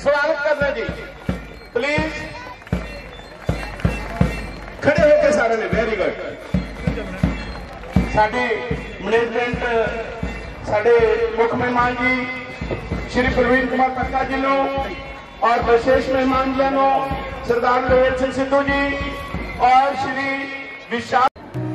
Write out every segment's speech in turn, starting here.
स्वागत करना जी। प्लीज खड़े होकर सारे ने। Very good. साडे मैनेजमेंट साडे मुख्य मेहमान जी श्री प्रवीण कुमार पक्का जी नो और विशेष मेहमान जी नो सरदार लवेट सिंह सिद्धू जी और श्री विशाल।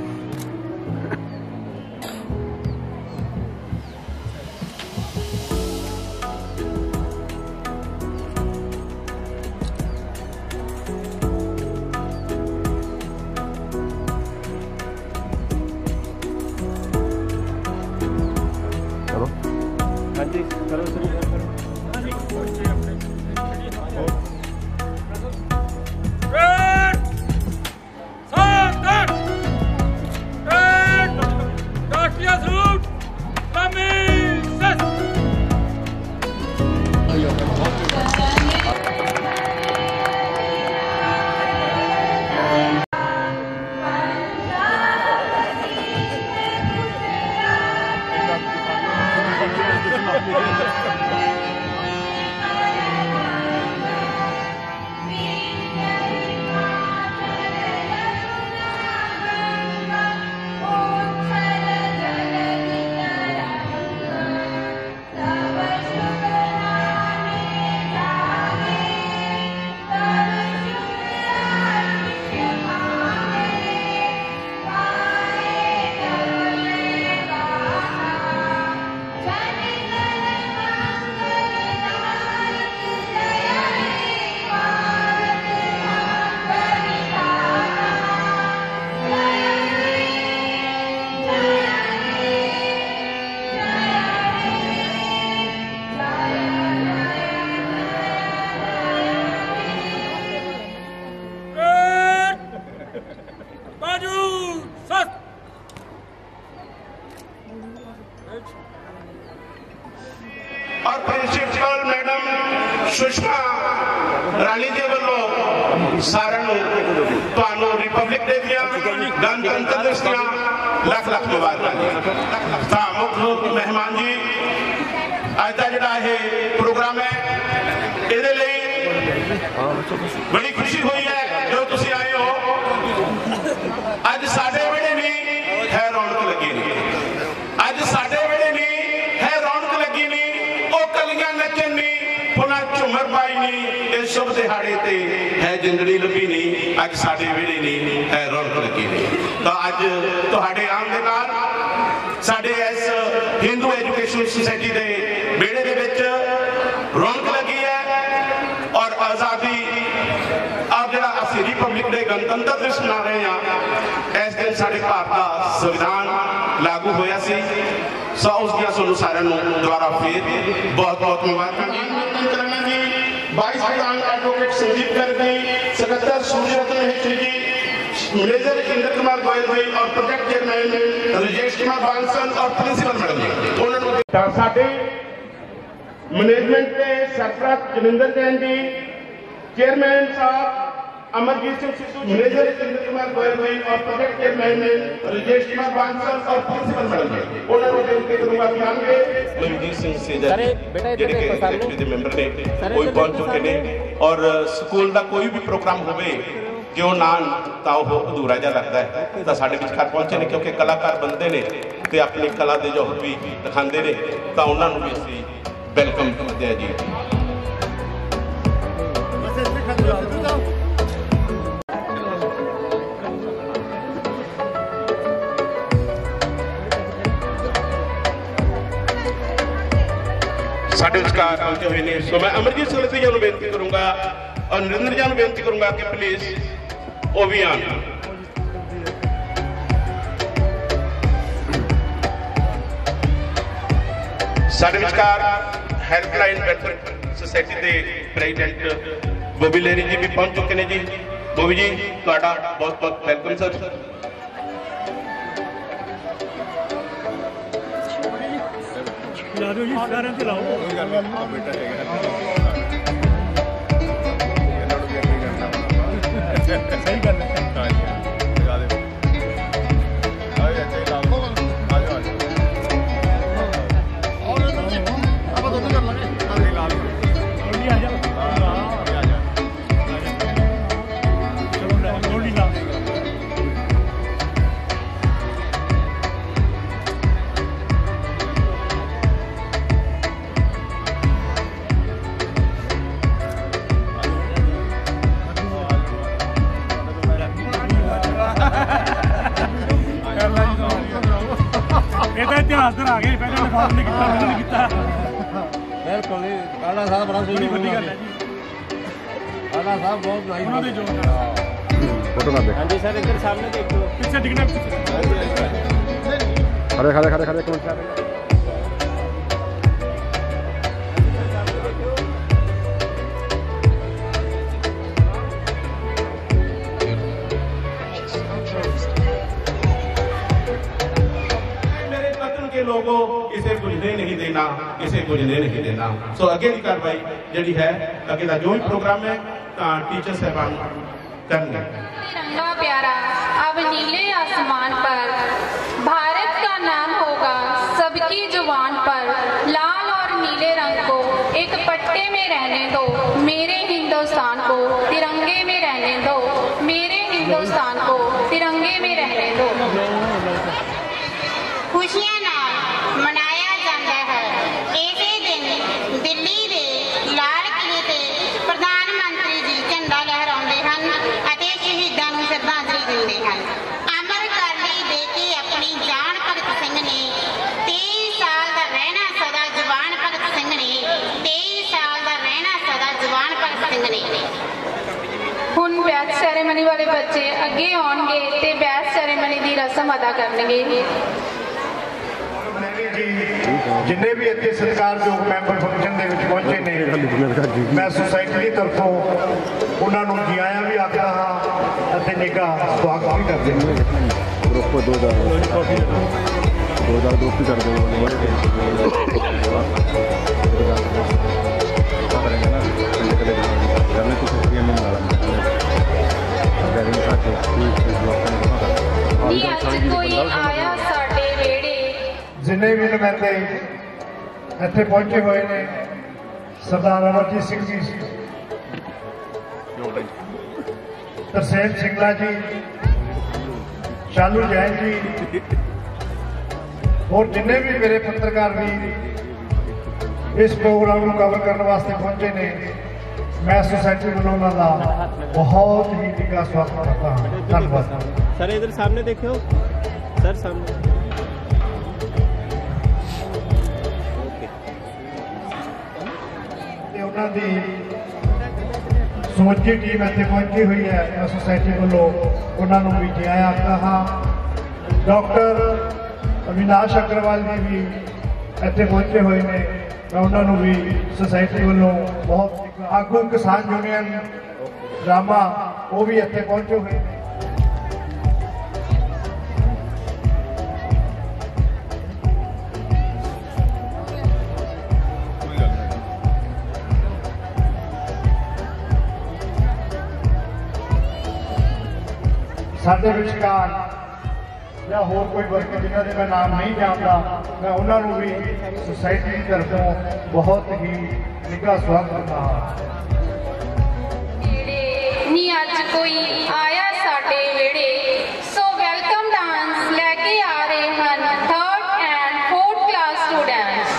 और प्रिंसिपल मैडम सुषमा रानी जी वालों सारे तो रिपब्लिक डे गणतंत्र दिवस लख लख मुबारक। मुख्य मेहमान जी अज का जोड़ा है प्रोग्राम है ये बड़ी खुशी हुई है जो तुम आए हो। अज साडे वेड़े नहीं है रौनक लगी नहीं, अज साडे वेड़े नहीं है रौनक लगी नहीं, वो कलियां नचन नहीं, पुना झूमर पाई नहीं, इस शुभ दिहाड़े ते है जिंदड़ी लभी नहीं, अज साडे वेड़े नहीं है रौनक लगी नहीं। तो अज तुहाडे आम दे नाल साडे इस हिंदू एजुकेशन सोसाइटी दे बेड़े दे विच रौनक लगी है और आज़ादी अब जो असी रिपब्लिक डे गणतंत्र दिवस मना रहे हैं। इस दिन साढ़े भारत का संविधान लागू होया सी। सो उसकी सारे दोबारा फिर बहुत बहुत मुबारक जी। वाइस प्रधान एडवोकेट संजीव गर्ग जी, सकत्तर सूर्यरत्न हिस्ट्री जी, मैनेजर इंद्र कुमार गोयल जी और प्रोजेक्ट चेयरमैन राजेश कुमार बांसल और प्रिंसिपल मैडम जी उन्होंने साडे मैनेजमेंट के सरपरस्त जनिंदर जैन जी, चेयरमैन साहब अमरजीत सिंह सिद्धू, मैनेजर इंद्र कुमार गोयल जी और प्रोजेक्ट चेयरमैन राजेश कुमार बांसल और प्रिंसिपल मैडम जी उन्होंने बेनती करूंगा ध्यानगे अमरजीत सिंह से जेडे मेंबर ने कोई पहुंच चुके ने और स्कूल का कोई भी प्रोग्राम होवे जो ना तो वह अधूरा जा लगता है। तो साढ़े विचकार पहुंचे ने क्योंकि कलाकार बनते हैं तो अपनी कला के जो भी दिखाते हैं तो उन्होंने भी असी वेलकम करते हैं जी। साढ़े विचकार पहुंचे हुए हैं। सो मैं अमरजीत सिंह जी को बेनती करूंगा और नरेंद्र जी को बेनती करूंगा कि प्लीज वो भी आना। साढ़े विचकार हेल्पलाइन वेलफेयर सोसाइटी के प्रेजिडेंट बॉबी लेरी जी भी पहुंच चुके हैं जी। बॉबी जी तुहाडा बहुत बहुत वेलकम सर। सही गल है। इधर आ गए पहले ने फॉर्म नहीं किया मैंने नहीं किया बिल्कुल जी काला साहब बड़ा सही बड़ी गल है जी काला साहब बहुत भाई उन्होंने जो फोटो कर दे हां जी सर इधर सामने देखो पीछे दिखना खड़े खड़े खड़े खड़े कमेंट कर लोगों इसे बुझने नहीं देना, इसे बुझने नहीं देना। सो अगे की कार्रवाई जी है अगे का जो भी प्रोग्राम है टीचर साहबान करेंगे। तिरंगा प्यारा अब नीले आसमान पर, भारत का नाम होगा सबकी जुबान पर, लाल और नीले रंग को एक पट्टे में रहने दो, मेरे हिंदुस्तान को तिरंगे में रहने दो, मेरे हिंदुस्तान को तिरंगे में रहने दो। खुशियां मनाया जाता है इसे दिन दिल्ली के लाल किले ते प्रधानमंत्री जी झंडा लहराते हैं अते शहीदों को श्रद्धांजलि देते हैं। अमरकाली दे के अपनी जान भगत सिंह ने 23 साल का रहना सदा जवान भगत सिंह ने 23 साल का रहना सदा जवान भगत सिंह ने। हुण बैच सैरेमनी वाले बच्चे अगे आउणगे ते बैच सैरेमनी की रस्म अदा करनगे। जिन्हें भी इतने सत्कारयोग मैंबर फंक्शन के पहुंचे ने मैं सोसाइटी की तरफों उन्होंने जी आया भी आखता हाँ निघा स्वागत भी करते हैं। ग्रुप 2000 ग्रुप भी कर जिन्हें भी नुमाइंदे इत्थे पहुंचे हुए ने सरदार अमरजीत सिंह जी, तरसेम सिंगला जी, शालू जैन जी और जिन्हें भी मेरे पत्रकार भी इस प्रोग्राम को कवर करने वास्ते पहुंचे ने मैं सोसाइटी वालों का बहुत ही निघा स्वागत करता हूँ। धन्यवाद सर। इधर सामने देखो सर सामने उन्होंने समੁੱਚੀ टीम इतने पहुंची हुई है मैं सोसाइटी वालों उन्होंने भी जी आया कहा। डॉक्टर अविनाश अग्रवाल जी भी इतने पहुंचे हुए हैं मैं उन्होंने भी सोसाइटी वालों बहुत आगू किसान यूनियन ड्रामा वो भी इतने पहुंचे हुए हैं। साढ़े विचकार या होर कोई वर्ग जिन्होंने मैं नाम नहीं जानता मैं उन्होंने भी सोसाइटी की तरफों बहुत ही निघा स्वागत करता हाँ। अज कोई आया साडे वेड़े सो वेलकम डांस लैके आ रहे हैं 3rd and 4th class students.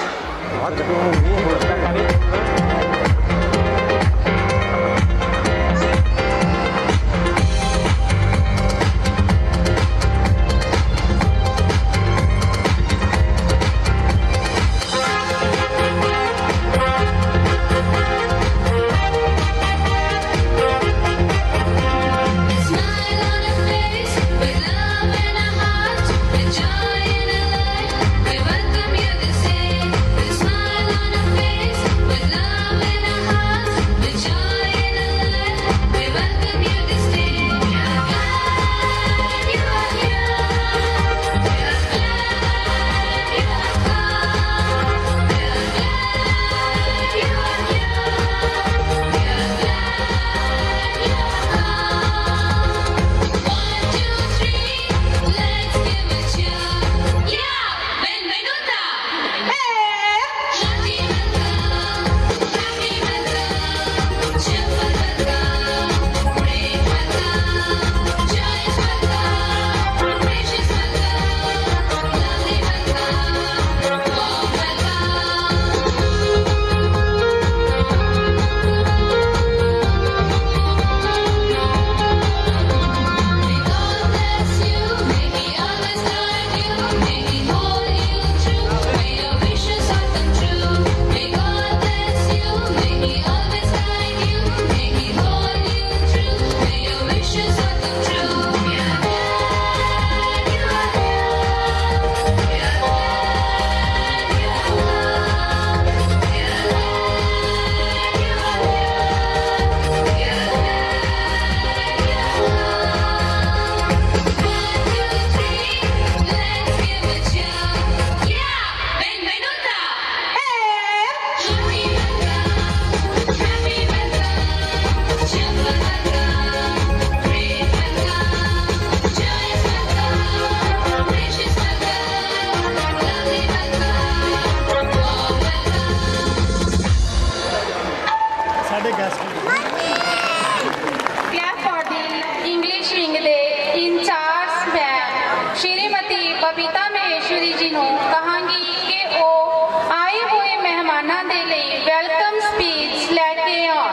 Clap for the English wing ਦੇ ਇੰਚਾਰਜ ਮੈਮ ਸ਼੍ਰੀਮਤੀ ਬਬੀਤਾ ਮਹੇਸ਼ਵਰੀ ਜੀ ਨੂੰ ਕਹਾਂਗੀ ਕਿ ਉਹ ਆਏ ਹੋਏ ਮਹਿਮਾਨਾਂ ਦੇ ਲਈ ਵੈਲਕਮ ਸਪੀਚ ਲੈ ਕੇ ਆਉਣ।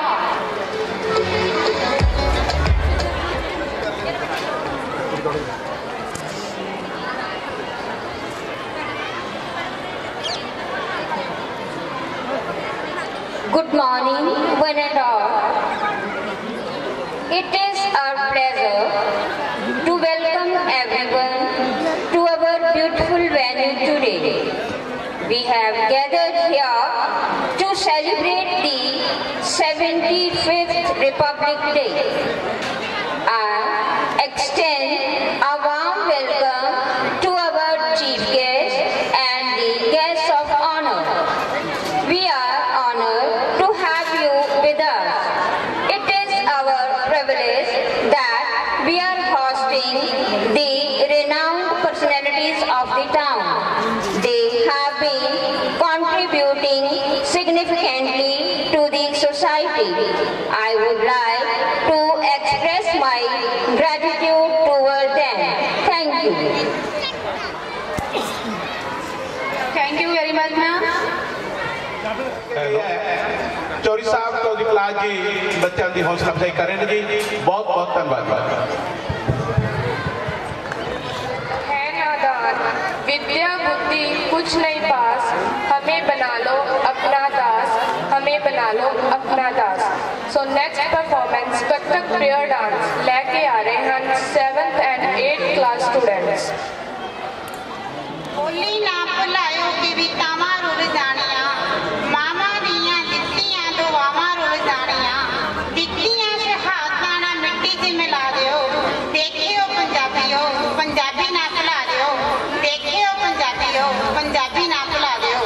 Good morning, one and all. It is our pleasure to welcome everyone to our beautiful venue today. We have gathered here to celebrate the 75th Republic Day. I extend a warm welcome to our chief guest and the guests of honor. We are honored to have you with us. It is our privilege that we are hosting the renowned personalities of the town. They have been contributing significantly to the society. I would like to express my gratitude toward them. Thank you. Thank you very much, ma'am. Chauri साहब तो जी class जी बच्चों की हौसला अफजाई करें जी। बहुत बहुत धन्यवाद। है नादान विद्या बुद्धि कुछ नहीं पास, हमें बना लो अपना दास, हमें बना लो अपना दास। So next performance Kathak prayer dance लेके आ रहे हैं 7th and 8th class students. Holi ना भुलायो कि भी तामा रुल जानिया, मामा दियां दित्तियां दुआवां रुल जानिया, दित्तियां शहादतां ना मिट्टी च मिला दिओ। देखियो पंजाबीओ पंजाबी ना भुला दिओ, देखियो पंजाबीओ पंजाबी ना भुला दिओ।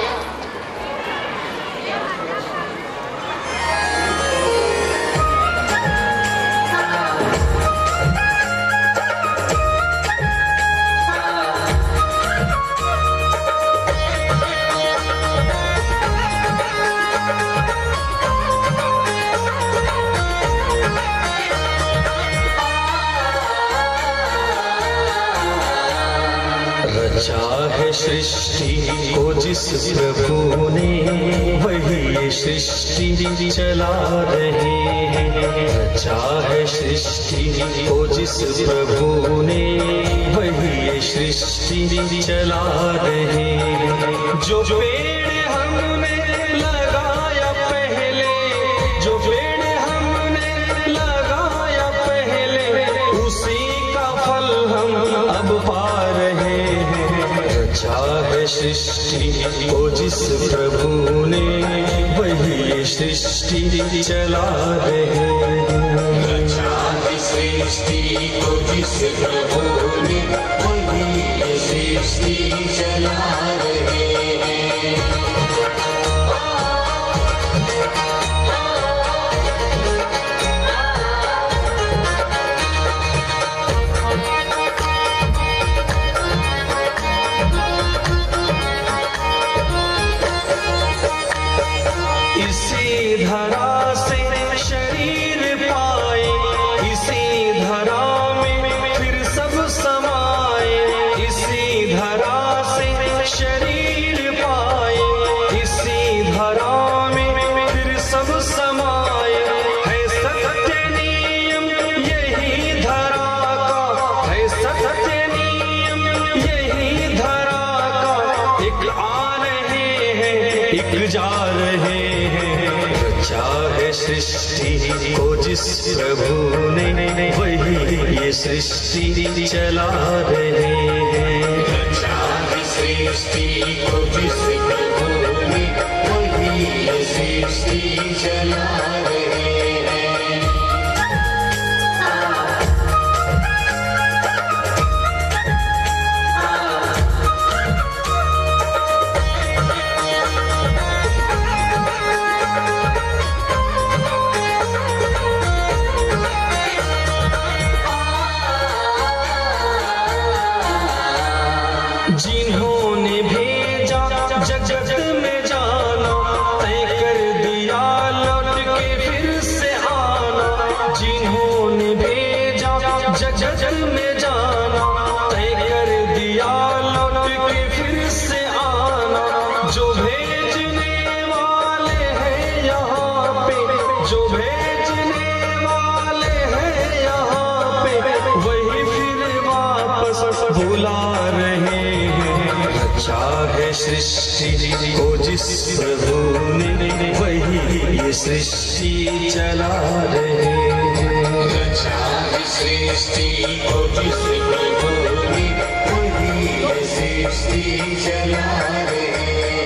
रचा है सृष्टि को जिस प्रभु ने, वही ये सृष्टि चला रहे हैं। रचा है सृष्टि को जिस प्रभु ने, वही ये सृष्टि चला रहे हैं। जो पेड़ हमने लगाया पहले, जो पेड़ हमने लगाया पहले, उसी का फल हम अब पा रहे हैं। रचा है सृष्टि को जिस प्रभु ने, वही ये सृष्टि चला रहे हैं। रचा है सृष्टि को जिस प्रभु ने, वही ये सृष्टि चला रहे हैं। इसी धरा से शरीर पाए, इसी धरा में फिर सब समाए। इसी धरा से शरीर पाए, इसी धरा में फिर सब समाए। है सत्य नियम यही धरा का, है सत्य नियम यही धरा का। एक आ रहे हैं एक जा रहे हैं। रचा है सृष्टि को जिस प्रभु ने, वही ये सृष्टि चला रहे हैं। रचा है सृष्टि को जिस प्रभु ने, वही ये सृष्टि चला रहे हैं। जिन्होंने भेजा जगत में जाना, तय कर दिया लौट यहाँ पे, जो भेजने वाले हैं यहाँ पे, वही फिर वापस बुला रहे हैं। रचा है सृष्टि को जिस प्रभु ने, वही ये सृष्टि चला रहे हैं। रचा है सृष्टि को जिस प्रभु ने, वही ये सृष्टि चला रहे हैं।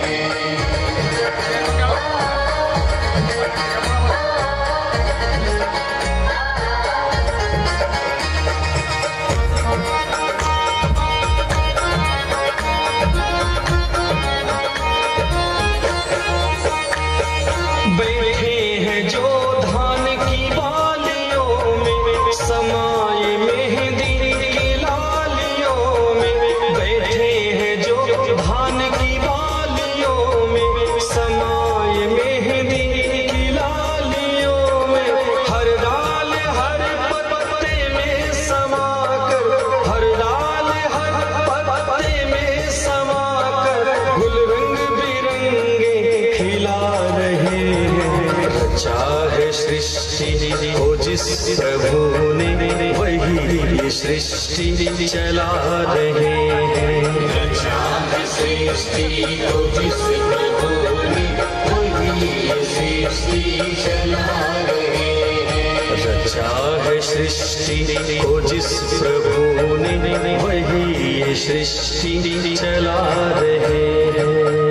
बैठे हैं जो धान की बालियों में, समाये मेहंदी की लालियों में। बैठे हैं जो धान की बालियों में, समाये मेहंदी की लालियों में। हर डाल हर पत्ते में समाकर, हर डाल हर पत्ते में समाकर, गुल रंग बिरंगे खिला रहे हैं। रचा है सृष्टि को जिस प्रभु ने, वही ये सृष्टि चला रहे हैं। रचा है सृष्टि को जिस प्रभु ने, वही ये सृष्टि चला रहे हैं। रचा है सृष्टि को जिस प्रभु ने, वही ये सृष्टि चला रहे हैं।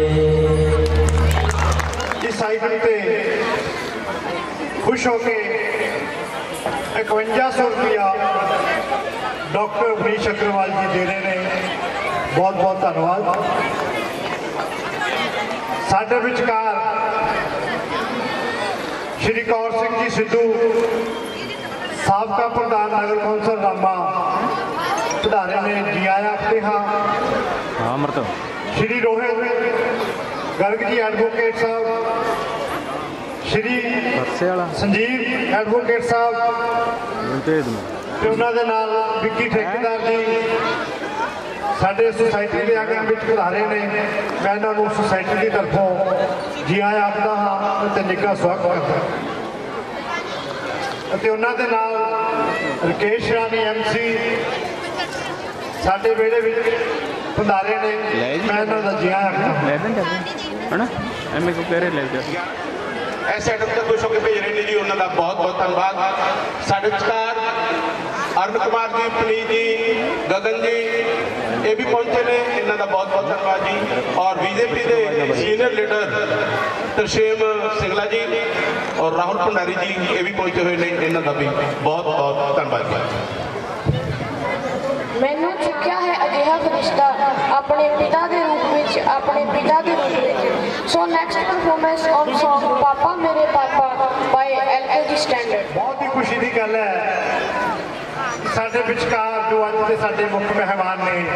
इस साइकिल पे खुश होके 5100 रुपया डॉक्टर मनीष अग्रवाल जी दे रहे हैं। बहुत बहुत धन्यवाद। साडे विचकार श्री कौर सिंह जी सिद्धू, साबका प्रधान नगर कौंसल रामा पधारे ने जी आया अपने हाँ। श्री रोहित गर्ग जी एडवोकेट साहब, श्री संजीव एडवोकेट साहब ਤੇ ਉਹਨਾਂ ਦੇ ਨਾਲ ਵਿੱਕੀ ਠੇਕੇਦਾਰ ਜੀ ਸਾਡੇ ਸੁਸਾਇਟੀ ਦੇ ਆਗਿਆਂ ਵਿੱਚ ਪਧਾਰੇ ਨੇ। ਮੈਂ ਇਹਨਾਂ ਨੂੰ ਸੁਸਾਇਟੀ ਦੀ ਤਰਫੋਂ ਜੀ ਆਇਆਂ ਆਖਦਾ ਹਾਂ ਅਤੇ ਨਿੱਘਾ ਸਵਾਗਤ ਕਰਦਾ ਅਤੇ ਉਹਨਾਂ ਦੇ ਨਾਲ ਰਕੇਸ਼ ਰਾਣੀ MC ਸਾਡੇ ਵਿਹੜੇ ਵਿੱਚ ਪਧਾਰੇ ਨੇ। ਮੈਂ ਇਹਨਾਂ ਦਾ ਜੀ ਆਇਆਂ ਆਖਦਾ ਹਾਂ। ਐਮਏ ਕੋ ਕਹਿ ਰਹੇ ਲੈ ਜਾ ऐसे आइटम तक खुश होकर भेज रहे हैं जी, उन्होंने बहुत बहुत धन्यवाद। साढ़े विचकार अरुण कुमार जी, पुनीत जी, गगन जी ये भी पहुंचे ने, इन्हों का बहुत बहुत धन्यवाद जी। और बीजेपी के सीनियर लीडर तरसेम सिंगला जी और राहुल भंडारी जी ये भी पहुंचे हुए हैं, इन्हों का भी बहुत बहुत धन्यवाद जी। मैनू चुक्या है अजिहा फरिश्ता अपने पिता के रूप में, अपने पिता के रूप में। So next performance of song पापा मेरे पापा बाय LKG स्टैंडर्ड। बहुत ही खुशी की गल है साडे विचकार जो अज के साडे मुख्य मेहमान ने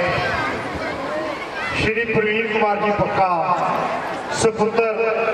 श्री प्रवीण कुमार जी पक्का, सुपुत्र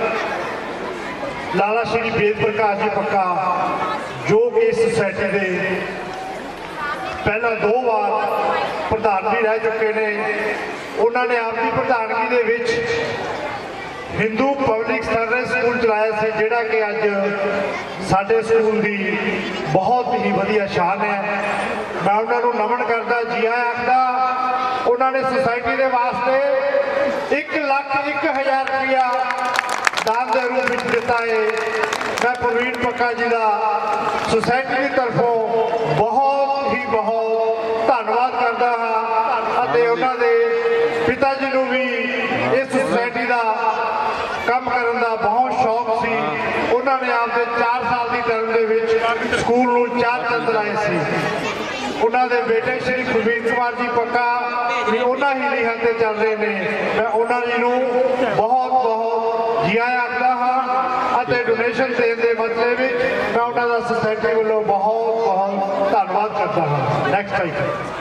लाला श्री वेद प्रकाश जी पक्का, जो कि सोसाइटी के पहला 2 बार प्रधान भी रह चुके हैं। उन्होंने आपकी प्रधानगी दे विच हिंदू पब्लिक सर्विस स्कूल चलाया से, जिहड़ा कि अज साडे स्कूल की बहुत ही वधिया शान है। मैं उन्होंने नमन करता, जी आया आखदा। उन्होंने सोसाइटी के वास्ते 1,01,000 रुपया दान के रूप में दिता है। मैं प्रवीण पक्का जी का सोसाइटी की तरफों बहुत ही बहुत धन्यवाद करता हाँ। उन्होंने पिता जी को भी इस सोसाइटी का काम करने का बहुत शौक सी। उन्होंने आपके 4 साल की टर्म के स्कूल में 4 चंद लाए सी। उन्होंने बेटे श्री प्रवीण कुमार जी पक्का भी उन्होंने ही लीहन से चल रहे हैं। मैं उन्होंने बहुत बहुत जी आया आखदा हाँ। डोनेशन देने के मतलब मैं उन्होंने सोसाइटी वालों बहुत बहुत धन्यवाद करता हाँ। नैक्सट आइटम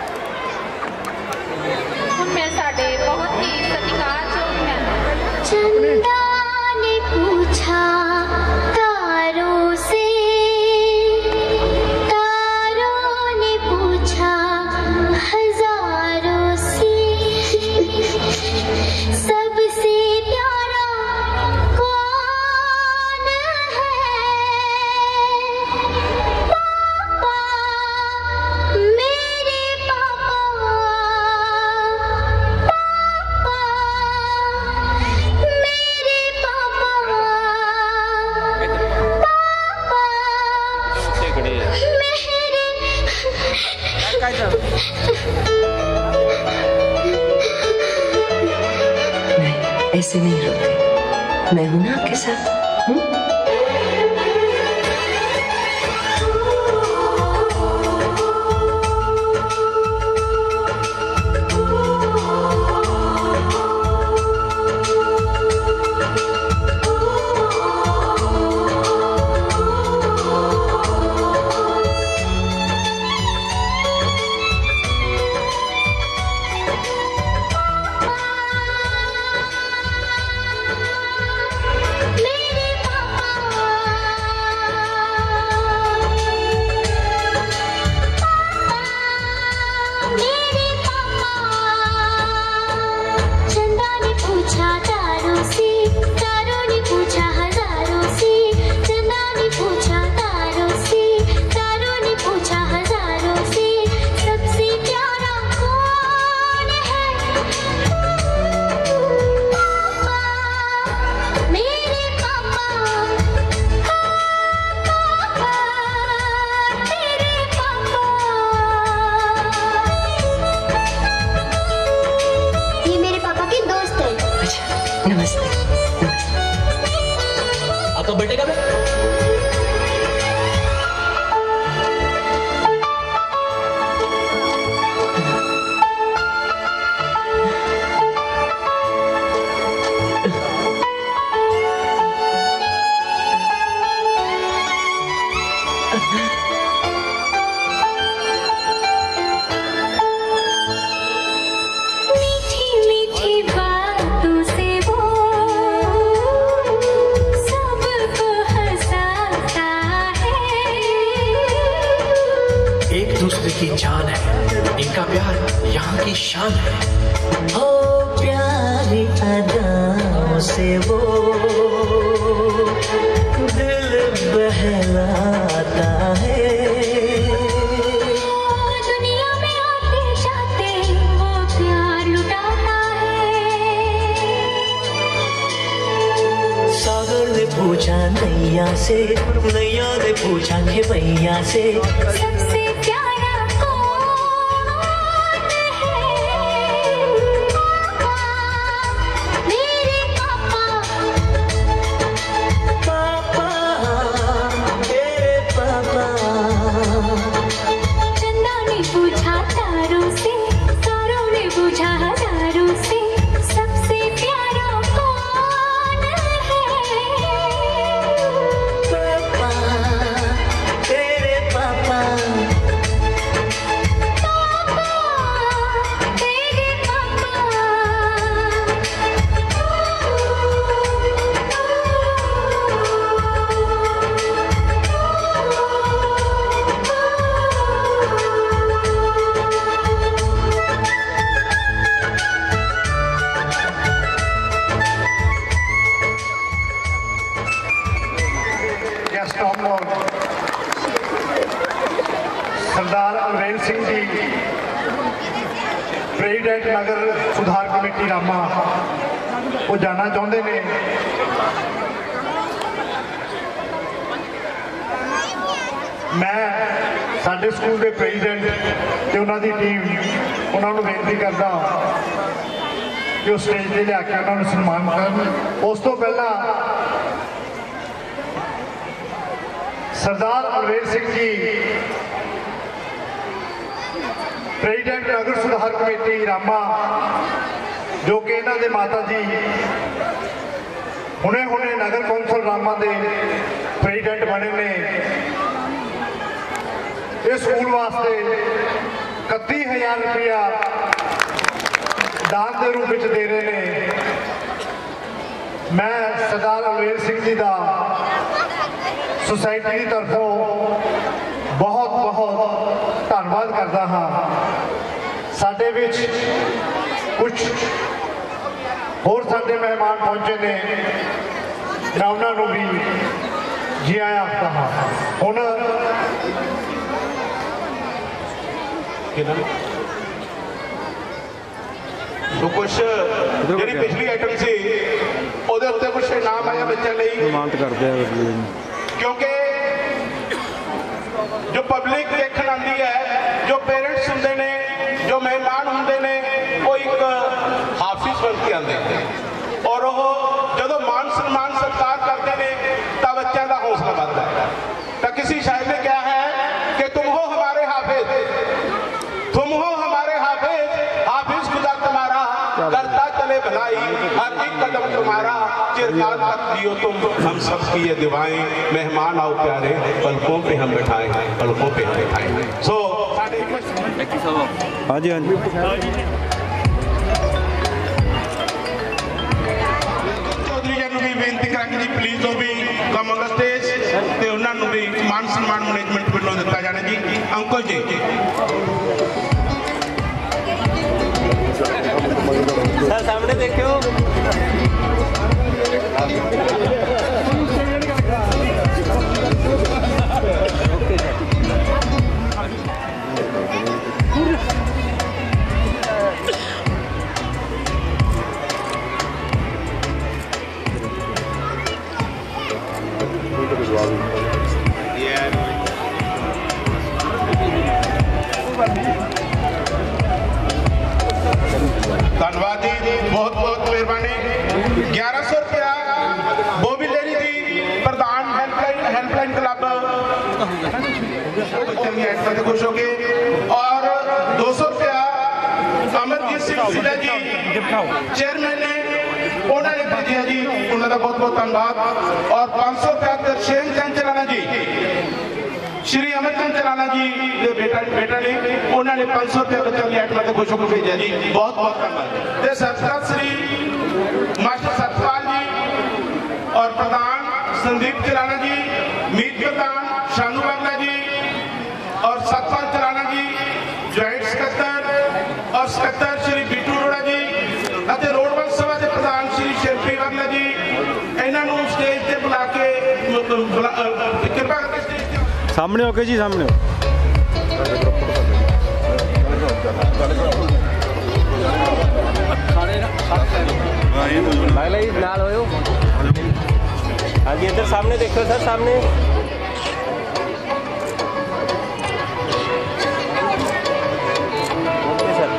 मैं साडे बहुत ही सत्कारयोग मैं चंदा ने पूछा तारों से, तारों ने पूछा हजारों से, सबसे प्यारा कौन जाओ। नहीं, ऐसे नहीं रोते, मैं हूं ना आपके साथ। नैया ने पूछा कि भैया से सबसे प्यारा कौन है? मेरे पापा। पापा, मेरे पापा। चंदा ने पूछा तारों से, तारों ने पूछा हजारों से, सबसे प्यारा कौन है? सरदार अमरेंद्र सिंह जी प्रेसिडेंट नगर सुधार कमेटी रामा वो जाना चाहते ने। मैं साडे स्कूल के प्रेसिडेंट ते उन्हां दी टीम उन्हां नूं बेनती करदा कि उस स्टेज ते लिया के उन्हां नूं सन्मान करन। उस तो पहला सरदार अमरेंद्र सिंह जी प्रेसिडेंट नगर सुधार कमेटी रामा जो कि इन्हां दे माता जी हुणे हुणे नगर कौंसल रामा दे प्रेसिडेंट बने ने। इस स्कूल वास्ते 31,000 रुपया दान के रूप में दे रहे हैं। मैं सरदार अमरेंद्र सिंह जी का सोसाइटी की तरफों बहुत बहुत धन्यवाद करता हाँ। साडे विच कुछ होर साडे मेहमान पहुंचे ने, मैं उन्होंने भी जी आया आखता हाँ। हुण तो कुछ जी पिछली आइटम से ਉਹਦੇ ਉੱਤੇ कुछ इनाम आया बच्चों ਲਈ करते हैं क्योंकि जो पब्लिक देखने आती है, जो पेरेंट्स होंगे ने, जो मेहमान होंगे ने, वो एक हाफिज बन के आते हैं और वो जो मान सम्मान सत्कार करते हैं तो बच्चों का हौसला बढ़ता है। तो किसी शायर ने कहा है कि तुम हो हमारे हाफिज, तुम हो हमारे हाफिज, हाफिज खुदा तुम्हारा करता चले भलाई, हर एक कदम तुम्हारा चिरकाल तक दियो तुम हम सब की ये दुआएं, मेहमान आओ प्यारे पलकों पे हम बैठाए, पलकों पे हम बैठाए। सो हाँ जी हाँ जी चौधरी जी भी बेनती करा कि जी प्लीज वो भी कम ऑन द स्टेज ते उन्होंने भी मान सम्मान मैनेजमेंट वालों दिता जाना जी। अंकल जी सर सामने देखो। धन्यवाद जी, बहुत बहुत मेहरबानी। 1100 रुपया बॉबी लेनी थी प्रधान हेल्पलाइन क्लब खुश हो गए और 200 रुपया अमरजीत सिंह सिला जी चेयरमैन ने उन्होंने भेजा जी, उन्होंने बहुत बहुत धन्यवाद। और 500 रुपया तरशेन चंद चलाना जी, श्री अमरचंद चलाना जी के बेटा ने उन्होंने 500 रुपया बच्चों की आइटम से खुश होकर भेजा जी, बहुत बहुत धन्यवाद। सरदार श्री मास्टर सतपाल जी और प्रधान संदीप चलाना जी, मीत प्रधान शानू बांगला जी और सतपाल चलाना जी, ज्वाइंट सेक्रेटरी और सेक्रेटरी श्री बीटू अरोड़ा जी और रोड बंद सभा के प्रधान श्री शिल्पी बांगला जी, इन्होंने स्टेज से बुला के कृपा करके स्टेज सामने ओके जी, सामने नाल हो। हाँ जी इधर सामने देखो सर, सामने ओके सर।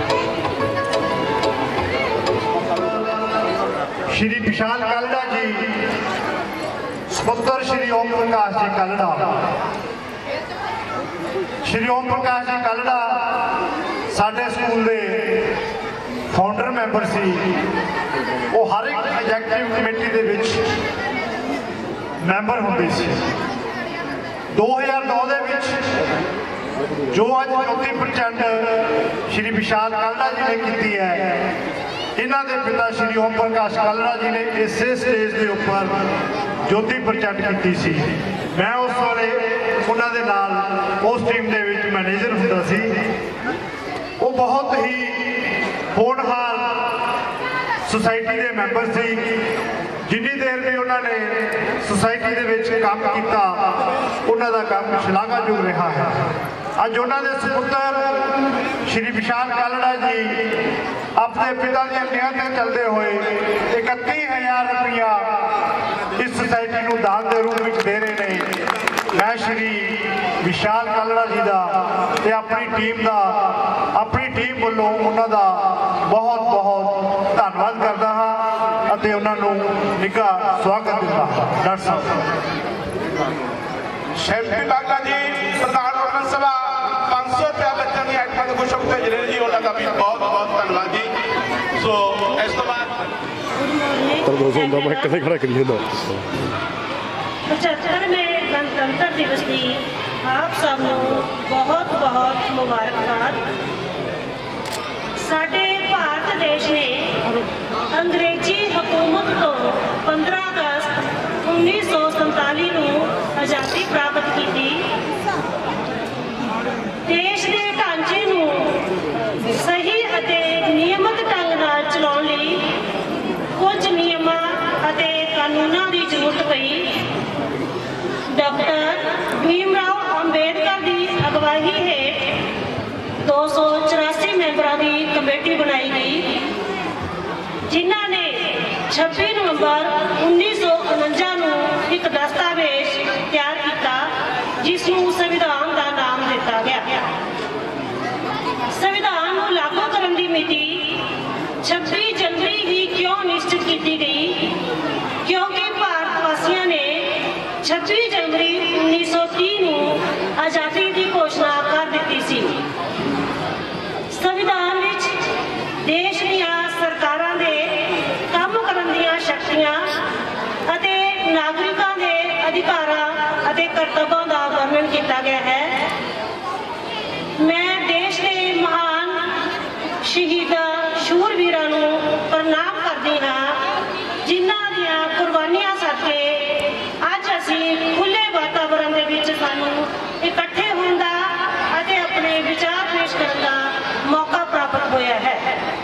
श्री विशाल कालड़ा जी सपुत्र श्री ओम प्रकाश जी कालड़ा, श्री ओम प्रकाश जी कालड़ा साडे स्कूल के फाउंडर मैंबर सी। वो हर एक एग्जैक्टिव कमेटी के विच मैंबर होंदे सी। 2009 दे विच जो अज ज्योति प्रचंड श्री विशाल कालड़ा जी ने की है, इन्हों के पिता श्री ओम प्रकाश कालड़ा जी ने इसे स्टेज के उपर ज्योति प्रचंड की सी। मैं उस वाले उन्होंने नाल उस टीम के मैनेजर होंदा सी। वो बहुत ही होनहार सोसाइटी के मैंबर से, जिन्नी देर भी उन्होंने सोसाइटी के काम किया उन्होंने काम शलाघायोग रहा है। अज उन्होंने सपुत्र श्री विशाल कालड़ा जी अपने पिता की नींह से चलते हुए 31,000 रुपया इस सोसाइटी को दान के रूप में दे रहे हैं। मैं श्री विशाल कालड़ा जी का अपनी टीम वालों उन्होंने बहुत बहुत धन्यवाद करता हाँ, उन्होंने निघा स्वागत दिता। डॉक्टर साहब शिल्पी बागला जी प्रधान रोड सभा 500 रुपया बच्चों की आइटम से खुश होकर भेज रहे जी, उन्होंने भी बहुत बहुत धन्यवाद जी। सो इस तो बाद 75वें गणतंत्र दिवस की आप सबको बहुत बहुत मुबारकबाद। साडे भारत देश ने अंग्रेजी हुकूमत तो 15 अगस्त 1947 को आज़ादी प्राप्त की थी। देश के ढांचे को सही और नियमित ढंग नाल चलाउण लई कुछ नियमां और कानूनों की जरूरत पई। डॉक्टर भीमराव अंबेडकर की अगवाई हेठ 284 मैंबरों की कमेटी बनाई गई, जिन्हों ने 26 नवंबर 1949 को एक दस्तावेज तैयार किया, जिसनूं संविधान 26 जनवरी 1930 ਨੂੰ ਆਜ਼ਾਦੀ ਦੀ ਘੋਸ਼ਣਾ ਕਰ ਦਿੱਤੀ ਸੀ। ਸੰਵਿਧਾਨ ਵਿੱਚ ਦੇਸ਼ ਦੀਆਂ ਸਰਕਾਰਾਂ ਦੇ ਕੰਮ ਕਰਨ ਦੀਆਂ ਸ਼ਕਤੀਆਂ ਅਤੇ ਨਾਗਰਿਕਾਂ ਦੇ ਅਧਿਕਾਰਾਂ ਅਤੇ ਕਰਤੱਵਾਂ ਦਾ ਵਰਣਨ ਕੀਤਾ ਗਿਆ ਹੈ। ਮੈਂ ਦੇਸ਼ ਦੇ ਮਹਾਨ ਸ਼ਹੀਦਾਂ ਸ਼ੂਰਵੀਰਾਂ ਨੂੰ ਪ੍ਰਣਾਮ ਕਰਦੀ ਹਾਂ, ਜਿਨ੍ਹਾਂ ਦੀਆਂ ਕੁਰਬਾਨੀਆਂ ਸਦਕੇ ਅੱਜ ਅਸੀਂ ਖੁੱਲ੍ਹੇ ਵਾਤਾਵਰਣ ਦੇ ਵਿੱਚ ਸਾਨੂੰ ਇਕੱਠੇ ਹੋਣ ਦਾ ਅਤੇ ਆਪਣੇ ਵਿਚਾਰ ਪੇਸ਼ ਕਰਨ ਦਾ ਮੌਕਾ ਪ੍ਰਾਪਤ ਹੋਇਆ ਹੈ।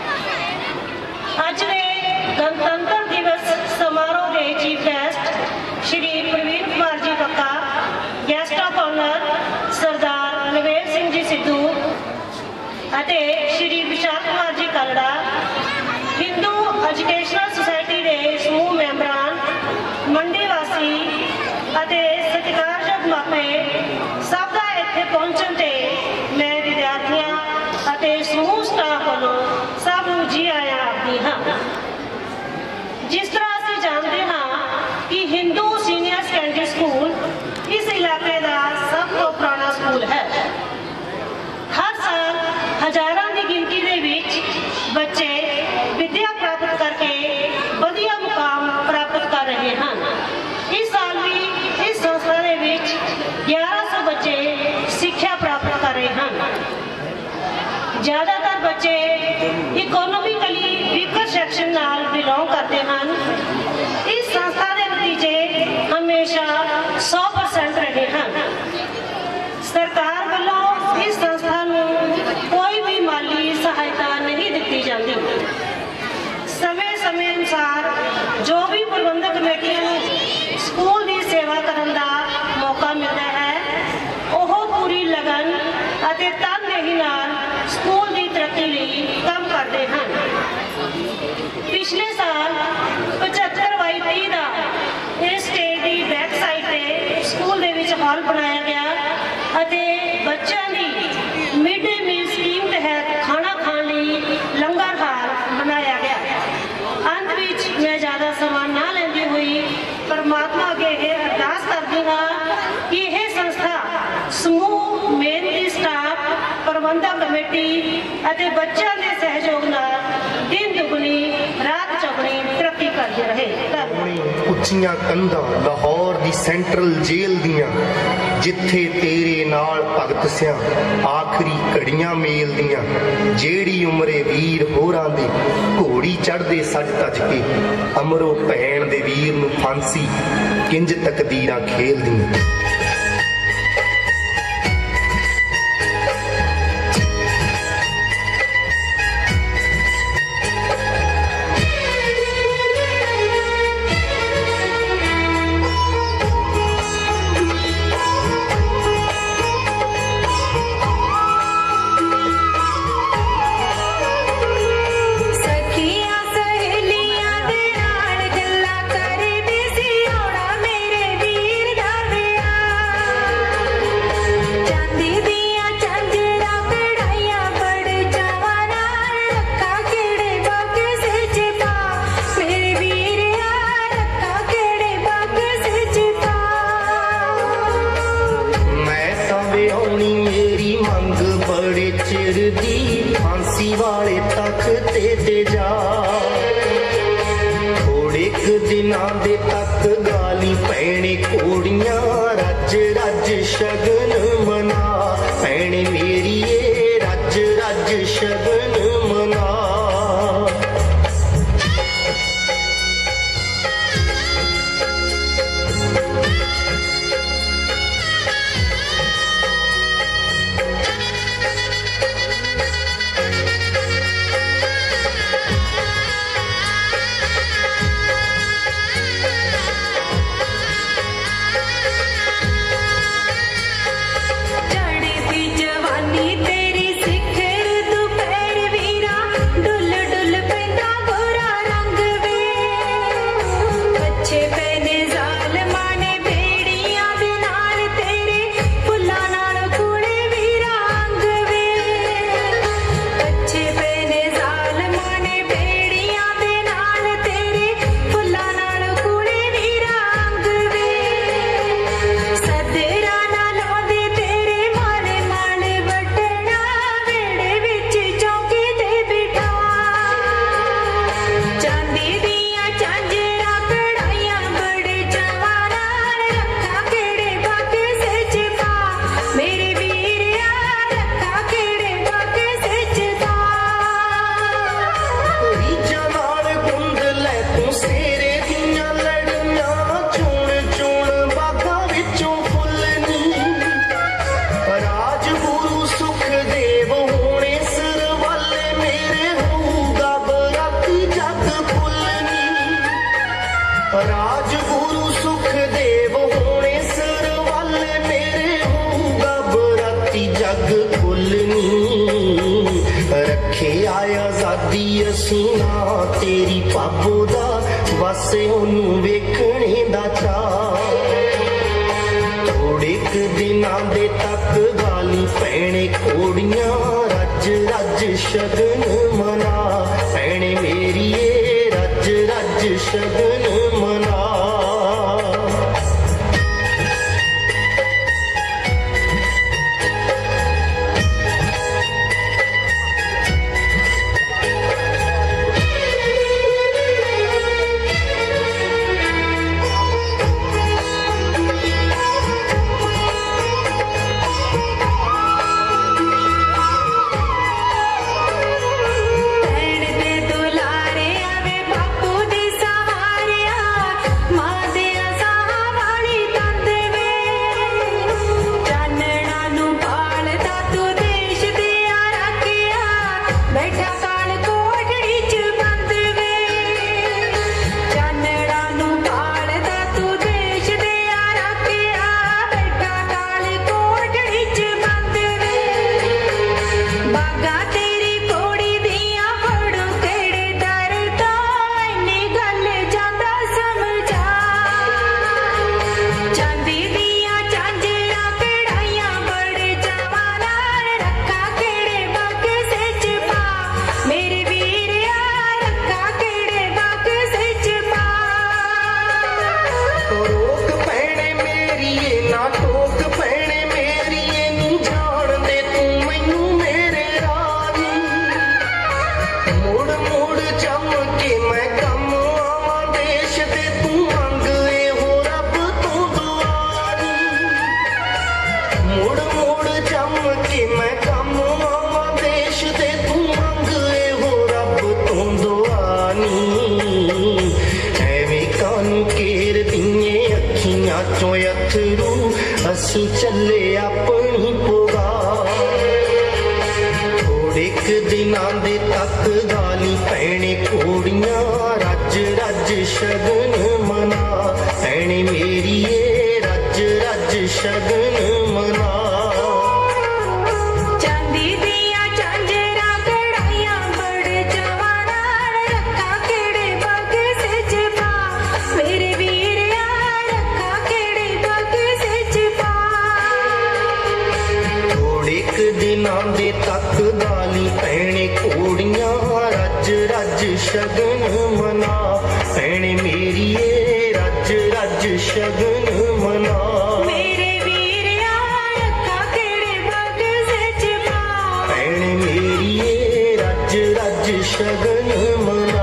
ਅੱਜ ਦੇ ਗਣਤੰਤਰ ਦਿਵਸ ਸਮਾਰੋਹ ਦੇ chief guest Shri Praveen Kumar ji Kakka, guest of honour ਸਰਦਾਰ ਨਵੇਲ ਸਿੰਘ ਜੀ ਸਿੱਧੂ ਅਤੇ ਸ਼੍ਰੀ ਵਿਸ਼ਾਲ ਕੁਮਾਰ ਜੀ ਕਲੜਾ, ਹਿੰਦੂ ਐਜੂਕੇਸ਼ਨਲ ਸੁਸਾਇਟੀ ਦੇ ਸਮੂਹ ਮੈਂਬਰਾਂ, ਮੰਡੀ ਵਾਸੀ ਅਤੇ ਸਤਿਕਾਰਯੋਗ ਮਾਪੇ, ਸਭ ਦਾ ਇੱਥੇ ਪਹੁੰਚਣ ਤੇ ਮੈਂ ਵਿਦਿਆਰਥੀਆਂ ਅਤੇ ਸਮੂਹ ਸਟਾਫ ਵੱਲੋਂ ਸਭ ਨੂੰ ਜੀ ਆਇਆਂ ਆਖਦੀ ਹਾਂ। ਜਿਸ ਤਰ੍ਹਾਂ ਅਸੀਂ ਜਾਣਦੇ ਹਾਂ ਕਿ ਹਿੰਦੂ ਸੀਨੀਅਰ ਸੈਕੰਡਰੀ ਸਕੂਲ ਇਸ ਇਲਾਕੇ ਦਾ ਸਭ ਤੋਂ ਪੁਰਾਣਾ ਸਕੂਲ ਹੈ। ਹਰ ਸਾਲ ਹਜ਼ਾਰਾਂ ਦੀ ਗਿਣਤੀ ਦੇ ਵਿੱਚ ਬੱਚੇ ਵਿੱਦਿਆ ਪ੍ਰਾਪਤ ਕਰਕੇ ਵਧੀਆ ਮੁਕਾਮ ਪ੍ਰਾਪਤ ਕਰ ਰਹੇ ਹਨ। ਇਸ ਸਾਲ ਵੀ ਇਸ ਸੰਸਥਾ ਦੇ ਵਿੱਚ 1100 ਬੱਚੇ ਸਿੱਖਿਆ ਪ੍ਰਾਪਤ ਕਰ ਰਹੇ ਹਨ। ਜ਼ਿਆਦਾਤਰ ਬੱਚੇ ਇਕੋਨੋਮਿਕਲੀ ਵੀਕਰ ਸੈਕਸ਼ਨ ਨਾਲ ਬਿਲੋਂਗ ਕਰਦੇ ਹਨ। ਇਸ ਸੰਸਥਾ ਦੇ ਨਤੀਜੇ ਹਮੇਸ਼ਾ 100% ਰਹੇ ਹਨ। ਸਰਕਾਰ ਵੱਲੋਂ ਇਸ ਸੰਸਥਾ ਨੂੰ ਕੋਈ ਵੀ ਮਾਲੀ ਸਹਾਇਤਾ ਨਹੀਂ ਦਿੱਤੀ ਜਾਂਦੀ। ਸਮੇਂ ਅਨੁਸਾਰ ਜੋ ਵੀ ਪ੍ਰਬੰਧਕ ਕਮੇਟੀਆਂ ਨੂੰ ਸਕੂਲ ਦੀ ਸੇਵਾ ਕਰਨ ਦਾ ਮੌਕਾ ਮਿਲਦਾ ਹੈ, ਉਹ ਪੂਰੀ ਲਗਨ ਅਤੇ ਤਨਦੇਹੀ ਨਾਲ ਸਕੂਲ ਦੀ ਤਰੱਕੀ ਲਈ ਕੰਮ ਕਰਦੇ ਹਨ। ਪਿਛਲੇ ਸਾਲ 75/30 ਦਾ ਇਸ ਸਟੇਜ ਦੀ ਬੈਕ ਸਾਈਡ ਤੇ ਸਕੂਲ ਦੇ ਵਿੱਚ ਹਾਲ ਬਣਾਇਆ ਗਿਆ ਅਤੇ ਬੱਚਿਆਂ ਦੀ ਮਿਡ ਡੇ ਮੀਲ ਸਕੀਮ ਤਹਿਤ ਖਾਣਾ ਖਾਣ ਲਈ ਲੰਗਰ ਹਾਲ ਬਣਾਇਆ ਗਿਆ। ਅੰਤ ਵਿੱਚ ਮੈਂ ਜ਼ਿਆਦਾ ਸਮਾਂ ਨਾ ਲੈਂਦੀ ਹੋਈ ਪਰਮਾਤਮਾ ਅੱਗੇ ਇਹ ਅਰਦਾਸ ਕਰਦੀ ਹਾਂ ਕਿ ਇਹ ਸੰਸਥਾ ਸਮੂਹ ਮਿਹਨਤੀ ਸਟਾਫ, ਪ੍ਰਬੰਧਕ ਕਮੇਟੀ ਅਤੇ ਬੱਚਿਆਂ ਦੇ ਸਹਿਯੋਗ ਨਾਲ ਦਿਨ ਦੁਗਣੀ ਰਾਤ ਚੌਗੁਣੀ ਤਰੱਕੀ ਕਰਦੀ ਰਹੇ। ਉੱਚੀਆਂ ਕੰਧਾਂ ਲਾਹੌਰ ਦੀ ਸੈਂਟਰਲ ਜੇਲ੍ਹ ਦੀਆਂ, ਜਿੱਥੇ ਤੇਰੇ ਨਾਲ ਭਗਤ ਸਿਆਂ ਆਖਰੀ ਘੜੀਆਂ ਮੇਲ ਦੀਆਂ, ਜਿਹੜੀ ਉਮਰੇ ਵੀਰ ਹੋਰਾਂ ਦੀ ਘੋੜੀ ਚੜ੍ਹਦੇ ਸੱਜ ਤੱਜ ਕੇ, ਅਮਰੋ ਭੈਣ ਦੇ ਵੀਰ ਨੂੰ ਫਾਂਸੀ ਕਿੰਜ ਤਕਦੀਰਾਂ ਖੇਲਦੀਆਂ। जवानी तेरी सिखर दोपहर सीना तेरी पाबो दा बस ओनू वेखने दा चाह थोड़े क दिनां दे तक गाली पैने कोड़ियां रज रज शगन मना पैने मेरिए रज रज शगन मना चले अपनी पोगा थोड़े क दिनां दे तक गाली पैने कोड़ियां रज रज शगन मना पैने मेरिए रज रज शगन मना दिनां दे तक गाली पैने कोड़ियां रज रज शगन मना पैने मेरिए रज रज शगन मना मेरे वीरिया रखा केड़े बग सच पा पैने मेरिए रज रज शगन मना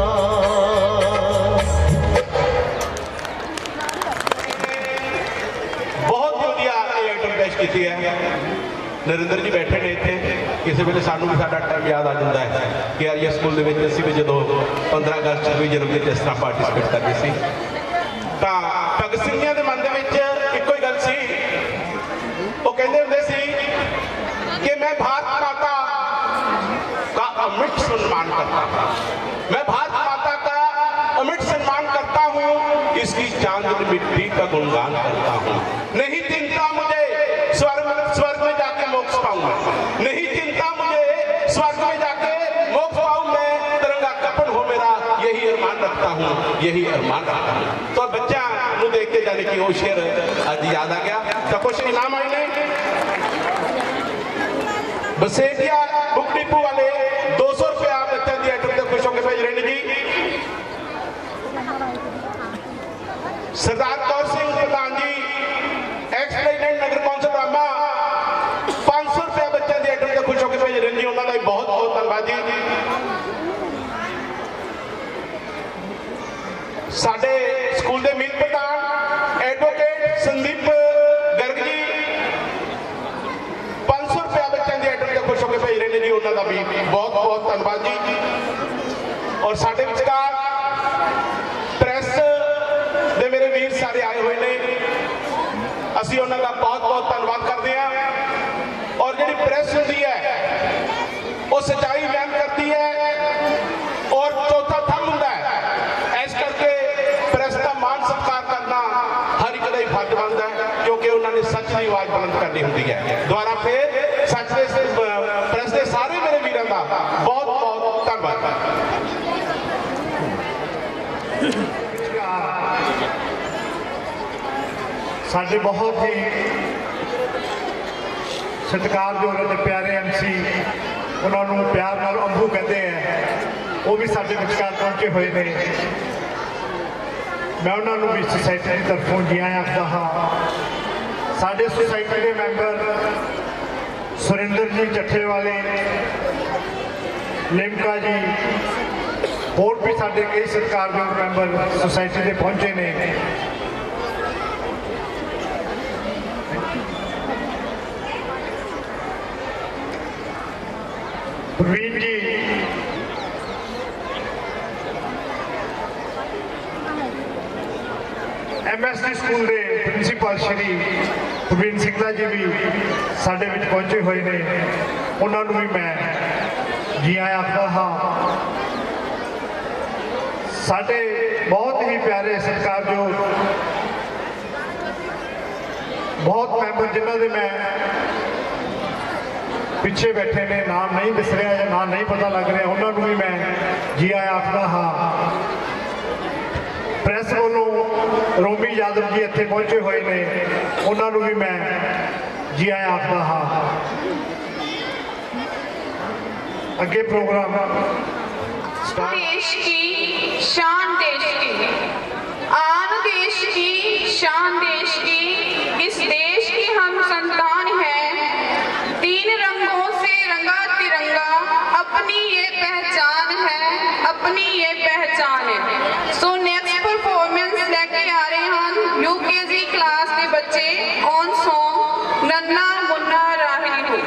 बहुत वधिया आइटम पेश की है नरेंद्र जी बैठे ने इतने किसी वे सानू भी साडा टाइम याद आ जाता है कि यार ये स्कूल असी भी जो 15 अगस्त 26 जनवरी जिस तरह पार्टिसिपेट करते सी तो भगत सिंह के मन में एको ही गल सी वो कहते होंगे सी कि मैं भारत माता का अमिट सम्मान करता हूँ मैं भारत माता का अमिट सम्मान करता हूँ इसकी चांदनी मिट्टी का गुणगान करता हूँ नहीं चिंता मुझे स्वर्ग में जाके मोक्ष पाऊंगा नहीं चिंता मुझे स्वर्ग में जाके मोक्ष पाऊं मैं तिरंगा कफन हो मेरा यही अरमान रखता हूं यही अरमान रखता हूं तो बच्चा मुझे देख के जाने की वो शेर आज याद आ गया तो कुछ इनाम आए ने बसेटिया बुक डिपो वाले 200 रुपया बच्चा दी आइटम तक खुश होकर भेज रहे जी सरदार कौर सिंह प्रधान जी एक्स प्रेसिडेंट नगर कौंसल रामा 500 रुपया बच्चों की आइटम खुश होकर भेज रहे जी उन्होंने बहुत बहुत धन्यवाद जी साडे स्कूल के मीत प्रधान एडवोकेट संदीप गर्ग जी 500 रुपया बच्चों की आइटम खुश होकर भेज रहे जी उन्होंने भी बहुत बहुत धन्यवाद जी और साडे विचकार प्रेस दे मेरे वीर सारे आए हुए ने असी उन्होंने बहुत बहुत धन्यवाद करते हैं और जी प्रेस होती है वो सच्चाई बयान करती है और चौथा थंब होता है इस करके प्रेस का मान सत्कार करना हर एक का ही फर्ज बनता है क्योंकि उन्होंने सच की आवाज बुलंद करनी होती है दोबारा फिर सच के प्रेस के सारे मेरे वीरों का बहुत बहुत धन्यवाद। साढ़े बहुत ही सत्कारयोग और प्यारे MC उन्होंने प्यार नाल अंबू कहते हैं, वो भी साढ़े विचकार पहुंचे हुए ने। मैं उन्होंने भी सोसाइटी की तरफों जी आया आखदा हाँ। साढ़े सोसाइटी के मैंबर सुरिंदर जी जट्ठे वाले, लिमका जी, और भी साढ़े कई सत्कारयोग मैंबर सोसाइटी के पहुंचे ने। प्रवीण जी, MSD स्कूल के प्रिंसीपल श्री प्रवीण सिंगला जी भी साढ़े विच पहुंचे हुए ने। उन्होंने भी मैं जी आया आखदा हाँ। साढ़े बहुत ही प्यारे सत्कारयोग बहुत मैंबर जिन्हों के मैं पिछे बैठे ने, नाम नहीं दस रहा या नाम नहीं पता लग रहा, उन्होंने भी मैं जी आया आखदा हाँ। प्रेस वालों रोमी यादव जी इत्थे पहुंचे हुए ने, उन्होंने भी मैं जी आया आखदा हाँ। अगे प्रोग्राम देश की शान, देश की आन, देश की शान, देश की इस देश की हम संतान हैं। 3 रंगों से रंगा तिरंगा, अपनी ये पहचान है, अपनी ये पहचान है। सो नेक्स्ट परफॉर्मेंस लेके आ रहे हैं UKG क्लास के बच्चे ऑन सॉन्ग नन्ना मुन्ना राही हूँ।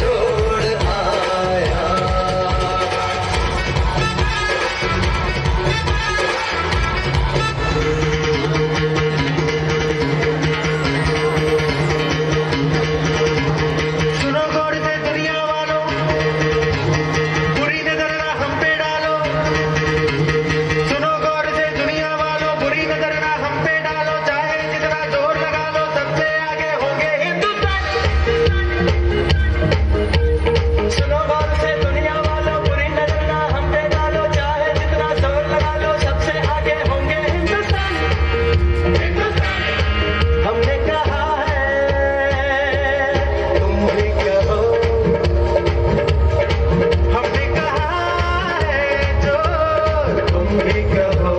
छोड़ आया। सुनो गौर से दुनिया वालों, बुरी नजर ना हम पे डालो। सुनो गौर से दुनिया वालों, बुरी नजर ना हम पे डालो। चाहे जितना जोर लगा लो, सबसे आगे होंगे हिंदुस्तान। सुनो गौर से दुनिया वालों, बुरी नजर ना हम पे डालो। चाहे जितना जोर लगा लो, सबसे आगे होंगे हिंदुस्तान। हिंदुस्तान हमने कहा है, तुम भी कहो। हमने कहा है जो तुम भी कहो।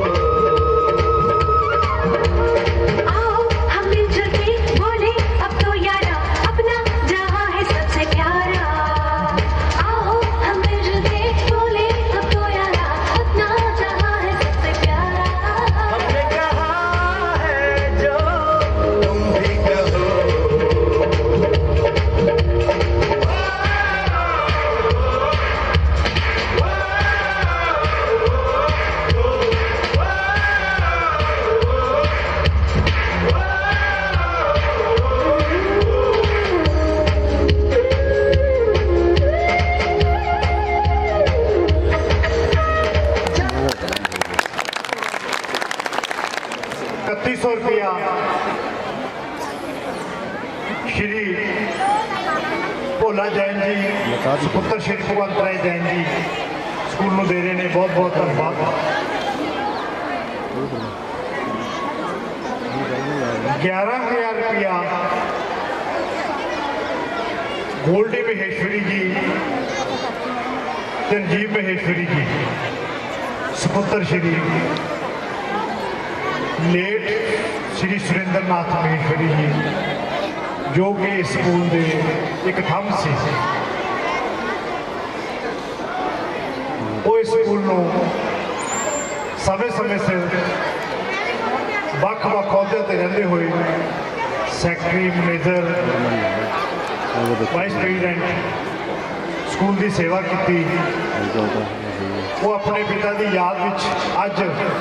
आओ हम मिलजुल के बोले अब तो यारा, अपना जहां है सबसे प्यारा। आओ हम मिलजुल के बोले अब तो यारा, अपना जहां है सबसे प्यारा। हमने कहा है जो तुम भी कहो। ₹3100 श्री भोला जैन जी पुत्र श्री भगवंत राय जैन जी स्कूल में दे रहे हैं। बहुत बहुत धन्यवाद। ₹11,000 गोल्डी महेश्वरी जी, संजीव महेश्वरी जी सुपुत्र श्री लेट श्री सुरेंद्र नाथ महेश्वरी जी, जो कि स्कूल के एक थंब से वो स्कूल को समय समय से ਵੱਖ-ਵੱਖ ਅਹੁਦਿਆਂ ਤੇ ਰਹਿੰਦੇ ਹੋਏ secretary, manager, vice president school ਦੀ ਸੇਵਾ ਕੀਤੀ। ਉਹ ਆਪਣੇ ਪਿਤਾ ਦੀ ਯਾਦ ਵਿੱਚ ਅੱਜ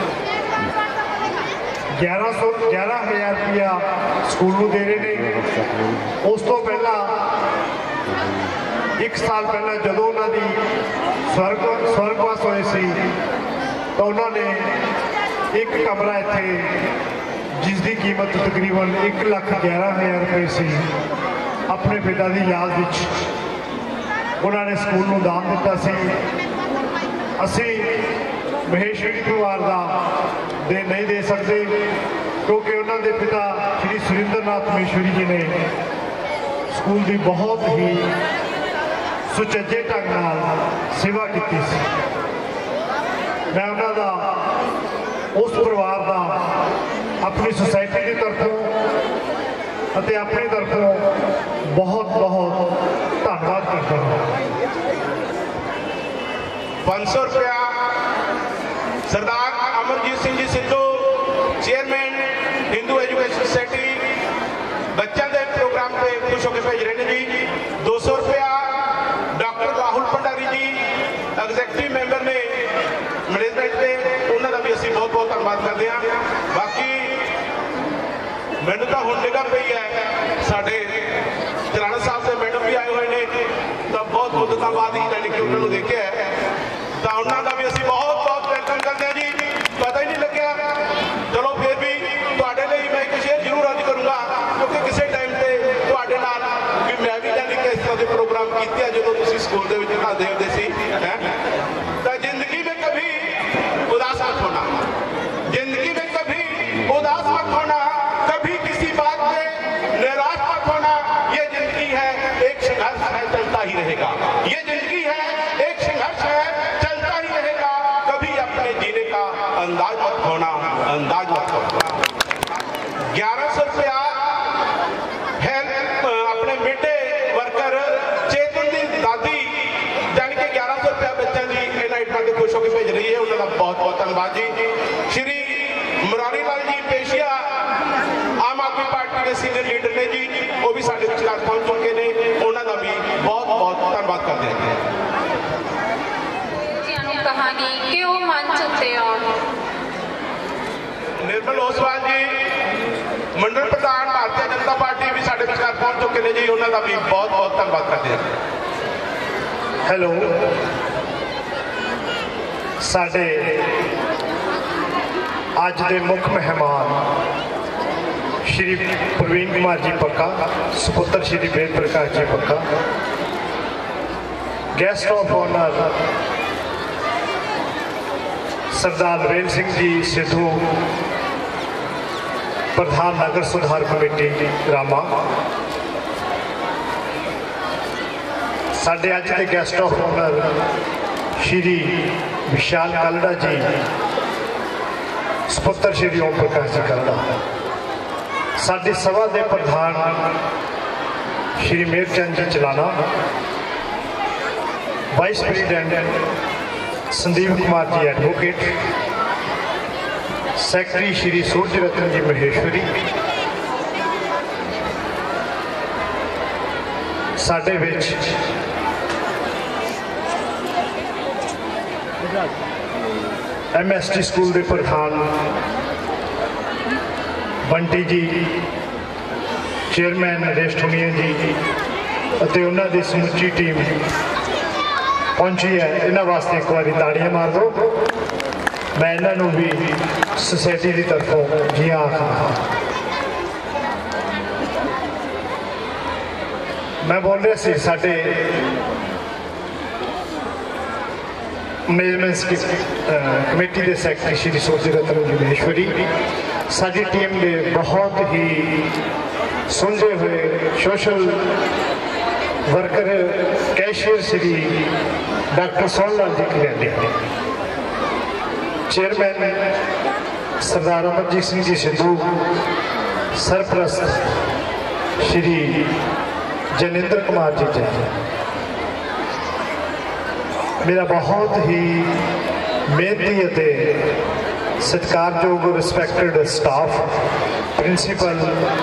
₹11,000 ਸਕੂਲ ਨੂੰ ਦੇ ਰਹੇ ਨੇ। ਉਸ ਤੋਂ ਪਹਿਲਾਂ 1 ਸਾਲ ਪਹਿਲਾਂ ਜਦੋਂ ਉਹਨਾਂ ਦੀ ਸਵਰਗਵਾਸ ਹੋਏ ਸੀ ਤਾਂ ਉਹਨਾਂ ਨੇ एक कमरा इत्थे जिसकी कीमत तकरीबन ₹1,11,000 सी अपने पिता की याद विच उन्होंने स्कूल को दान दिता सी। असी महेश्वरी परिवार का दे नहीं दे सकते क्योंकि उन्होंने पिता श्री सुरेंद्र नाथ महेश्वरी जी ने स्कूल की बहुत ही सुचज्जे ढंग नाल सेवा की सी। मैं उन्होंने उस परिवार का अपनी सोसाइटी की तरफों ਅਤੇ अपनी तरफों बहुत बहुत धन्यवाद करता हूँ। ₹500 सरदार Amarjit Singh ji Sidhu chairman Hindu education society बच्चों के प्रोग्राम पे खुश होकर भेज रहे हैं जी। ₹200 doctor Rahul Bhandari ji executive member ने मैनेजमेंट से उन्होंने भी असी बहुत बहुत धन्यवाद करते हैं। बाकी मैनू तो हुण निगाह पई है साडे चराना साहब से मैडम भी आए हुए हैं तो बहुत मुद्दतां बाद ही जानी कि उन्होंने देखा है तो उन्होंने भी असी बहुत बहुत वेलकम करते हैं जी। पता ही नहीं लग्या चलो फिर भी तुहाडे लई मैं एक शेयर जरूर अर्ज करूँगा क्योंकि किसी टाइम से तुहाडे नाल भी मैं भी जानी कि इस तरह के प्रोग्राम किए जो तुसीं स्कूल दे विच पढ़ाते होंदे सी है। तो जिंदगी में कभी उदास मत होना, जिंदगी में कभी उदास मत होना, कभी किसी बात में निराश मत होना। ये जिंदगी है एक संघर्ष है, चलता ही रहेगा। ये जिंदगी है एक संघर्ष है, चलता ही रहेगा। कभी अपने जीने का अंदाज मत होना, अंदाज मत होना। ₹1100 है अपने मिडे वर्कर चेतन की दादी जानी कि ₹1100 बच्चों की नाइटा के खुश होकर भेज रही है। उन्होंने बहुत बहुत धन्यवाद जी। श्री मुरारी लाल जी पेशिया आम आदमी पार्टी के सीनियर लीडर ने जी, वो भी साढ़े विचार पहुंच चुके हैं। उन्होंने भी बहुत बहुत ਦੋਸਵਾਲ जी मंडल प्रधान भारतीय जनता पार्टी भी साढ़े विचार पहुंच चुके हैं जी, उन्होंने भी बहुत बहुत धन्यवाद करते हैं। हेलो, साढ़े अज के मुख्य मेहमान श्री प्रवीण कुमार जी पक्का, सुपुत्र श्री वेद प्रकाश जी पक्का, गेस्ट ऑफ ऑनर सरदार नवेल सिंह जी सिद्धू, प्रधान नगर सुधार कमेटी रामा, साढ़े अज के guest of honour Shri Vishal Kalra ji, सुपुत्र श्री ओम प्रकाश जी कालड़ा, साडी सभा के प्रधान Shri Meharchand ji Chalana, vice president Sandeep Kumar ji advocate, secretary Shri Suraj Ratan ji Maheshwari, साडे विच MST स्कूल के प्रधान बंटी जी, चेयरमैन नरेश ठुनिया जी और उन्होंने समुची टीम पहुंची है। इन्होंने वास्ते एक बार ताड़ियां मार दो। मैं इन्हों भी सोसाइटी की तरफों जी आखा। मैं बोल रहा सी साडे मैनेजमेंट कमेटी के सैकटरी श्री सूरज रतन जी महेश्वरी, साडी टीम के बहुत ही सुलझे हुए social worker cashier Shri doctor Sonlal ji Kalyani, chairman सरदार अमरजीत सिंह जी सिद्धू, सरप्रस्त श्री जनेंद्र कुमार जी जैन, मेरा बहुत ही मेहनती सत्कारयोग respected staff, principal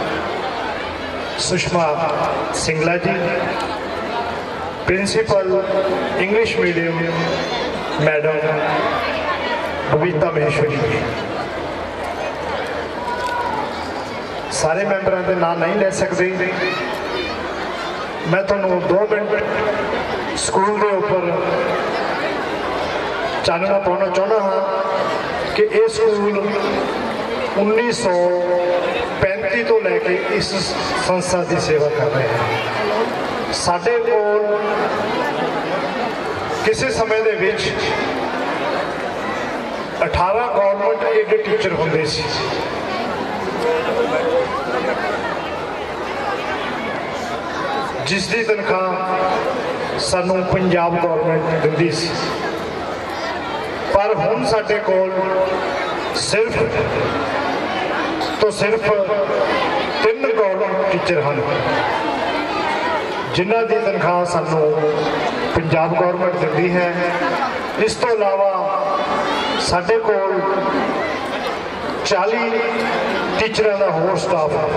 Sushma Singla ji, principal English medium madam Babita Maheshwari ji, सारे मैंबरों के नाम नहीं ले सकते। मैं तुहानू 2 मिनट स्कूल के उपर चानना पाना चाहना हाँ कि यह स्कूल 1935 तो लैके इस संस्था की सेवा कर रहे हैं। साडे कोल किसी समय दे विच 18 गवर्नमेंट एडेड टीचर होंदे सी, जिसकी तनख्वाह सानू पंजाब गवर्नमेंट दिंदी सी, पर हुण साडे कोल सिर्फ तो सिर्फ 3 गवर्नमेंट टीचर हैं जिन्हां दी तनख्वाह सानू पंजाब गवर्नमेंट दिंदी है। इस तो अलावा साडे कोल 40 टीचरों का होर स्टाफ है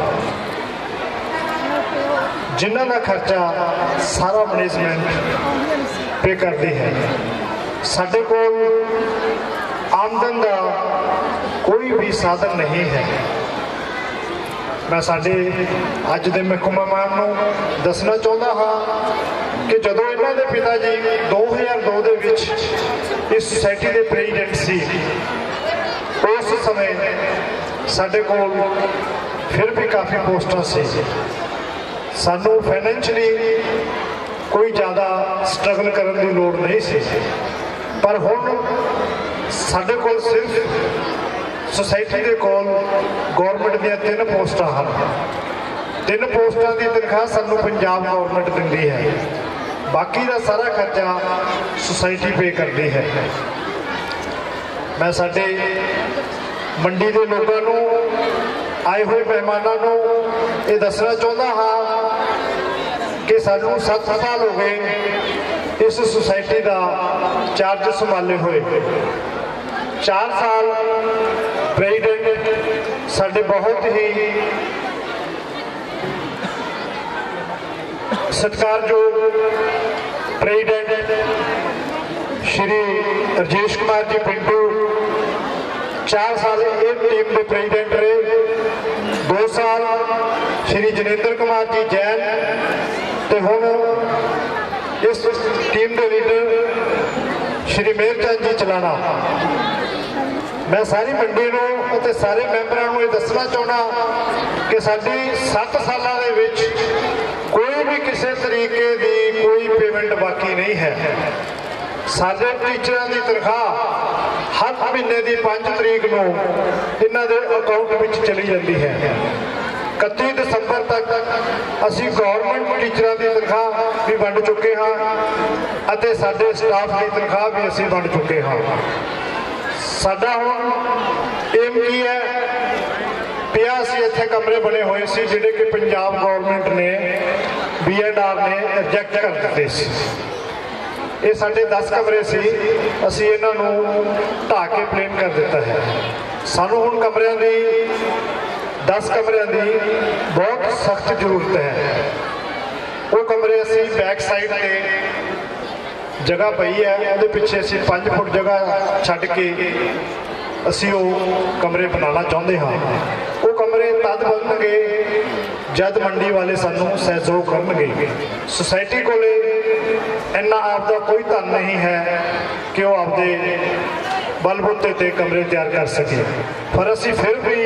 जिन्हां दा खर्चा सारा मैनेजमेंट पे करती है। साडे कोल आमदन का कोई भी साधन नहीं है। मैं साडे अज दे मेहमान नूं दसना चाहता हाँ कि जदों इन्हां दे पिता जी 2002 दे विच इस सोसाइटी के प्रेजिडेंट सी, उस समय साडे कोल फिर भी काफ़ी पोस्टां सी, सानू फाइनैंशली कोई ज़्यादा स्ट्रगल करने की लोड़ नहीं सी, पर हुण साडे कोल सिर्फ सोसाइटी के कोल गौरमेंट दी 3 पोस्टां हैं। 3 पोस्टां की तनख्वाह सानू पंजाब गौरमेंट दिंदी है, बाकी का सारा खर्चा सोसाइटी पे करती है। मैं साडे मंडी के लोगों को, आए हुए मेहमानों को ये दसना चाहता हाँ कि सानू 7 साल हो गए इस सोसाइटी का चार्ज संभाले हुए। 4 साल प्रेजिडेंट साडे बहुत ही सत्कारयोग प्रेजिडेंट श्री राजेश कुमार जी पिंटू 4 साल ये टीम के प्रेजिडेंट रहे, 2 साल श्री जनेंद्र कुमार जी जैन, तो हुण इस टीम के लीडर श्री मेहरचंद जी चलाना। मैं सारी मंडी नूं ते सारे मैंबरां नूं ये दसना चाहना कि साडी 7 सालां दे विच कोई भी किसी तरीके की कोई पेमेंट बाकी नहीं है। साडे टीचरां की तनख्वाह हर महीने की 5 तरीक नूं इन्हां दे अकाउंट विच चली जाती है। 31 दिसंबर तक असी गौरमेंट टीचरां की तनख्वाह भी वंड चुके हाँ अते साडे स्टाफ की तनख्वाह भी असी वंड चुके हाँ। साडा हुण एम की है, 50 इत्थे कमरे बने हुए सी जिहड़े कि पंजाब गौरमेंट ने BNR ने रिजैक्ट कर दिते सी। ये साढ़े 10 कमरे सी, असी इन्हां नूं ढा के प्लेन कर दिता है। सानू हुण कमरियां दी 10 कमरियां दी बहुत सख्त जरूरत है। वो कमरे असी बैक साइड ते जगह पई है, उहदे पिछे असी 5 फुट जगह छड्ड के असी वो कमरे बनाना चाहते हाँ। वो कमरे तद बनणगे जद मंडी वाले सानू सहयोग करनगे। सोसाइटी कोले इन्ना आपदा कोई धन नहीं है कि वो आपदे बलबूते ते कमरे तैयार कर सके, पर असी फिर भी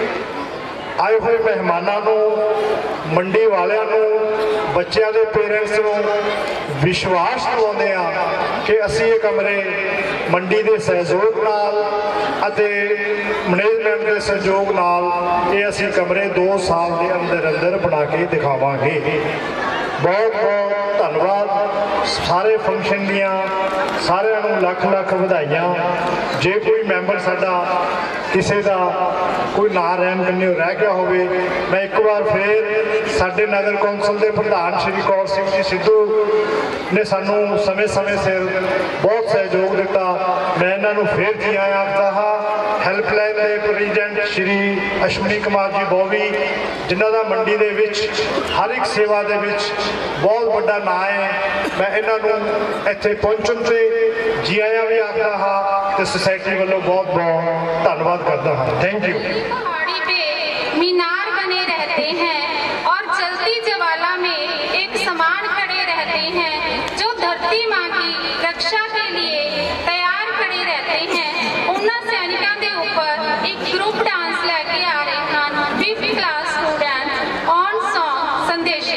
आए हुए मेहमानों नूं, मंडी वालियां नूं, बच्चों के पेरेंट्स नूं विश्वास दिवाउंदे आ कि असी ये कमरे मंडी के सहयोग नाल अते मैनेजमेंट के सहयोग नाल ये असी कमरे 2 साल के अंदर अंदर बना के दिखावांगे। बहुत बहुत धन्यवाद सारे फंक्शन दियां, सारिਆਂ ਨੂੰ ਲੱਖ ਲੱਖ ਵਧਾਈਆਂ। जे कोई मैंबर साडा किसी का कोई ना रहन कन्ने रह गया होवे, मैं एक बार फिर साडे नगर कौंसल के प्रधान श्री कौर सिंह जी सिद्धू ने सानू समय समय सिर बहुत सहयोग दिता, मैं इन्हां नूं फिर जी आया आखदा हाँ। हैल्पलाइन के प्रेजिडेंट श्री अश्विनी कुमार जी बॉवी जिन्हां दा मंडी दे विच हर एक सेवा दे विच बहुत बड़ा ना है, मैं इन्हां नूं इत्थे पहुंचण ते जी आया भी आखदा हाँ ते सोसाइटी वालों बहुत बहुत धन्यवाद करता हाँ। Thank you. पहाड़ी पे मीनार बने रहते हैं और चलती ज्वाला में एक समान खड़े रहते हैं जो धरती माँ की रक्षा के लिए तैयार खड़े रहते हैं। उन्हां सैनिकों के ऊपर एक ग्रुप डांस लेके आ रहे हैं 5th class student on song संदेश।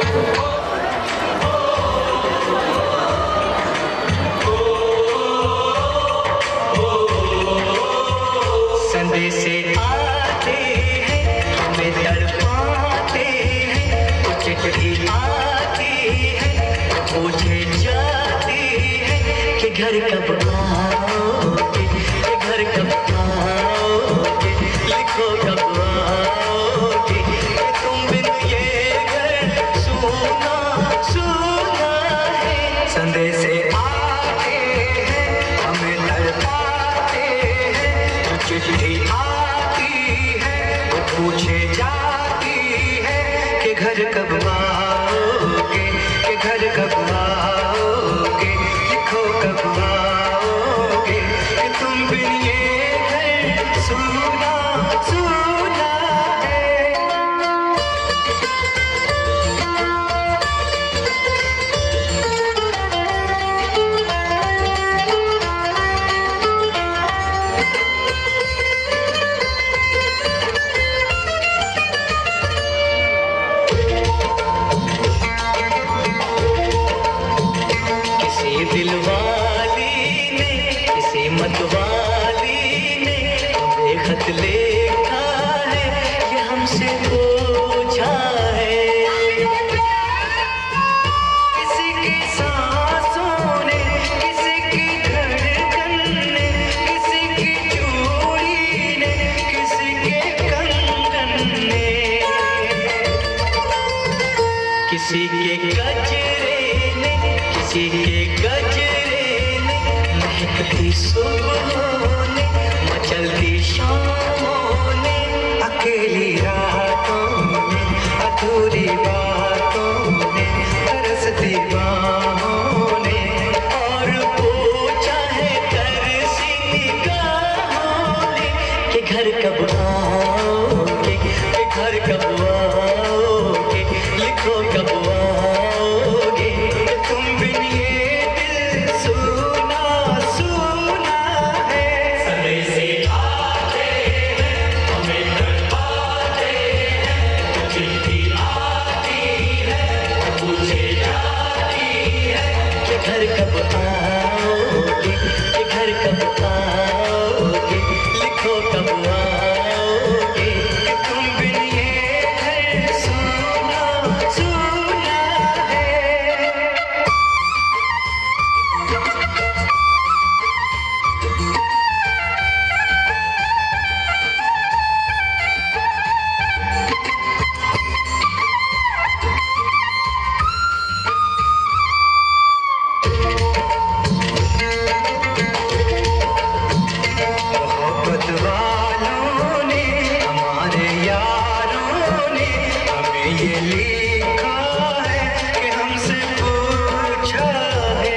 संदेशे आते हैं हमें तड़पाते हैं, कुछ चिट्ठी आती है पूछे जाती है कि घर कब आओगे, कि घर कब आओगे, लिखो कब आओगे, कि तुम बिन ये घर सूना सूना है। संदेशे आते हैं हमें तड़पाते हैं, चिट्ठी आती है वो पूछे जाती है कि घर कब आओगे, कि घर कब आओगे, लिखो कब आओगे, कि तुम बिन ये घर सूना सूना है। दिलवाली ने किसी मतवाली ने हमें खत लिखा है कि हमसे पूछा है, किसी की सांसों ने, किसी की धड़कन ने, किसी की चूड़ी ने, किसी के कंगन ने, किसी के गजरे ने, किसी के गजरे ने, महकती सुबहों ने, मचलती शामों ने, अकेली रातों ने, अधूरी बातों ने, तरसती बाहों ने, और पूछा है तरसी निगाहों ने कब आओगे, कि घर कब आओगे, लिखो कब आओगे, कि तुम बिन ये घर सूना सूना है। मोहब्बत वालों ने, हमारे यारों ने हमें ये लिखा है कि हमसे पूछा है।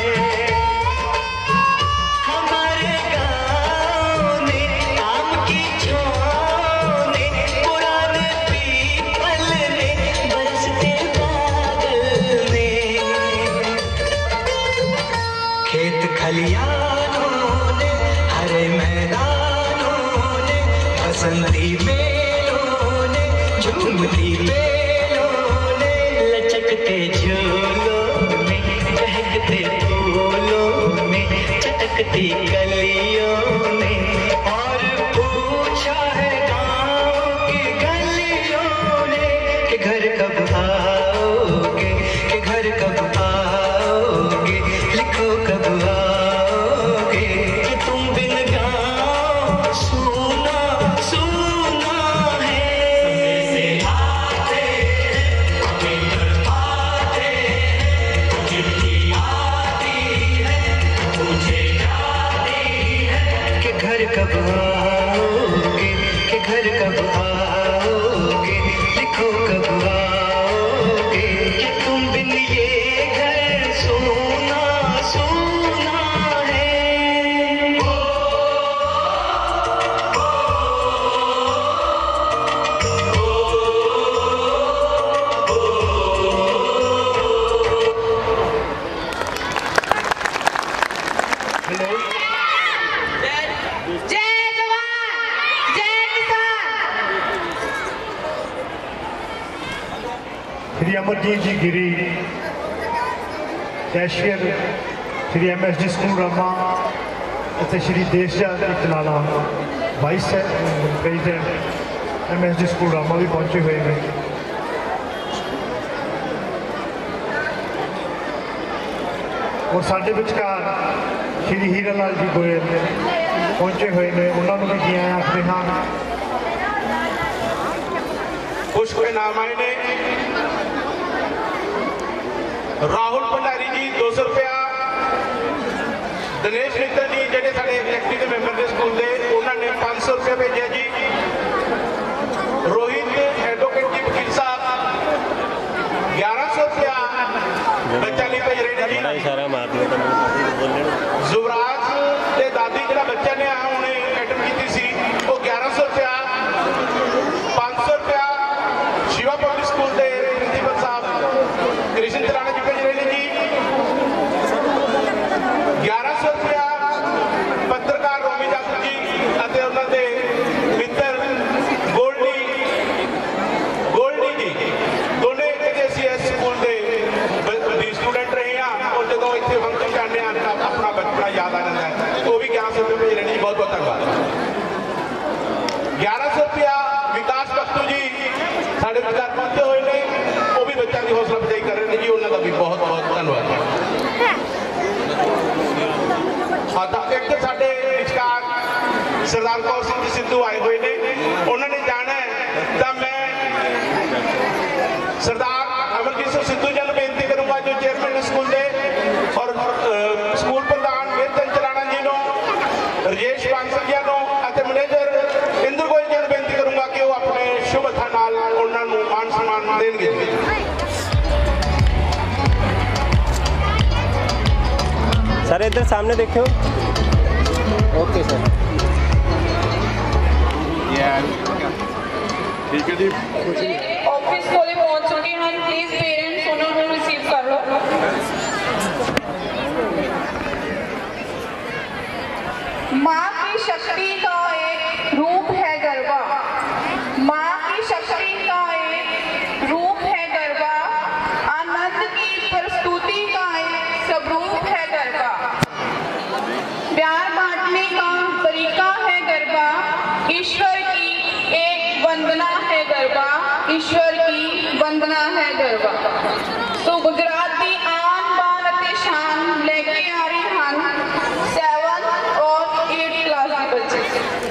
हमारे गाँव में आम की छाँव ने, पुराने पीपल ने, बरसते बादल ने, खेत खलियानों ने, हरे मैदानों ने, बसंती बेलों ने, झूमती बेलों ने, लचकते झूलों में, महकते फूलों में, चटकती गलियों ने, और पूछा है गाँव की गलियों ने कि घर कब आओगे, कि घर कब आओगे, लिखो कब आओगे, कि तुम बिन गाँव सूना सूना है। से आते हमें तड़पाते, चिट्ठी आती है, मुझे जाती है, कि घर कब आओगे, कि घर कब आओगे, लिखो कब आओगे, कि तुम बिन ये घर सोना सोना है। जय जवान जय किसान। Shri Amarjit ji Giri, cashier Shri MSD school Rama ਅਤੇ श्री देशजात इतलाला vice president MSD school Rama भी पहुंचे हुए हैं। और साडे विचकार श्री हीरा लाल जी गोयल पहुंचे हुए हैं, उन्होंने भी जी आया आखते हाँ। कुछ के नाम आए ने, राहुल भंडारी जी 200 रुपया, दिनेश मित्तल जी ਜਿਹੜੇ ਸਾਡੇ ਐਗਜ਼ੈਕਟਿਵ ਦੇ ਮੈਂਬਰ ਦੇ ਸਕੂਲ ਦੇ, ਉਹਨਾਂ ਨੇ 500 रुपया भेजा जी। रोहित एडवोकेट जी वकील साहब 1100 रुपया बच्चा ਲਈ भेज ਰਹੇ ਨੇ जी। सारा मार दिया जुवराज ਦੇ ਦਾਦੀ ਜਿਹੜਾ ਬੱਚਾ ਨੇ ਆ ਹੁਣੇ ਅਟੈਂਡ ਕੀਤੀ ਸੀ, ਉਹ 1100 रुपया। 500 रुपया शिवा पब्लिक स्कूल ਦੇ प्रिंसीपल साहब कृष्ण तलाना जी भेज ਰਹੇ ਨੇ जी। 1100 रुपया पत्रकार रोमी जाफर जी ਅਤੇ ਉਹਨਾਂ ਦੇ ਮਿੱਤਰ ਗੋਲਡੀ ਜੀ, ਦੋਨੇ ਕਿਤੇ ਅਸੀਂ ਇਸ ਸਕੂਲ ਦੇ ਸਟੂਡੈਂਟ ਰਹੇ ਹਾਂ। ਔਰ ਜਦੋਂ ਇੱਥੇ ਫੰਕਸ਼ਨ ਕਰਨੇ ਆ ਤਾਂ ਆਪਣਾ ਬਚਪਨਾ ਯਾਦ ਆ ਜਾਂਦਾ ਹੈ। ਉਹ ਵੀ 1100 रुपये भेज ਰਹੇ ਨੇ ਜੀ, ਬਹੁਤ ਬਹੁਤ ਧੰਨਵਾਦ। 1100 रुपया विकास पश्तो जी साढ़े विचार पहुंचे हुए ने, वो भी बच्चों की हौसला अफजाई कर रहे हैं जी, उन्होंने भी बहुत बहुत धन्यवाद। हाँ तो एक तो साढ़े विचकार सरदार कौर सिंह जी सिद्धू आए हुए ने, उन्होंने जाना है तो मैं सरदार अमरजीत सिंह सिद्धू जी को बेनती करूंगा जो चेयरमैन स्कूल के, और स्कूल प्रधान वीरचंद चलाना जी को, राजेश बांसल जी को, मैनेजर इंद्र गोयल जी को बेनती करूंगा कि वो अपने शुभ हत्थां नाल उन्होंने मान सम्मान देंगे। सर इधर सामने देखो। ओके सर, ठीक है जी। ऑफिस कोले पहुंच चुके हैं, प्लीज पेरेंट्स उन्होंने रिसीव कर लो। माँ की शक्ति का एक रूप है गरबा, माँ की शक्ति का एक रूप है गरबा, आनंद की प्रस्तुति का एक स्वरूप है ईश्वर की वंदना है गरबा। तो गुजरात की आन बान अते शान लेके आ रहे हैं 7 और 8 क्लास के बच्चे।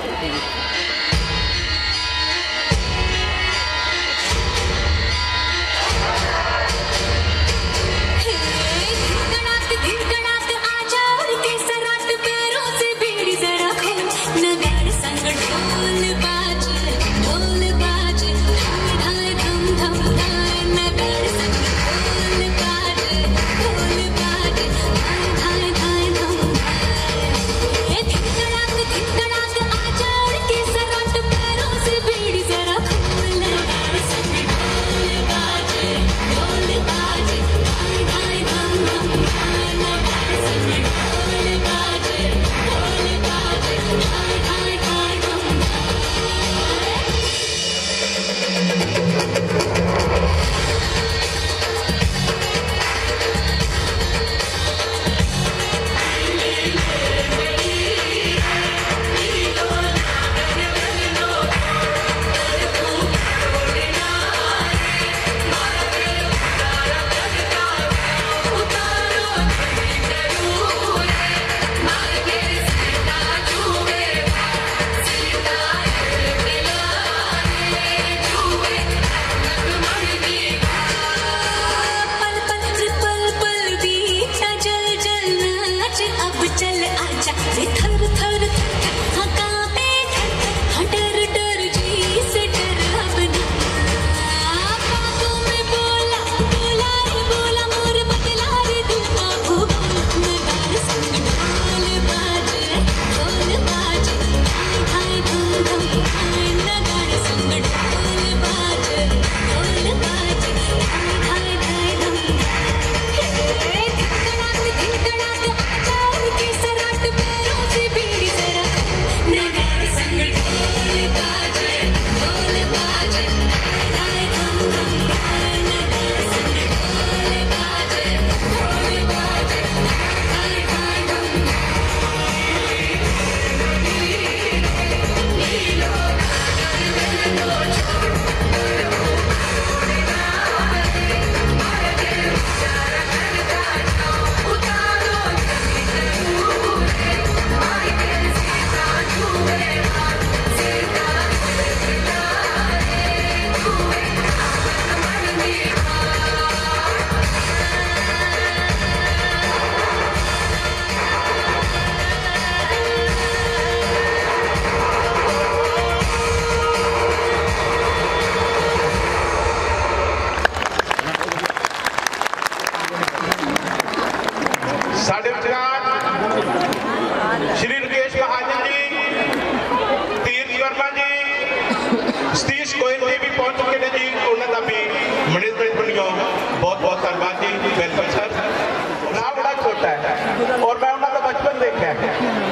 और मैं उन्होंने बचपन देखा है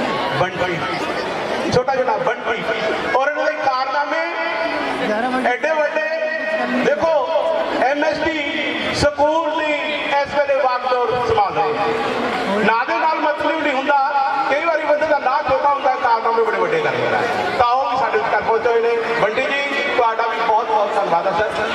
बंटी छोटा छोटा बंटी और इन्होंने कारनामे एडे वड्डे देखो MST स्कूल की इस वेले वागडोर संभाल रहे ना दे नाल मतलब नहीं होंदा कई बार बंदे का ना छोटा होंदा कारनामे बड़े बड़े कर रहा है तो वो भी साडे तक पहुंचे हुए ने बंटी जी तुहाडा भी बहुत बहुत धन्यवाद है सर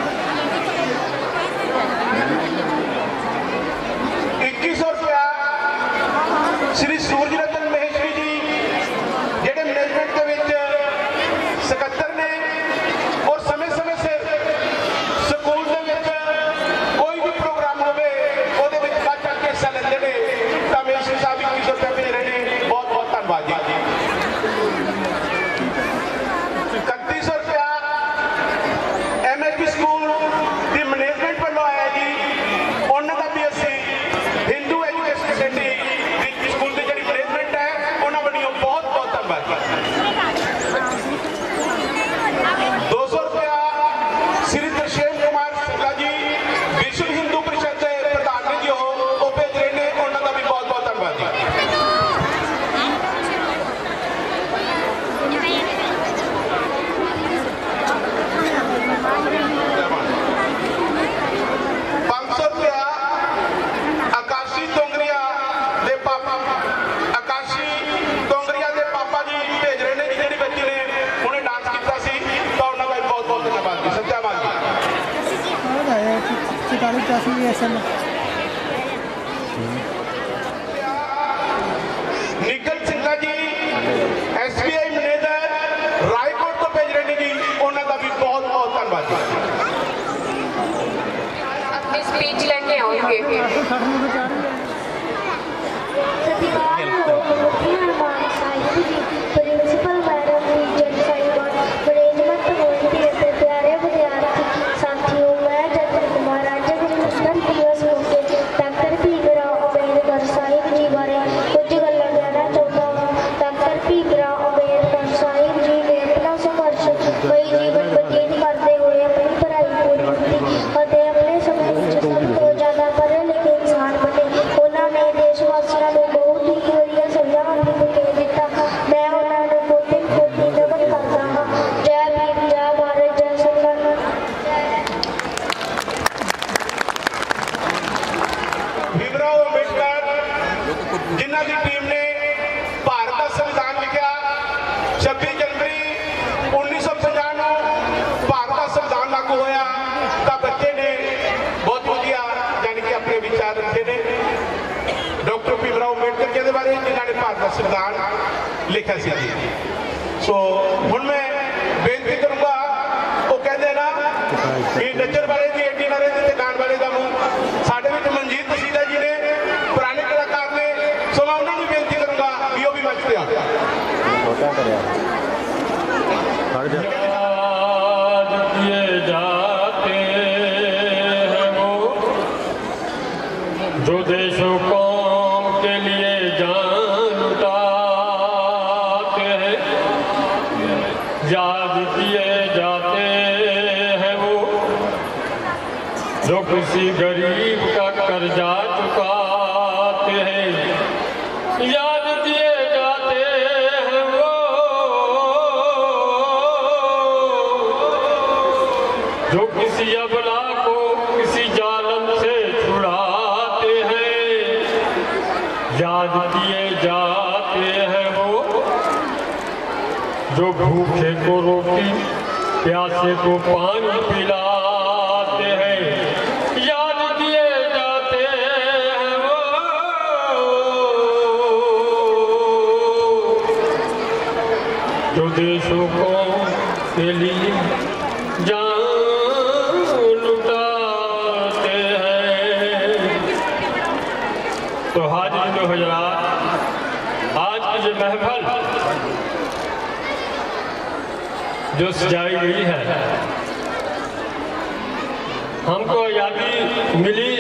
2100 रुपया श्री सूरज रतन महेश्वरी जी जेडे मैनेजमेंट के विच सकत्तर ने और समय समय से स्कूल के विच कोई भी प्रोग्राम होवे ओदे विच बढ़ चढ़ के हिस्सा लेंदे ने तां महेश्वरी साहब 2100 रुपया भेज रहे हैं बहुत बहुत धन्यवाद जी 3100 रुपया MSP स्कूल की मैनेजमेंट वालों आया जी उन्होंने भी असी हिंदू एजुकेशन सोसाइटी स्कूल की जी management Nikhil Singha ji SBI manager Raikot तो भेज रहे जी, उन्होंने भी बहुत बहुत धन्यवाद जी। अपनी स्पीच लेके आएंगे। प्रिंसिपल मैडम रीजन साइबर मैनेजमेंट कमेटी के प्यारे विद्यार्थी साथियों, मैं चंद्र कुमार राज्य गणतंत्र दिवस मौके डॉक्टर भीमराव अंबेडकर साहिब जी बारे कुछ गल्लां कहना चाहता हूँ। डॉक्टर भीमराव अंबेडकर साहिब जी ने अपना संघर्ष कई जीवन व्यतीत करते हुए अपनी पढ़ाई पूरी की और अपने समय में सब तो ज्यादा पढ़े लिखे इंसान बने। उन्होंने देशवासियों को बहुत ही बढ़िया संविधान भी दिता। मैं उन्होंने कोटि कोटि नमन करता हूँ। जय भीम, जय भारत, जय संविधान। भीमराव अंबेडकर जिन्हों की टीम ने भारत का संविधान लिखा 26 जनवरी 1950 को भारत का संविधान लागू होया, तो बच्चे ने बहुत बढ़िया यानी कि अपने विचार रखे ने डॉक्टर भीमराव अंबेडकर के बारे जिन्होंने भारत का संविधान लिखा सी। सो हुण मैं बेनती करूंगा, वो कहते ना कि नचर वाले की एडी ना रहे ते गान वाले का मुंह। साडे विच मनजीत तसीदा जी ने पुराने कलाकार ने, सो मैं उन्होंने बेनती करूंगा कि वो भी मंच पे आए। याद किए जाते हैं वो जो देशों कौम के लिए जान लुटाते हैं। याद किए जाते हैं वो जो किसी गरीब का कर्जा चुकाते हैं। याद किए जाते हैं वो जो किसी अबला को किसी जालिम से छुड़ाते हैं। याद किए जाते हैं वो जो भूखे को रोटी प्यासे को पानी पिलाते हैं। याद किए जाते हैं वो जो देशों को के लिए जान लुटाते हैं। तो हाजिर हज़रात, आज की ये महफिल जो सजाई गई है, हमको आज़ादी मिली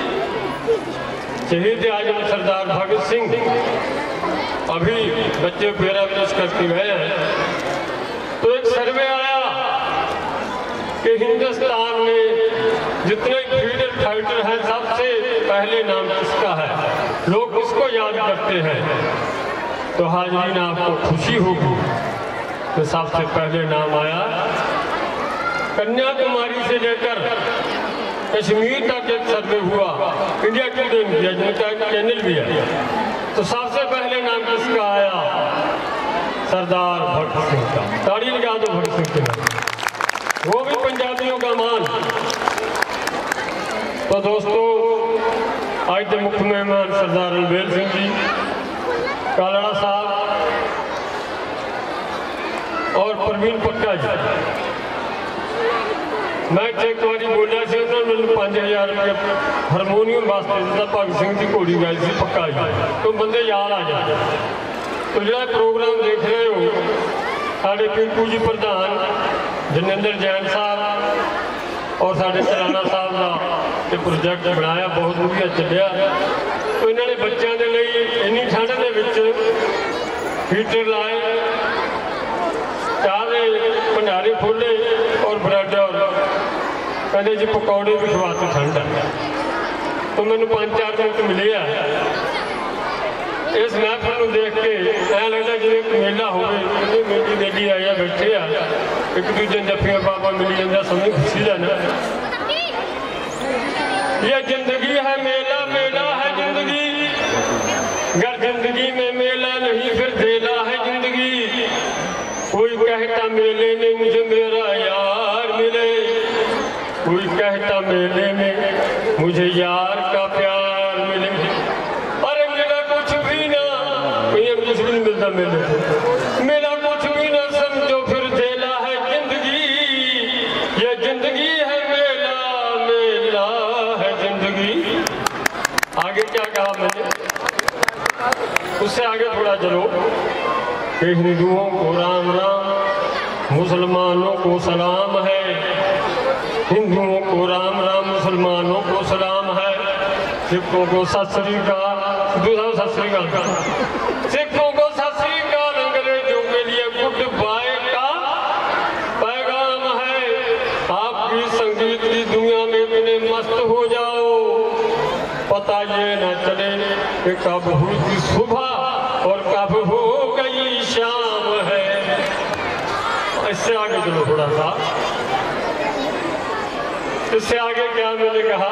शहीद आजम सरदार भगत सिंह। अभी बच्चे पेरा पेश करके गए हैं, तो एक सर्वे आया कि हिंदुस्तान में जितने फ्रीडम फाइटर हैं सबसे पहले नाम किसका है, लोग किसको याद करते हैं। तो हाजरीन, आपको खुशी होगी तो सबसे पहले नाम आया कन्याकुमारी से लेकर कश्मीर तक एक सर्वे हुआ, इंडिया टुडे इंडिया जिनका चैनल भी है। तो सबसे पहले नाम किसका आया, सरदार भगत सिंह का। ताड़ी लगा दो भगत सिंह के नाम, वो भी पंजाबियों का मान। तो दोस्तों, आज के मुख्य मेहमान सरदार रलवेल सिंह जी कालड़ा साहब और प्रवीण पक्का जी। मैं एक बार बोलिया से मैंने 5000 रुपये हारमोनीयम वास्ते दिता, भगत सिंह की घोड़ी गाई सी पक्का जी। तो बंदे याद आ जाए। तो जो प्रोग्राम देख रहे हो, साढ़े पिंकू जी प्रधान जनेंद्र जैन साहब और साढ़े चलाना साहब का ये प्रोजेक्ट बनाया, बहुत वधिया चलिया। तो इन्होंने बच्चों के लिए इन्नी ठंड के हीटर लाए, चाह के भंडारे खोले और ब्रैड और कहते जी पकौड़े भी खवाते ठंड है। तो मैंने 5-4 मिनट मिले है इस महफिल को देख के, ऐ लगता जिवें एक मेला हो, मेली आया बैठे आ, एक दूजे जफियां बाबा मिली जाता, समझ खुशी लेना। ये जिंदगी है मेला, मेला है जिंदगी, अगर जिंदगी में मेला नहीं फिर देला है जिंदगी। कोई कहता मेले में मुझे मेरा यार मिले, कोई कहता मेले में मुझे यार का प्यार मिले। अरे मेरा कुछ भी ना, कहीं कुछ भी नहीं मिलता मेरा कुछ भी ना समझो फिर झेला है जिंदगी, ये जिंदगी है मेला, मेला है जिंदगी। आगे क्या कहा मैंने, उससे आगे थोड़ा चलो कि हिंदुओं को राम राम, मुसलमानों को सलाम है। हिंदुओं को राम राम, मुसलमानों को सलाम है। सिखों को सत श्री अकाल, दूसरा सत श्री अकाल, सिखों को सत श्री अकाल, अंग्रेजों के लिए गुड बाय का पैगाम है। आपकी संगीत की दुनिया में इतने मस्त हो जाओ, पता ये न चले कि कब हुई थी सुबह और कब हो गई शाम है। इससे आगे चलो थोड़ा सा, इससे आगे क्या मैंने कहा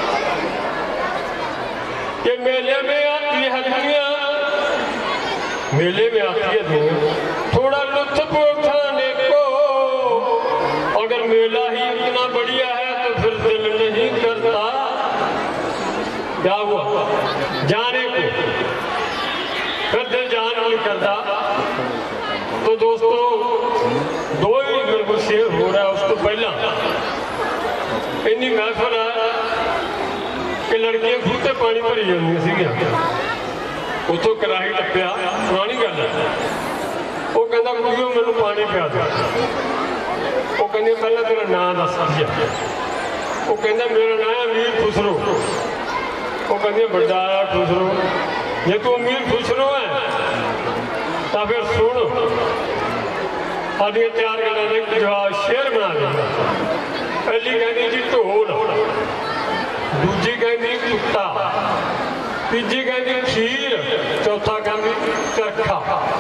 कि मेले में आती है दुनिया, मेले में आती है दुनिया थोड़ा लुत्फ उठाने को। अगर मेला ही इतना बढ़िया है तो फिर दिल नहीं करता क्या हुआ जाने को, फिर दिल जान नहीं करता। तो दोस्तों दो ही मेरे को शेर हो रहा है। उसको पहला इन्नी महफिल है कि लड़कियां खूते पानी भरी जांदियां, उतों कराही टप्पिया, पुरानी गल है। वो कहता कुड़ियो मैनू पानी पिया दो। वो कहती पहले तेरा नाम दस की है। वो कहता मेरा नाम है अमीर खुसरो। वो कहती बड़ाया खुसरो, जे तू अमीर खुसरो है तो फिर सुन साडियां चार गल्लां का जवाब शेर बना देना। पहली कहती जी ढोल, दूजी कहती कुत्ता, तीजी कहती खीर, चौथा कहती चरखा।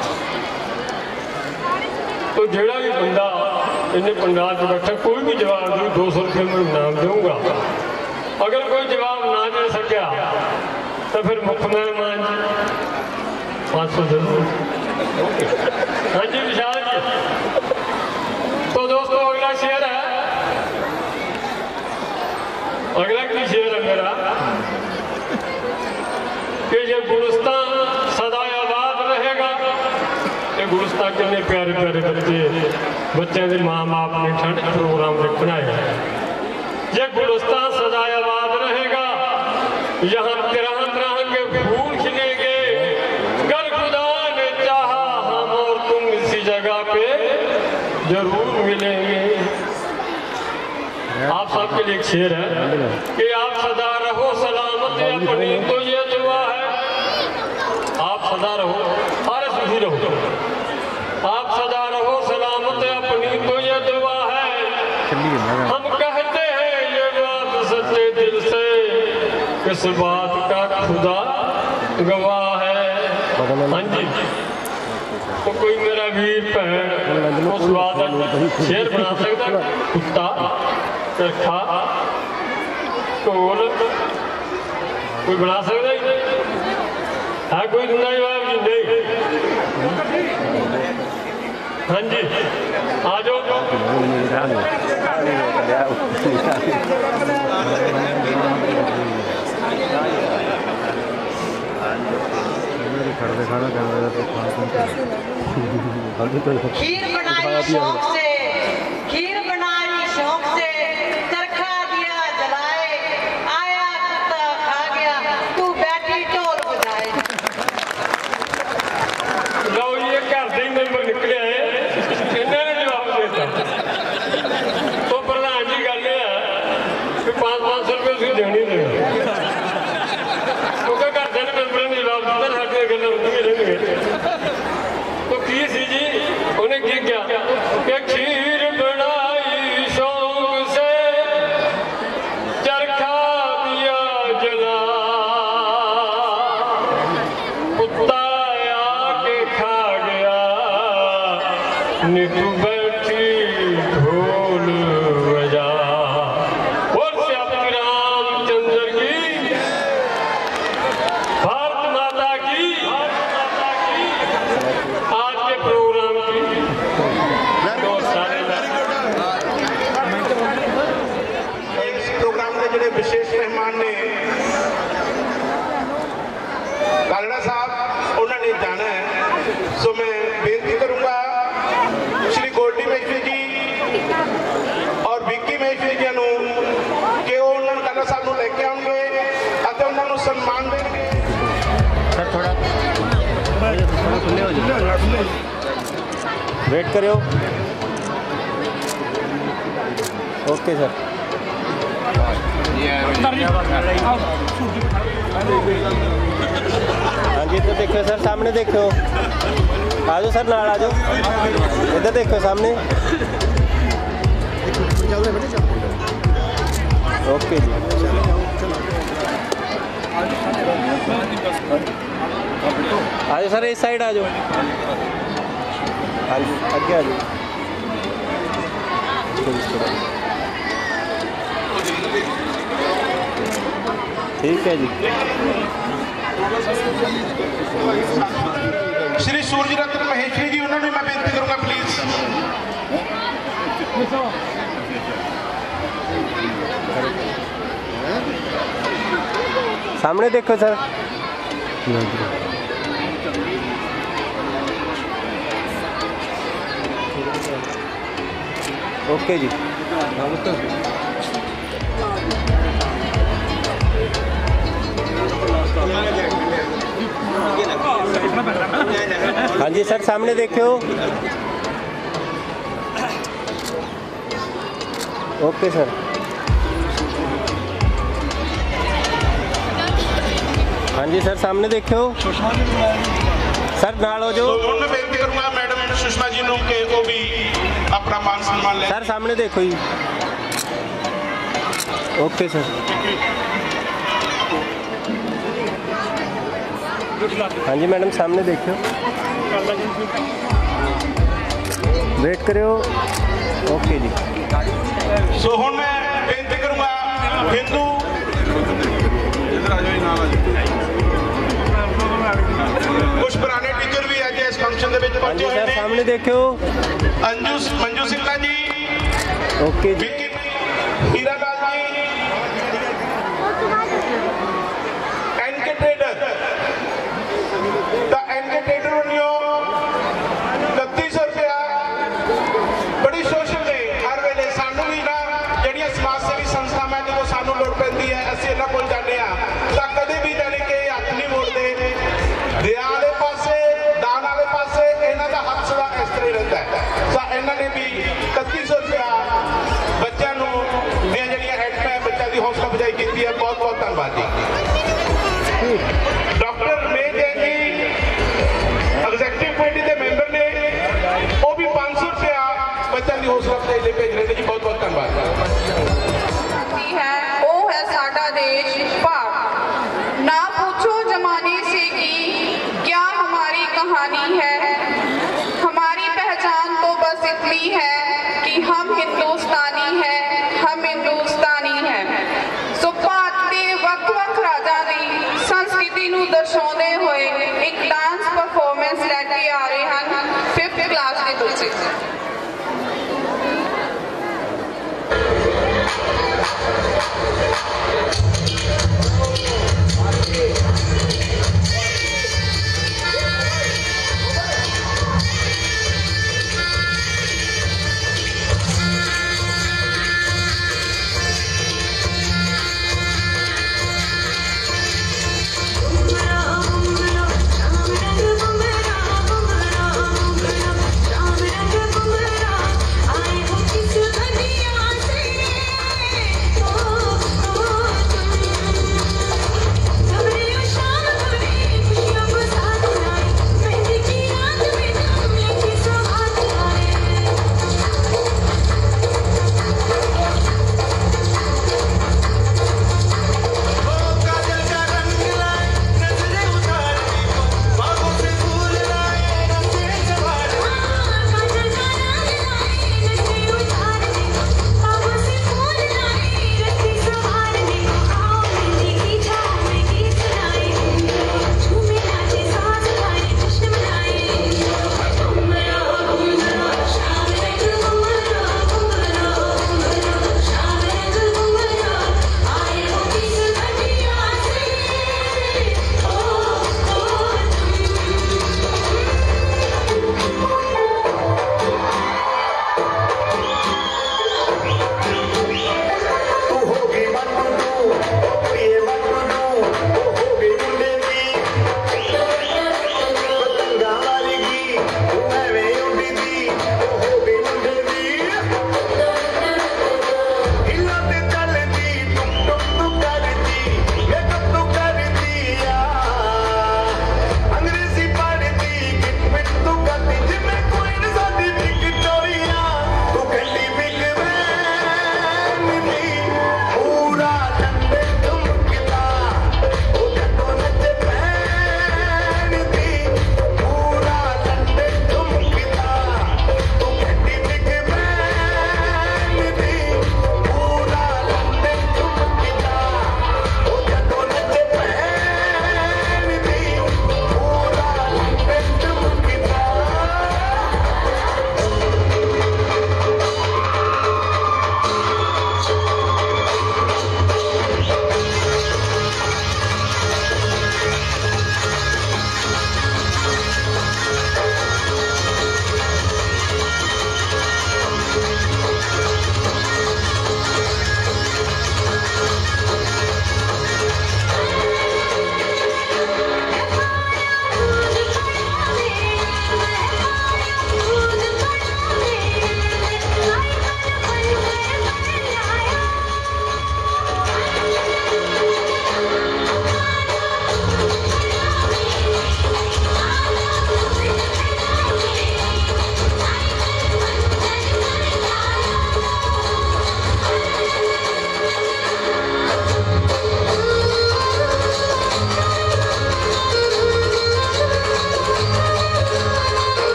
तो जेड़ा भी बंदा इन्हें पंडाल में बैठा कोई भी जवाब दू, 200 रुपये में इनाम दूंगा। अगर कोई जवाब ना दे सका तो फिर मुख्य मेहमान 500 दे दो। हाँ जी विशाल जी। तो दोस्तों अगला शेर है, अगला की शेर है मेरा कि ये गुलिस्तान सदा आबाद रहेगा। ये गुलिस्तान कितने प्यारे प्यारे बच्चे, बच्चों के माँ बाप ने ठंड प्रोग्राम बनाया। ये गुलिस्तान सदा आबाद रहेगा, यहाँ तरह तरह के फूल खिलेंगे। अगर खुदा ने चाहा हम और तुम इसी जगह पे जरूर मिलेंगे। आप सबके लिए एक शेर है कि आप सदा रहो सलामत, अपनी तो ये दुआ है। आप सदा रहो और सुखी रहो, आप सदा रहो सलामत, अपनी तो ये दुआ है। हम कहते हैं ये बात सच्चे दिल से, इस बात का खुदा गवाह है। हाँ जी, तो कोई मेरा वीर भैन उस बात शेर बना सकता, कुत्ता चरखा ढोल कोई बना सकता ही है? कोई दूंगा जवाब जी नहीं। हाँ जी आ जाओ। खीर बनाई शौक से, खीर बनाई शौक से, चरखा दिया जलाए, आया कुत्ता खा गया, तू बैठी ढोल बजाए। लो ये घर दे मेंबर निकले है, इन्होंने जवाब देता। तो प्रधान जी गल है कि 500 रुपये उसकी देनी देना, क्योंकि घर दे मेंबर ने जवाब दिता साढ़े गल रहेंगे। तो की सी जी उन्हें की क्या कि खीर बनाई शौक से, चरखा दिया जला, कुत्ता आके खा गया, नितू बैठी ढोल बजा। और श्री रामचंद्र की, भारत माता की, आज के प्रोग्राम की इस प्रोग्राम के जोड़े विशेष मेहमान ने कालड़ा साहब उन्होंने जाना है। सो मैं बेनती करूंगा श्री गोल्डी मेजवी जी और विक्की मेजवी जी कि वो उन्होंने कालड़ा साहब को लेके आएंगे और उन्होंने सम्मान देंगे। सर थोड़ा वेट करो। Okay sir. हाँ जी इधर देखो सर, सामने देखो। आ जाओ सर, नाल आ जाओ, इधर देखो सामने। ओके जी। आ जाओ सर, इस साइड आ जाओ। हाँ जी आगे आ जाओ। ठीक है जी। श्री सूरज रत्न महेश्वरी जी उन्होंने मैं बेनती करूंगा प्लीज। सामने देखो सर। ओके जी। हाँ जी सर, सामने देखो। Okay sir. हाँ जी सर, सामने देखो सर, नाल हो जाओ। तो मैं बेनती करूंगा मैडम सुषमा जी को कि वो भी अपना मान सम्मान ले। सर सामने देखो जी। Okay sir. हाँ जी मैडम, सामने देखो, वेट करो। ओके जी। सो हुण मैं बेनती करूंगा हिंदू कुछ पुराने टीचर भी अज इस फंक्शन के विच पहुंचे हुए हैं। सामने देखो। मंजू सिंगला जी। ओके जी। हीरा लाल जी। एनके ट्रेडर बनियो 3100 रुपया बड़ी सोशल ने हर वेले सानू भी ना जड़ियां समाज सेवी संस्थावां जो सानू लोड़ पैंदी है असीं इन्हां कोल जाने तां कदे भी जाने कि हथ नहीं मोड़ते। दया वाले पासे दान वाले पासे इन्हां दा हथ सदा इस तरह रहिंदा है। सो इन्हां ने भी 3100 रुपया बच्चों नूं दीआं जड़ियां आइटमां बच्चों की हौसला अफजाई की है। बहुत बहुत धन्यवाद जी। Doctor Ramesh Jain ji executive committee के मैंबर ने वो भी 500 रुपया बच्चों की हौसला अफजाई ले भेज रहे हैं जी। बहुत बहुत धन्यवाद है वो है साडा देश भारत। ना पूछो जमाने से कि क्या हमारी कहानी है, हमारी पहचान तो बस इतनी है कि हम हिंदुस्तानी हैं, हम हिंदुस्तानी हैं। सो भारत के ਵੱਖ-ਵੱਖ ਰਾਜਾਂ ਦੀ ਸੰਸਕ੍ਰਿਤੀ ਨੂੰ ਦਰਸਾਉਂਦੇ ਹੋਏ ਇੱਕ ਡਾਂਸ ਪਰਫਾਰਮੈਂਸ ਲੈ ਕੇ ਆ ਰਹੇ ਹਨ 5th ਕਲਾਸ ਦੇ ਬੱਚੇ। राम रंग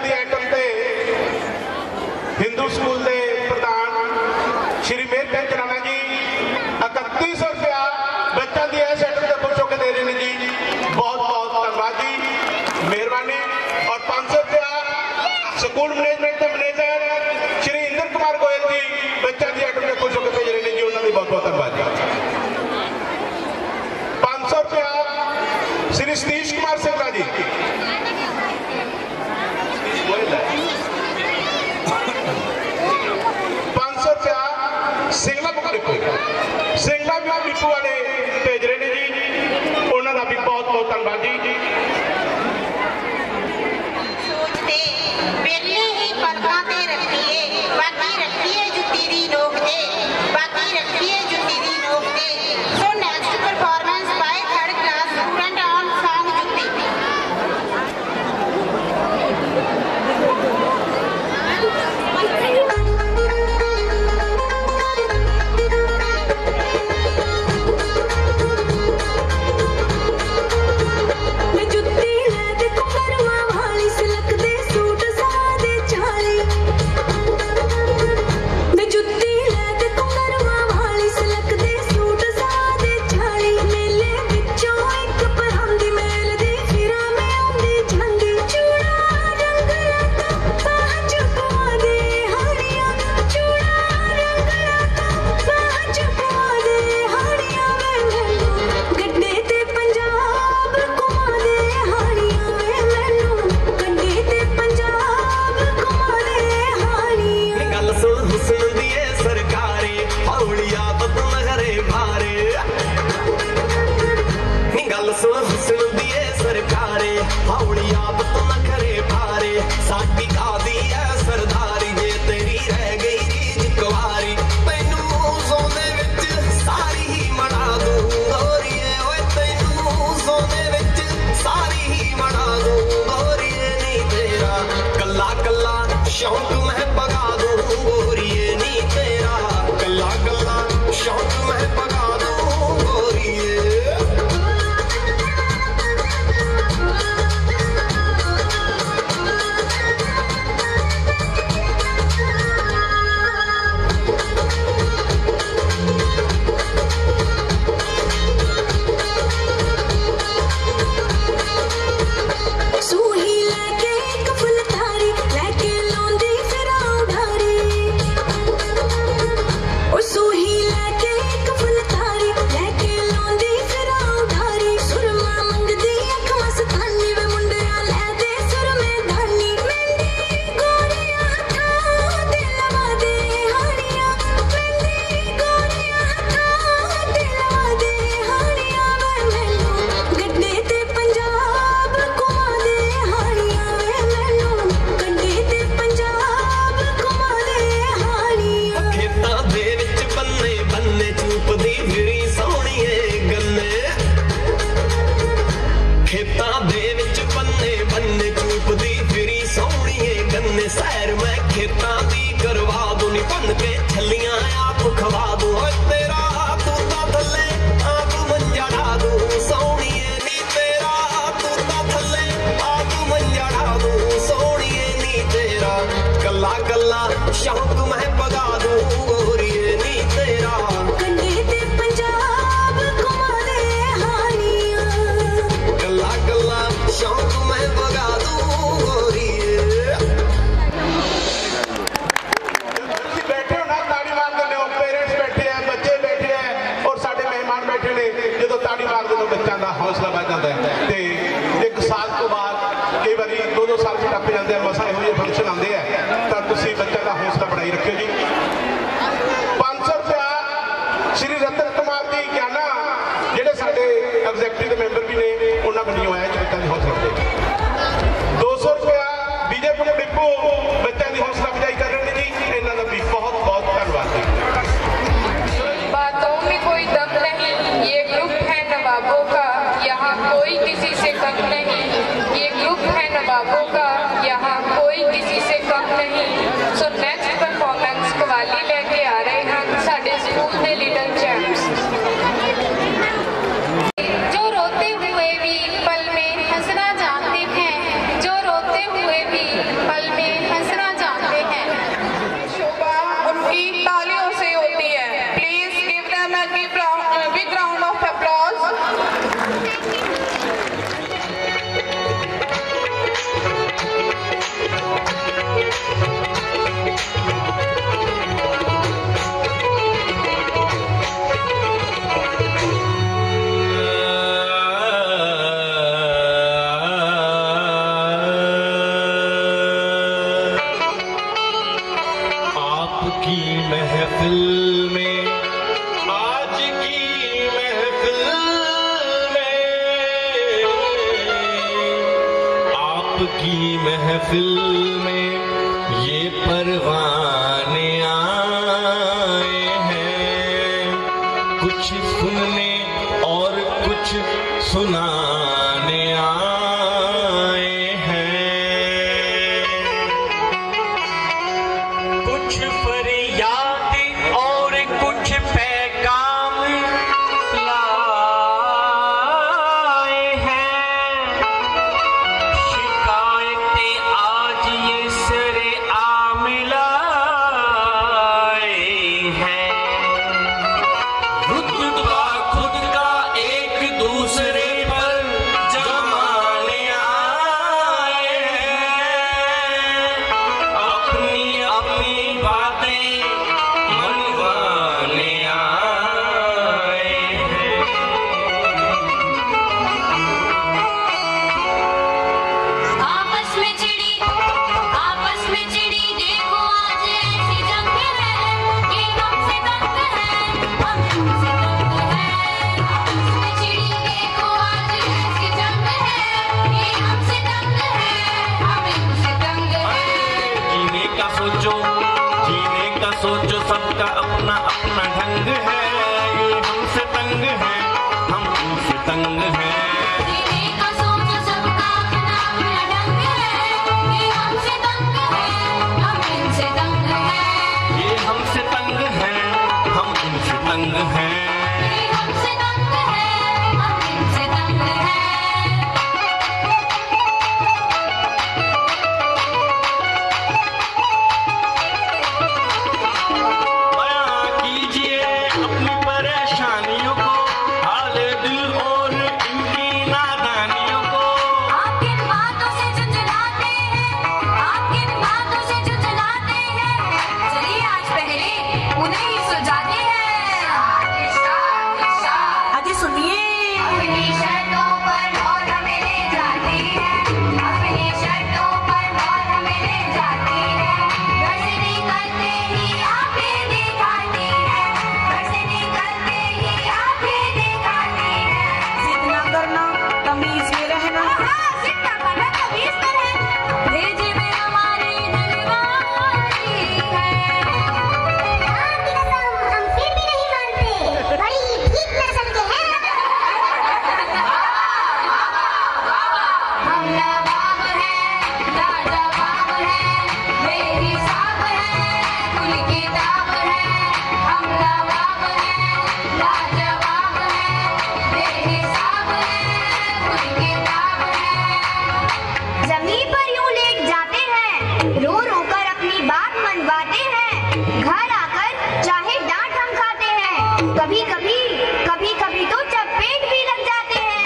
की आइटम से हिंदू स्कूल के प्रधान श्री मेहर राणा जी 3100 रुपया बच्चों की इस आइटम से खुश होकर दे रहे हैं जी। बहुत बहुत धन्यवाद जी, मेहरबानी। और 500 रुपया स्कूल मैनेजमेंट के मैनेजर श्री इंद्र कुमार गोयल जी बच्चों की आइटम से खुश होकर भेज रहे हैं जी, उन्होंने बहुत बहुत धन्यवाद जी। 500 रुपया श्री सतीश कुमार सिंगला जी। 500 रुपया Singla book depot, Singla book depot वाले भेज रहे हैं जी, उन्होंने भी बहुत बहुत धन्यवाद जी। बेले ही पलकां ते रखिए, बाकी रखिए जुत्ती दी नोक ते, बाकी रखिए जुत्ती दी नोक ते। So next performance by third class student on song जुत्ती। शौक मैं पगा दूं गोरिए नी तेरा, गल्ला गल्ला शौक मैं पगा दूं गोरिए। सैर मैं खेता दी करवा दूं नी बन के छलियां आप खवा दूं। तेरा तूता थले आप मंजड़ा दूं सोनिए नी, तेरा तूता थले आप मंजड़ा दूं सोनिए नी तेरा, गल्ला गल्ला शौक मैं पगा दूं गोरिए नी तेरा। कंढे ते पंजाब घुमा दे हानियां, गल्ला गल्ला शौक मैं पगा दूं गोरिए। बच्चों का हौसला बढ़ जाता है। तो एक साल तो बाद कई बार 2-2 साल से टप जाते हैं, मसा यहो फंक्शन आते हैं, तो तुम बच्चों का हौसला बढ़ाई रखियो जी। 500 रुपया श्री रतन कुमार जी ज्ञाना ਜਿਹੜੇ ਸਾਡੇ ਐਗਜ਼ੈਕਟਿਵ ਦੇ ਮੈਂਬਰ ਵੀ ਨੇ, ਉਹਨਾਂ ਵੱਲੋਂ ਆਇਆ ਜੀ ਬੱਚਿਆਂ ਦੀ ਹੌਸਲਾ ਅਫਜ਼ਾਈ। 200 रुपया बीजेपी डिपो बच्चों की हौसला अफजाई कर रहे हैं जी, इन्हों का भी बहुत बहुत धन्यवाद जी। बातों में कोई दम नहीं, ये ग्रुप है नवाबों का, यहाँ कोई किसी से कम नहीं। ये ग्रुप है नवाबों का, यहाँ कोई किसी से कम नहीं। सो नेक्स्ट परफॉर्मेंस कवाली लेके आ रहे हैं साडे स्कूल के लिटिल चैंप्स। जो रोते हुए भी पल में हंसना जानते हैं, जो रोते हुए भी पल महफिल में, आज की महफिल में, आपकी महफिल में ये परवाने आए हैं, कुछ सुनने और कुछ सुनाने आए हैं। कुछ फरियाद और कुछ पैगाम लाए हैं, शिकायतें आज ये सरे आम लाए हैं। रुतबा खुद का एक दूसरे पर जमाने आए हैं, अपनी अपनी बातें मनवाने आए हैं। आपस में चिड़ी देखो आज ऐसी जंग है, ये हमसे तंग है, हम तुमसे तंग है। आपस में चिड़ी देखो आज ऐसी जंग है, ये हमसे तंग है, हम तुमसे तंग है। जीने का सोचो सबका अपना अपना ढंग है, ये हमसे तंग है, हम तुमसे तंग है। जीने का सोचो सबका अपना अपना ढंग है, ये हमसे तंग है, हम इनसे तंग है। ये हमसे तंग है, हम इनसे तंग है। ये हमसे तंग है, हम इनसे तंग है। बयां कीजिए अपनी परेशानियों को, हाल दिल और इनकी नादानियों को। आप किन बातों से झुंझलाते हैं, आप किन बातों से झुंझलाते हैं, चलिए आज पहले उन्हें ही सुलझाते हैं। आगे सुनिए। अपनी शर्तों पर और हमें ले जाती है, अपनी शर्तों पर और हमें ले जाती है। घर से निकलते ही आंखें दिखाती है, घर से निकलते ही आंखें दिखाती है। जितना करना तमीज में रहना, जितना करना तमीज में रहना, भेजे में हमारी दिलवारी है। आपकी कसम हम फिर भी नहीं मानते, बड़ी ठीक नस्ल के हैं। हम नवाब हैं, लाजवाब हैं, बेहिसाब हैं, कुल किताब हैं। हम नवाब हैं, लाजवाब हैं, बेहिसाब हैं, कुल किताब हैं। जमीन पर यूं लेट जाते हैं, रो रो कर अपनी बात मनवाते हैं। घर आकर चाहे डांट हम खाते हैं, कभी कभी तो चपेट भी लग जाते हैं।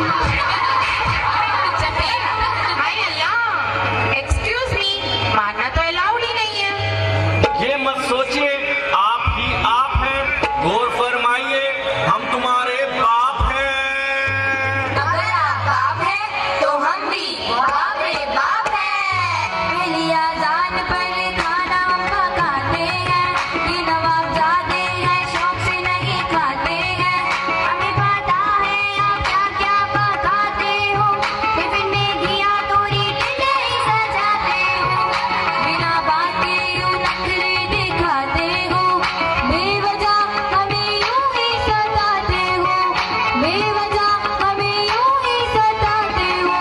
हाय अल्लाह, एक्सक्यूज मी, मारना तो अलाउड ही नहीं है। ये मत सोचिए आप ही आप हैं, गौर फरमाइए हम तुम्हारे बाप हैं। अगर आप बाप हैं तो हम भी बाप रे बाप हैं। पहली आजान पर खाना हम पकाते हैं, ये नवाबजादे हैं शौक से नहीं खाते हैं। हमें पता है आप क्या क्या पकाते हो, टिफिन में घिया तोरी टिंडे ही सजाते हो। बिना बात के यूं नखरे दिखाते हो, बेवजह हमें यूं ही सताते हो, बेवजह हमें यूं ही सताते हो।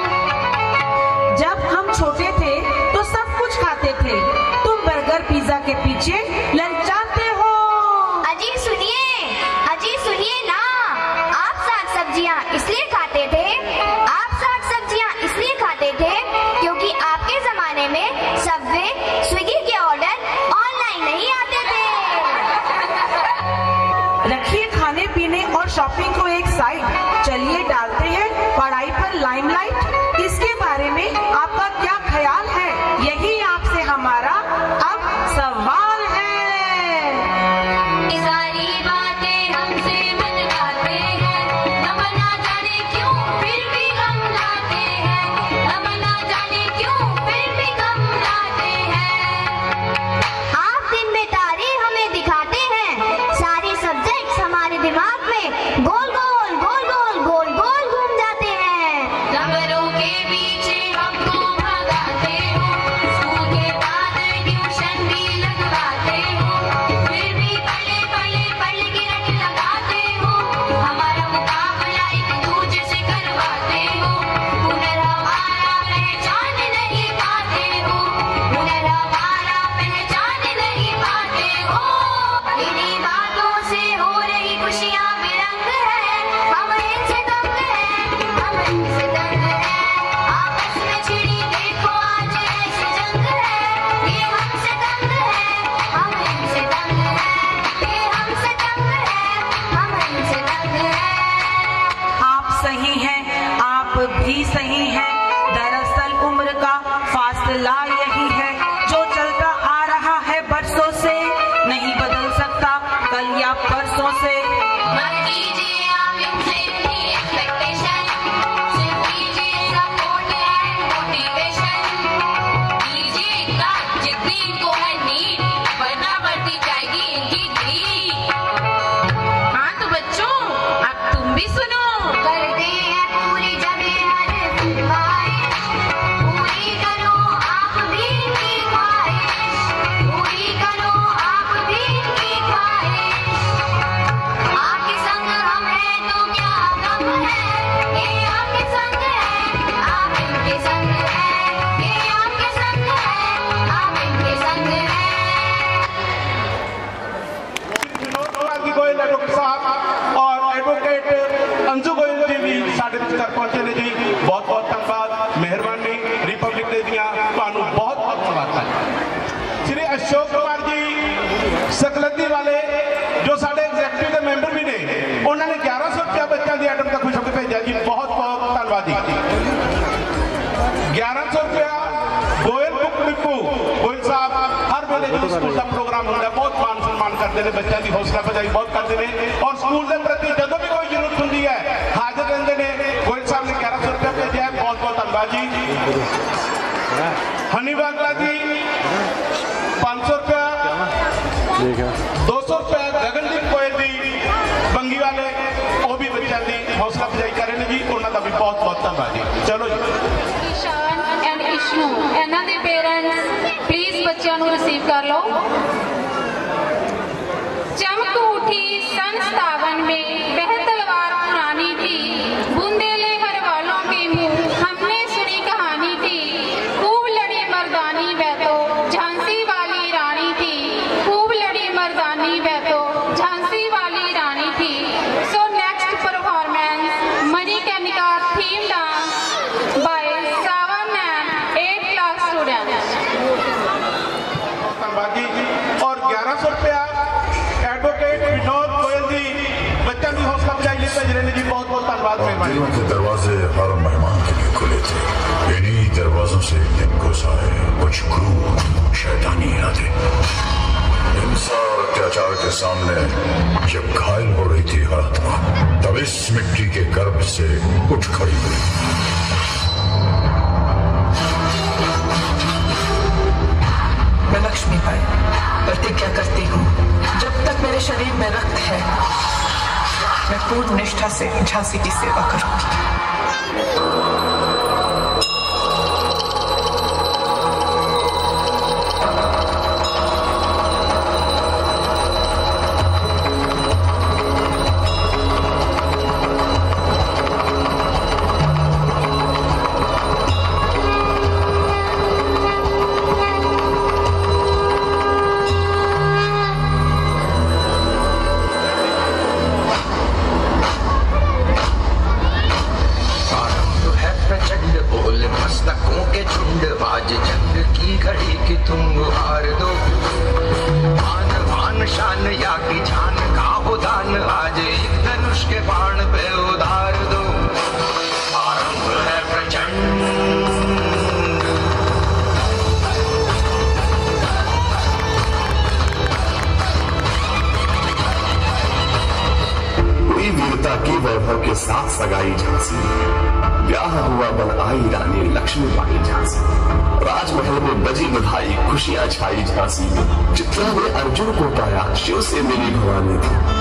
जब हम छोटे थे तो सब कुछ खाते थे, तुम बर्गर पिज्जा के पीछे ललचाते हो। अजी सुनिए ना, आप साग सब्जियां इसलिए खाते थे, आप साग सब्जियां इसलिए खाते थे क्योंकि आपके जमाने में सबवे स्विगी के ऑर्डर ऑनलाइन नहीं आते थे। रखिए खाने पीने और शॉपिंग को एक साइड, चलिए डालते हैं पढ़ाई पर लाइमलाइट। इसके बारे में आपका क्या ख्याल है, यही आपसे हमारा अब सवाल है। ये सारी बातें हमसे मनवाते हैं, हम ना जाने क्यों फिर भी हम लाते हैं, हम ना जाने क्यों फिर भी हम लाते हैं। आप दिन में तारे फासला यही है जो चलता आ रहा है बरसों से, नहीं बदल सकता कल या परसों से। सकलती वाले जो साढ़े एग्जैक्टिव के मैंबर भी ने, उन्होंने 1100 रुपया बच्चों की आइटम का खुश होकर भेजा जी, बहुत बहुत धन्यवाद जी। 1100 रुपया गोयल बुक डिपू गोयल साहब हर वेले जो स्कूल का प्रोग्राम होता है बहुत मान सम्मान करते हैं, बच्चों की हौसला अफजाई बहुत करते हैं और स्कूल के प्रति जो भी कोई जरूरत होती है हाजिर रहते हैं। गोयल साहब ने 1100 रुपया भेजा है, बहुत बहुत धन्यवाद जी। हनी बागला जी 500 रुपया, 200 रुपया गगनदीप गोयल जी बंगी वाले, वो भी बच्चों की हौसला अफजाई कर रहे हैं जी, उन्होंने भी बहुत बहुत धन्यवाद जी। चलो जी ईशान एंड इशनू इन्हां दे पेरेंट्स प्लीज बच्चों को रिसीव कर लो। चमक उठी सन 57 में वह तलवार पुरानी थी, बुंदेले हर वालों के मुंह हमने सुनी कहानी थी, खूब लड़ी मर्दानी वह तो झांसी वाली रानी थी, खूब लड़ी मर्दानी वह तो झांसी वाली रानी थी। So next performance Manikarnika theme dance by 7 and 8 class students. और 1100 रुपया एडवोकेट विनोद गोयल जी बच्चों की हौसला अफजाई ले भेज रहे हैं जी, बहुत बहुत धन्यवाद। दिलों के दरवाजे हर मेहमान के लिए खुले थे, इन्हीं दरवाजों से एक दिन घुस आए कुछ क्रूर शैतानी इरादे। हिंसा और अत्याचार के सामने जब घायल हो रही थी हर आत्मा, तब इस मिट्टी के गर्भ से उठ खड़ी हुई। मैं लक्ष्मी बाई प्रतिज्ञा करती हूँ, जब तक मेरे शरीर में रक्त है मैं पूर्ण निष्ठा से झांसी की सेवा करूंगी। के साथ सगाई झांसी, ब्याह हुआ बन आई रानी लक्ष्मी बाई झांसी, राजमहल में बजी बधाई खुशियां छाई झांसी, चित्रा ने अर्जुन को पाया शिव से मिली भवानी थी।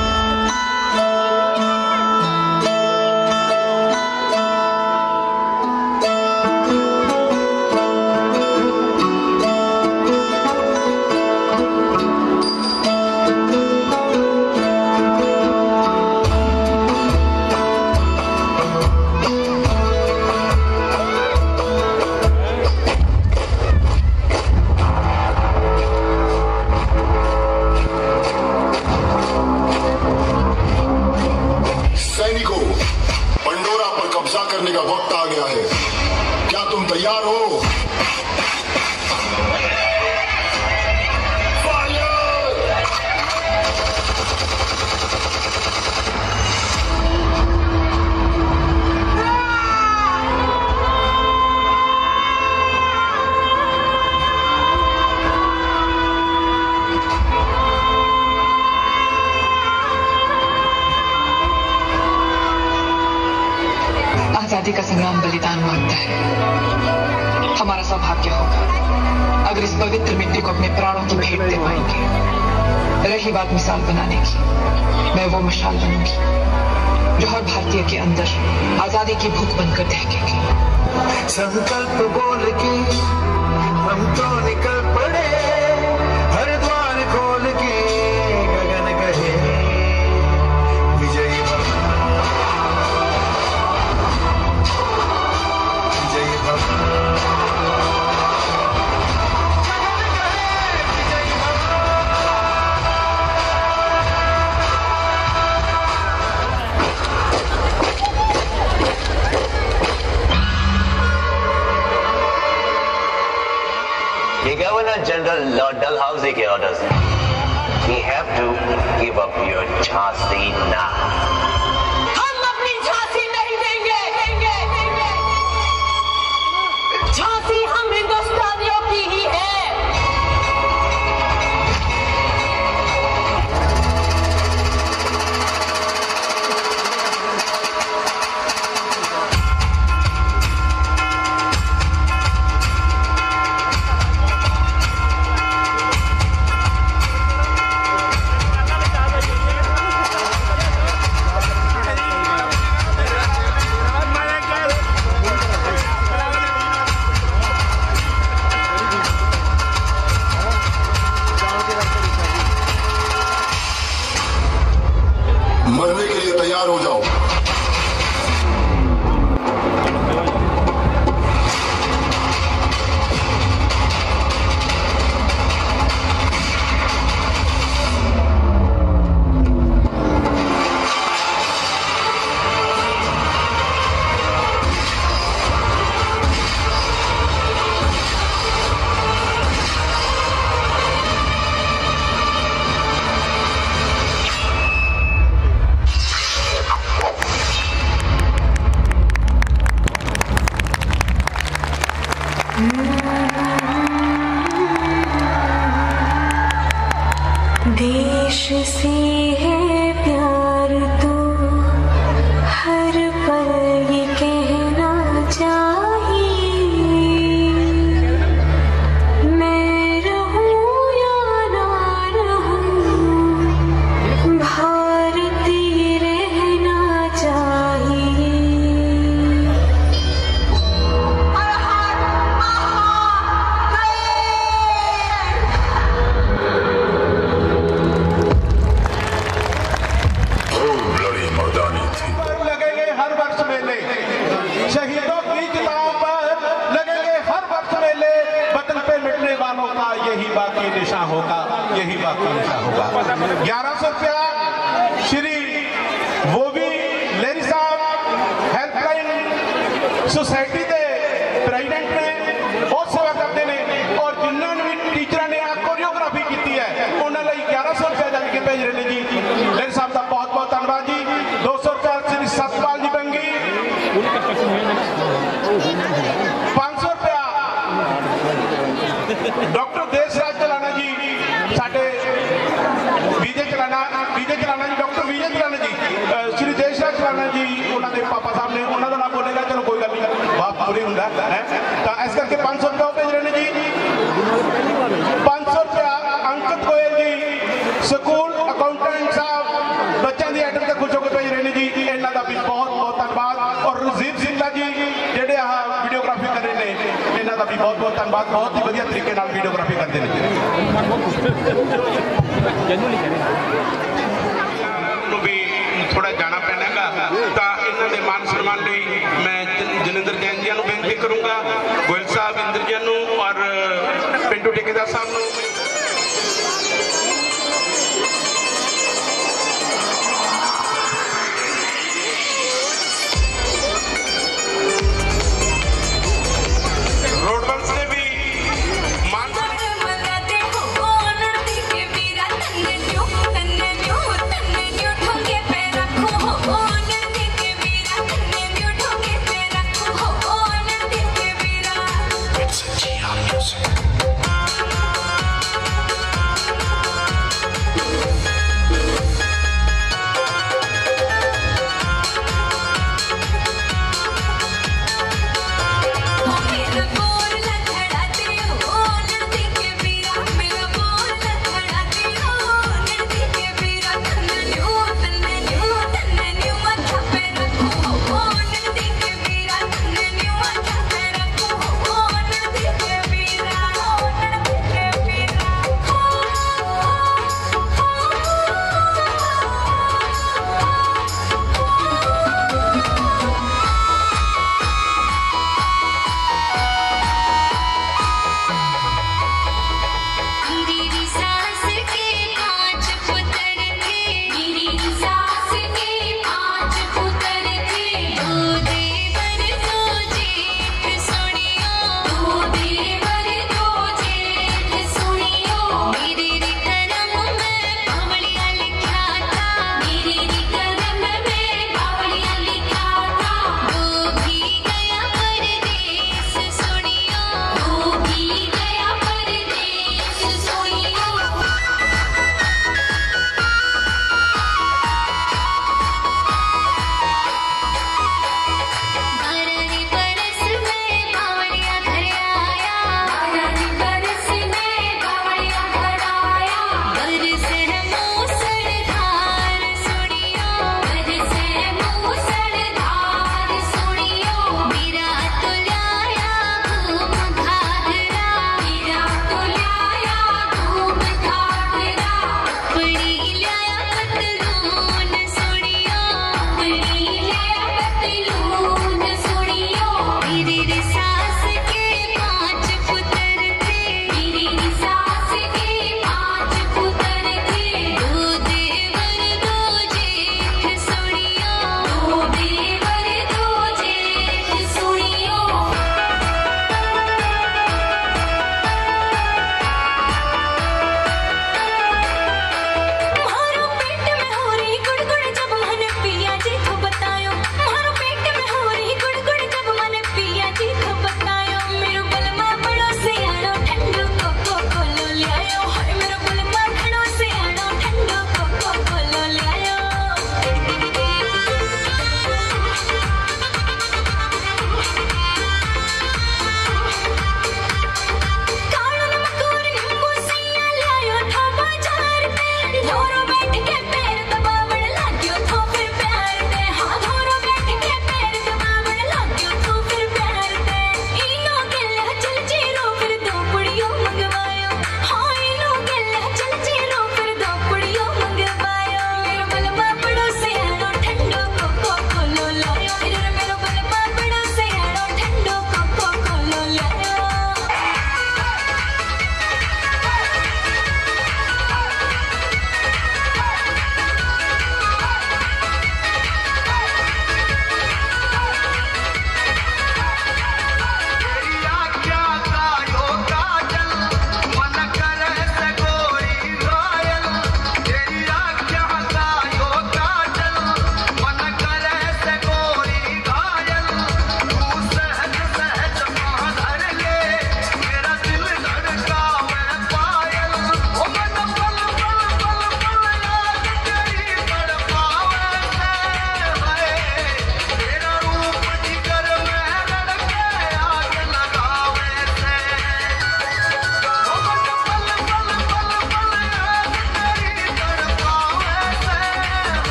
हमारा सौभाग्य होगा अगर इस पवित्र मिट्टी को अपने प्राणों की भेंट दे पाएंगे। रही बात मिसाल बनाने की, मैं वो मिसाल बनूंगी जो हर भारतीय के अंदर आजादी की भूख बनकर दहकेगी। संकल्प बोल के हम तो निकल पड़े, हर द्वार खोल के गगन कहे विजयी भव, विजयी भव। The Governor General Lord Dalhousie के orders हैं. We have to give up your Jhansi now. हम अपनी झांसी नहीं देंगे। झांसी हम हिंदुस्तानियों की ही है। मरने के लिए तैयार हो जाओ। देश से है प्यार तो हर पल ये कहना चाहिए, मैं रहूं या ना रहूं भारतीय रहना चाहिए। लगेंगे हर वर्ष मेले, शहीदों की चिताओं पर लगेंगे हर वर्ष मेले, वतन पे मिटने वालों का यही बाकी निशा होगा, यही बाकी निशा होगा। 1100 रुपया श्री वो भी लेरी साहब हेल्पलाइन सोसाइटी के प्रेसिडेंट ने बहुत सेवा करते हैं और जिन्होंने भी टीचर ने कोरियोग्राफी की है उन्होंने 1100 रुपया जान के भेज रहे जी। लेरी साहब का बहुत बहुत धन्यवाद जी। 200 रुपया श्री सतपाल जी बंगी, 500 रुपया डॉक्टर देशराज चलाना जी, साढ़े विजय चलाना जी, डॉक्टर विजय चलाना जी, श्री देशराज चलाना जी, उन्होंने पापा साहब ने उन्होंने नाम बोलेगा, चलो कोई गल नहीं, बाप पूरी होंगे तो इस करके 500 रुपया भेज रहे जी। 500 रुपया अंकित गोयल जी, स्कूल अकाउंटेंट साहब बच्चों की आइटम से खुश होकर भेज रहे जी, इन्हों का भी बहुत बहुत धन्यवाद। और रजीव सिंह जी जेडे वीडियोग्राफी कर रहे हैं, इन्हों का भी बहुत बहुत धन्यवाद, बहुत ही बढ़िया तरीके वीडियोग्राफी करते हैं। भी थोड़ा जाना पैना तो इन्होंने मान सम्मान मैं जनिंदर जैन जी बेनती करूंगा, गोयल साहब इंद्र जी और पिंटू ठेकेदार साहब को। रोडवंश ने भी मान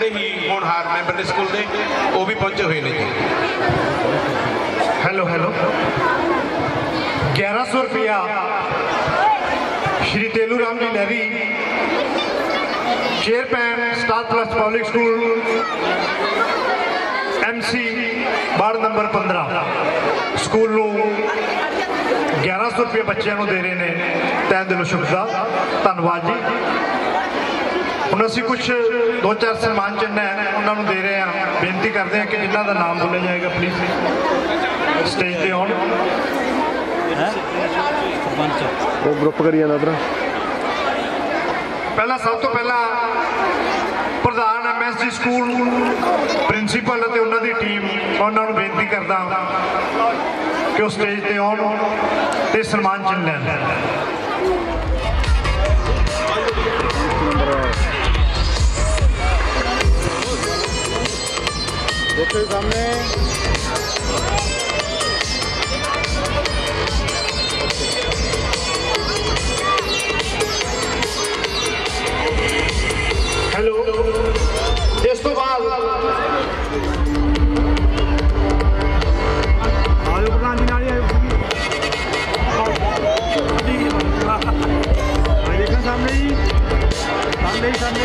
बड़े ही होनहार मैंबर ने स्कूल के, वो भी पहुंचे हुए हैं जी। हेलो हेलो 1100 रुपया Shri Telu Ram ji Lehri, chairman Star Plus public school MC ward number 15 school 1100 रुपये बच्चों को दे रहे हैं। तैन दिलों शुक्रिया, धन्यवाद जी। हम असी कुछ 2-4 सन्मान चिन्ह है उन्होंने दे रहे हैं। बेनती करते हैं कि जिन्हों का नाम बोलिया जाएगा प्लीज स्टेज पे आउण। वो ग्रुप करिए ना उधर। पहला सब तो पहला प्रधान MSG स्कूल प्रिंसीपल और उन्होंने टीम, उन्होंने बेनती करता कि वो स्टेज पे आउण ते सन्मान चिन्ह लैन। देखो सामने हेलो। इस तो बाद सामने ही सामने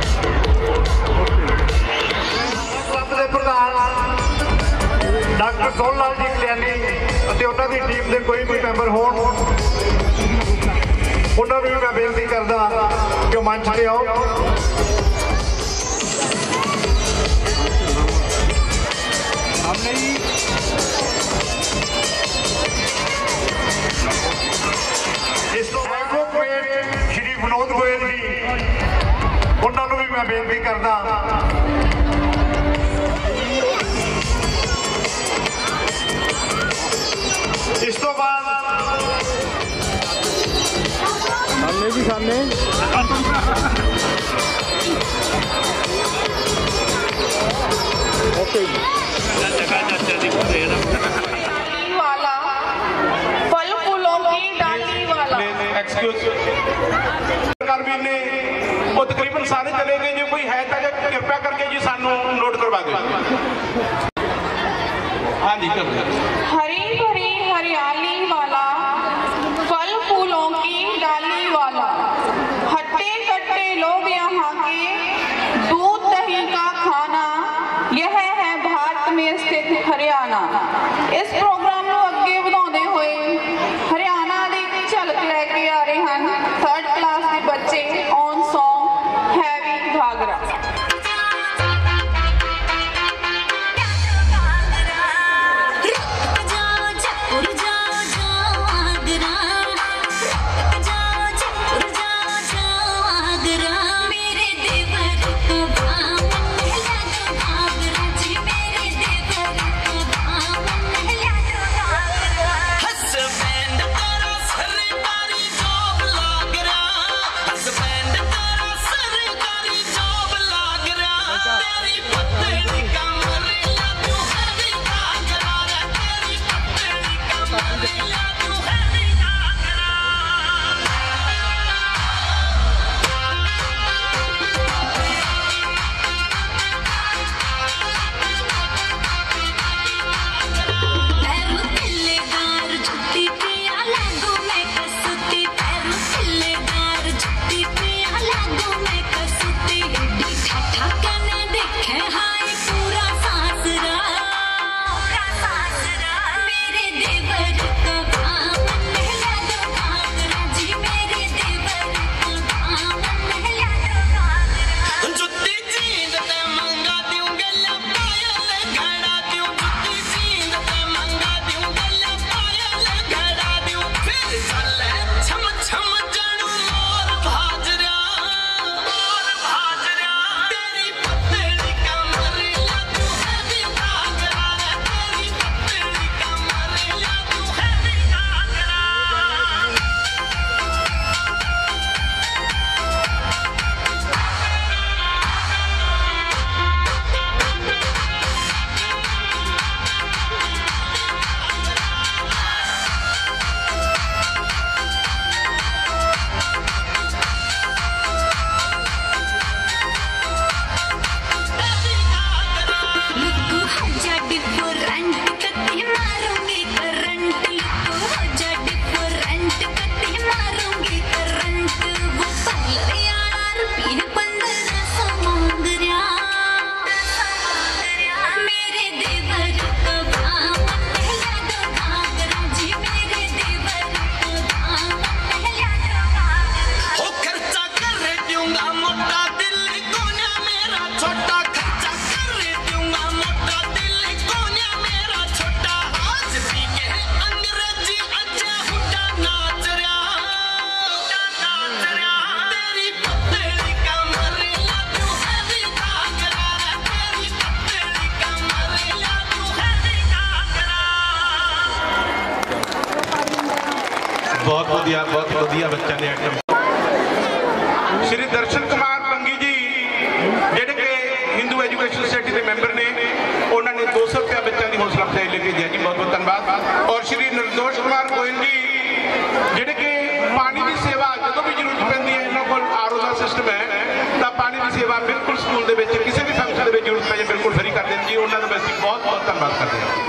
प्रधान डॉक्टर सोहन लाल जी कल्याणी उन्होंने टीम के कोई भी मैंबर हो उन्होंने भी मैं बेनती करता कि मंच पे आओ। इस एडवोकेट श्री विनोद गोयल जी उन्होंने भी मैं बेनती करता इस तो बाद सामने जी सामने ओके वाला फल फूलों की डाली वाला एक्सक्यूज करवीर ने वो तकरीबन सारे चले गए। जो कोई है तो कृपया करके जी सानू नोट करवा दो। हाँ जी कर हरी भरी हरियाली वाला फल फूलों की डाली वाला, हट्टे कट्टे लोग यहाँ के, दूध दही का खाना, यह है भारत में स्थित हरियाणा। इस प्रोग्राम को अगे बढ़ाते हुए हरियाणा की झलक लैके आ रहे हैं 3rd क्लास के बच्चे ऑन सॉन्ग हैवी घाघरा। Husband शुक्रिया, बहुत वधिया बच्चों ने आइटम। श्री दर्शन कुमार पंगी जी ਜਿਹੜੇ कि हिंदू एजुकेशन सोसाइटी के मैंबर ने, उन्होंने 200 रुपया बच्चों की हौसला अफजाई लेके दिया जी, बहुत बहुत धन्यवाद। और श्री निर्दोष कुमार गोयल जी ਜਿਹੜੇ कि पानी की सेवा जो भी जरूरत पैंती है, इन्होंने को आरओ का सिस्टम है, तो पानी की सेवा बिल्कुल स्कूल के किसी भी फंक्शन के जरूरत पै बिल्कुल फ्री कर दें जी, उन्होंने वैसे बहुत बहुत धन्यवाद करते हैं।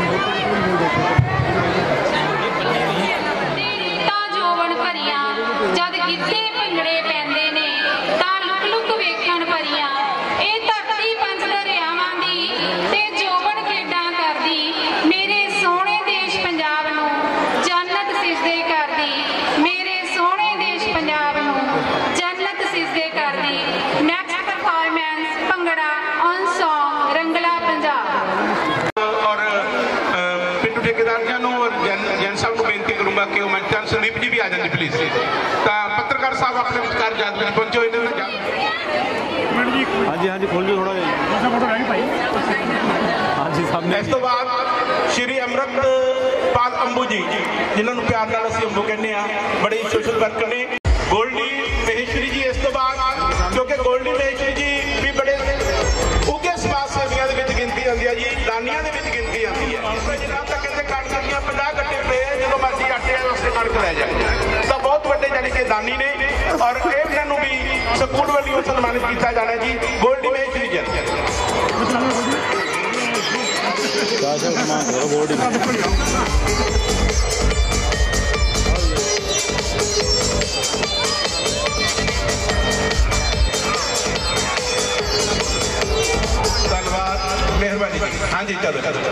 जद गिद्धे भंगड़े पैंदे ने तां लुक लुक वेखण भरियां, ਇਹ ਧਰਤੀ ਪੰਜ ਦਰਿਆਵਾਂ ਦੀ ਤੇ ਜੋਬਨ ਖੇਡਾਂ ਕਰਦੀ, ਮੇਰੇ ਸੋਹਣੇ ਦੇਸ਼ ਪੰਜਾਬ ਨੂੰ ਜੰਨਤ ਸਿਜਦੇ ਕਰਦੀ, ਮੇਰੇ ਸੋਹਣੇ ਦੇਸ਼ ਪੰਜਾਬ ਨੂੰ ਜੰਨਤ ਸਿਜਦੇ ਕਰਦੀ। Next performance bhangra on song Rangla Punjab. और पिंडू ठेकेदार जी और जैन साहब को बेनती करूंगा कि वो मंचान संदीप जी भी आ जाए प्लीज। तो पत्रकार साहब अपने विचार जात में पहुंचे हुए ने। हाँ जी, हाँ जी, खोल जो थोड़ा हाँ जी सामने। इस तो बाद श्री अमृतपाल अंबू जी, जिन्होंने प्यार नाल असीं अंबू कहने आ, बड़े सोशल वर्कर ने। गोल्डी महेश्वरी जी इस तो बाद, क्योंकि गोल्डी महेश्वरी जी भी बड़े उगे समाज सेवियों के विच गिनती आती है जी, दानियां दे विच गिनती आती है। जिन्हों तक कहते कणक दियां 50 गट्टे पे जो मर्जी आटे वास्ते कणक लै जाए, तो बहुत बड़े जानी कि दानी ने। और इन्होंने भी स्कूल वालों सम्मानित किया जाना जी। गोल्डी महेश्वरी जी धन्यवाद, मेहरबानी। हाँ जी, चलो चलो।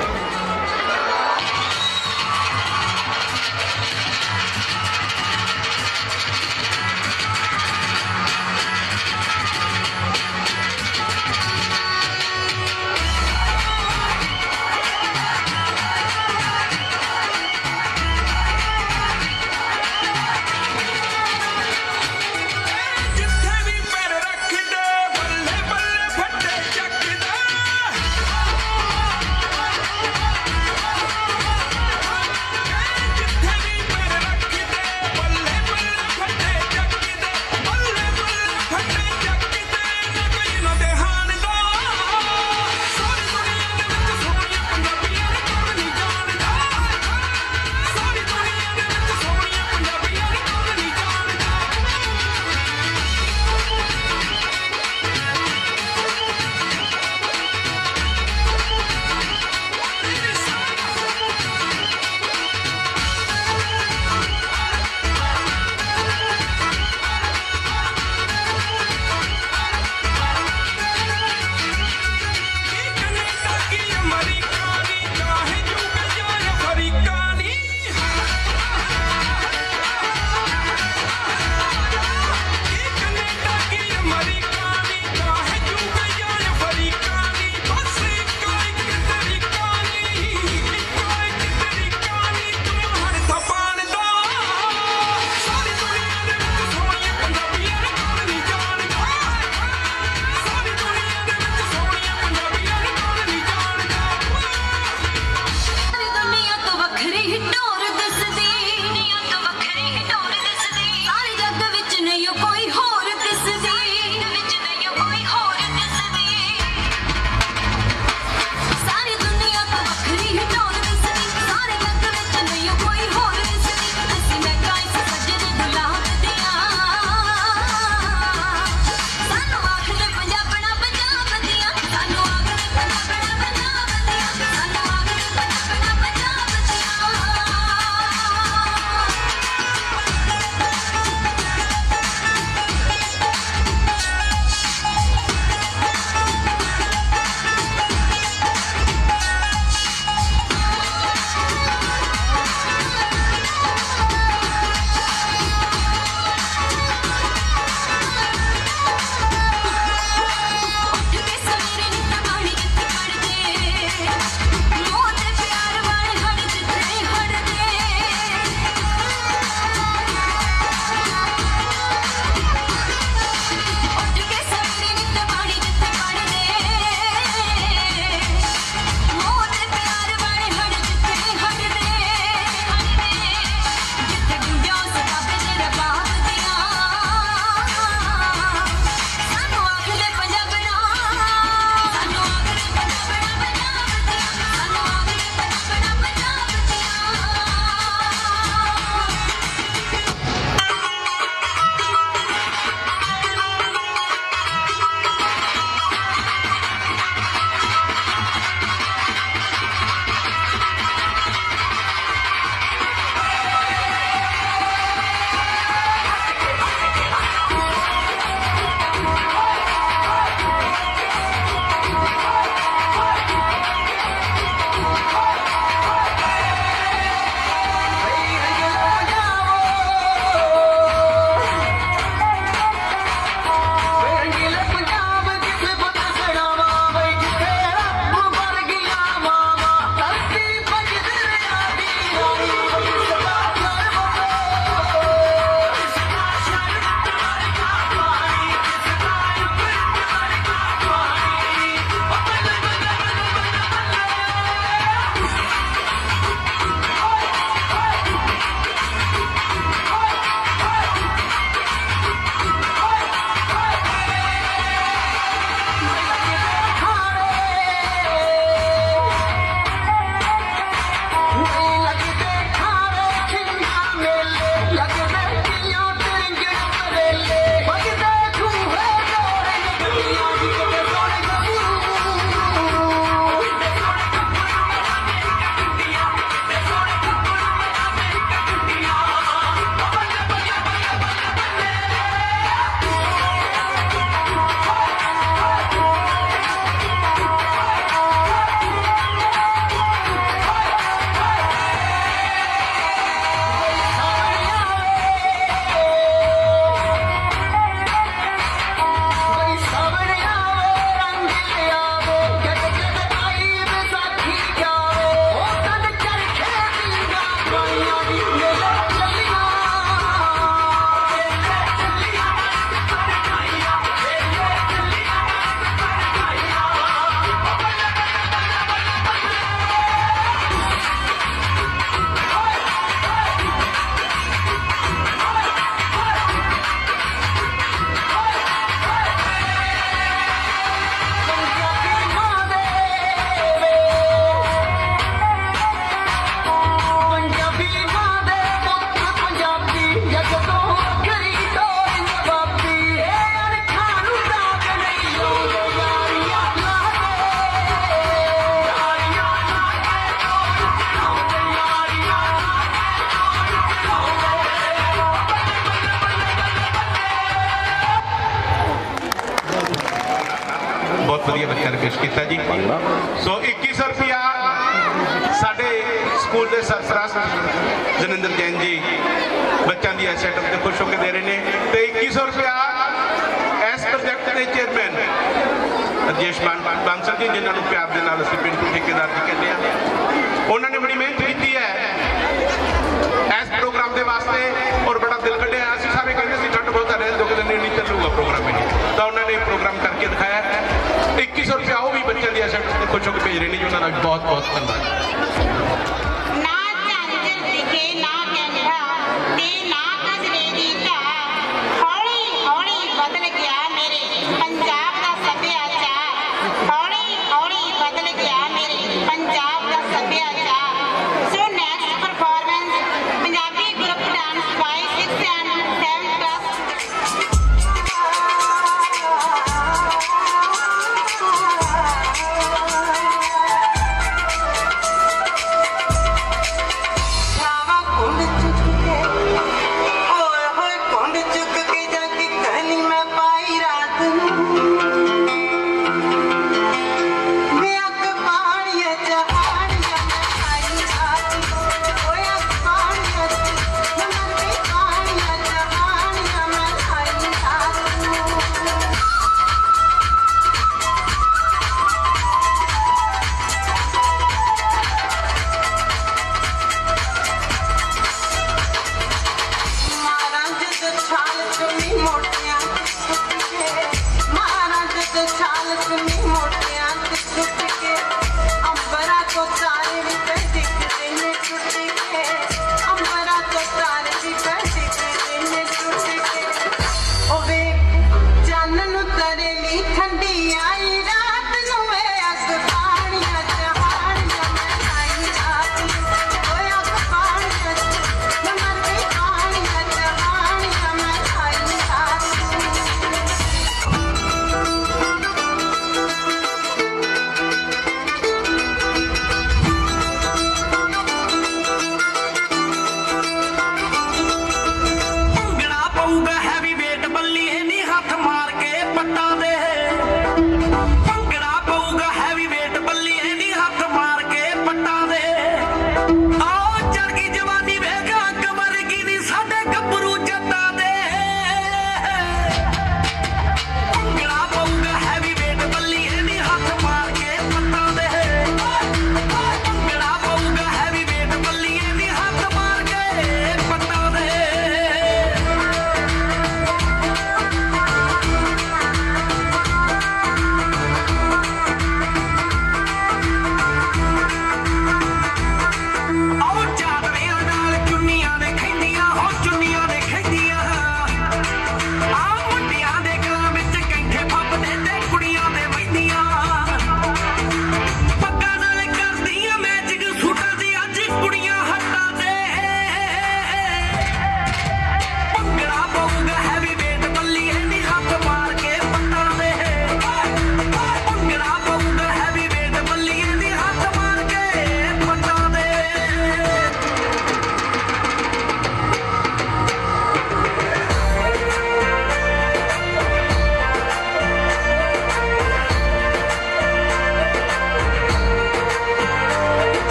वधिया बच्चों ने पेश किया जी। सो 2100 रुपया साडे स्कूल के सरपरस्त जनिंदर जैन जी बच्चों की सेटअप से खुश होकर दे रहे हैं। तो 2100 रुपया इस प्रोजेक्ट के चेयरमैन राजेश बांसल जी जिन्होंने प्यार के नाल असीं पिंड ठेकेदार जी कहते हैं, उन्होंने बड़ी मेहनत की है इस प्रोग्राम के वास्ते और बड़ा दिल कढ़िया। असं सारे कहते हैं ठंड बहुत रहे 2 दिन नहीं चलूगा प्रोग्राम ये, तो उन्होंने प्रोग्राम करके दिखाया। 2100 रुपया वो भी बच्चों की एसेट से खुश होकर भेज रहे हैं जी, उन्होंने भी बहुत बहुत धन्यवाद।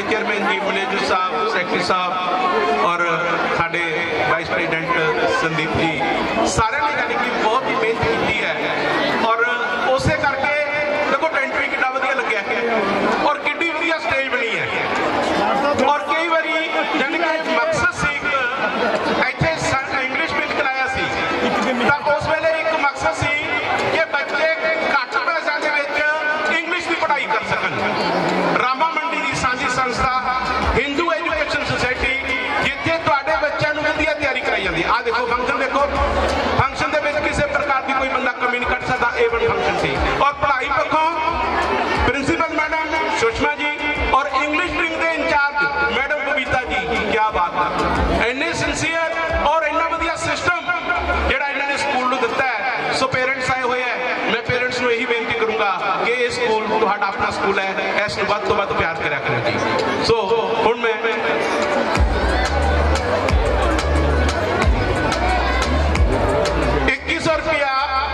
साढ़े चेयरमैन जी मैनेजर साहब, सैकटरी साहब और साढ़े वाइस प्रेजिडेंट संदीप जी, सारे ने यानी कि बहुत ही मेहनत की है। और उस करके देखो टेंट भी कितना वधिया लग्या है और किड्डी वधिया स्टेज बनी है। और कई बारी यानी कि मकसद से इतने इंग्लिश मीट कराया सी, तो उस वेले एक मकसद सी कि बच्चे घट पैसों के इंग्लिश की पढ़ाई कर सकन। रामा मंडी की सांझी संस्था हिंदू एजुकेशन सोसाइटी जिथे तुहाडे बच्चों को वधिया तैयारी कराई जाती। आ देखो फंक्शन, देखो फंक्शन के किसी प्रकार की कोई बंदा कमी नहीं कर सकता। A1 फंक्शन सी। और पढ़ाई पक्षों प्रिंसीपल मैडम सुषमा जी और इंग्लिश विंग के इंचार्ज मैडम बबीता जी, क्या बात है, इन्ने सिंसीयर और इन्ना वधिया सिस्टम जिहड़ा इन्होंने स्कूल को दिता है। सो पेरेंट्स आए हुए हैं, मैं पेरेंट्स को यही बेनती करूंगा कि ये स्कूल तुहाडा अपना स्कूल है, इस वध तो वध प्यार करा करो जी। सो हुण मैं 2100 रुपया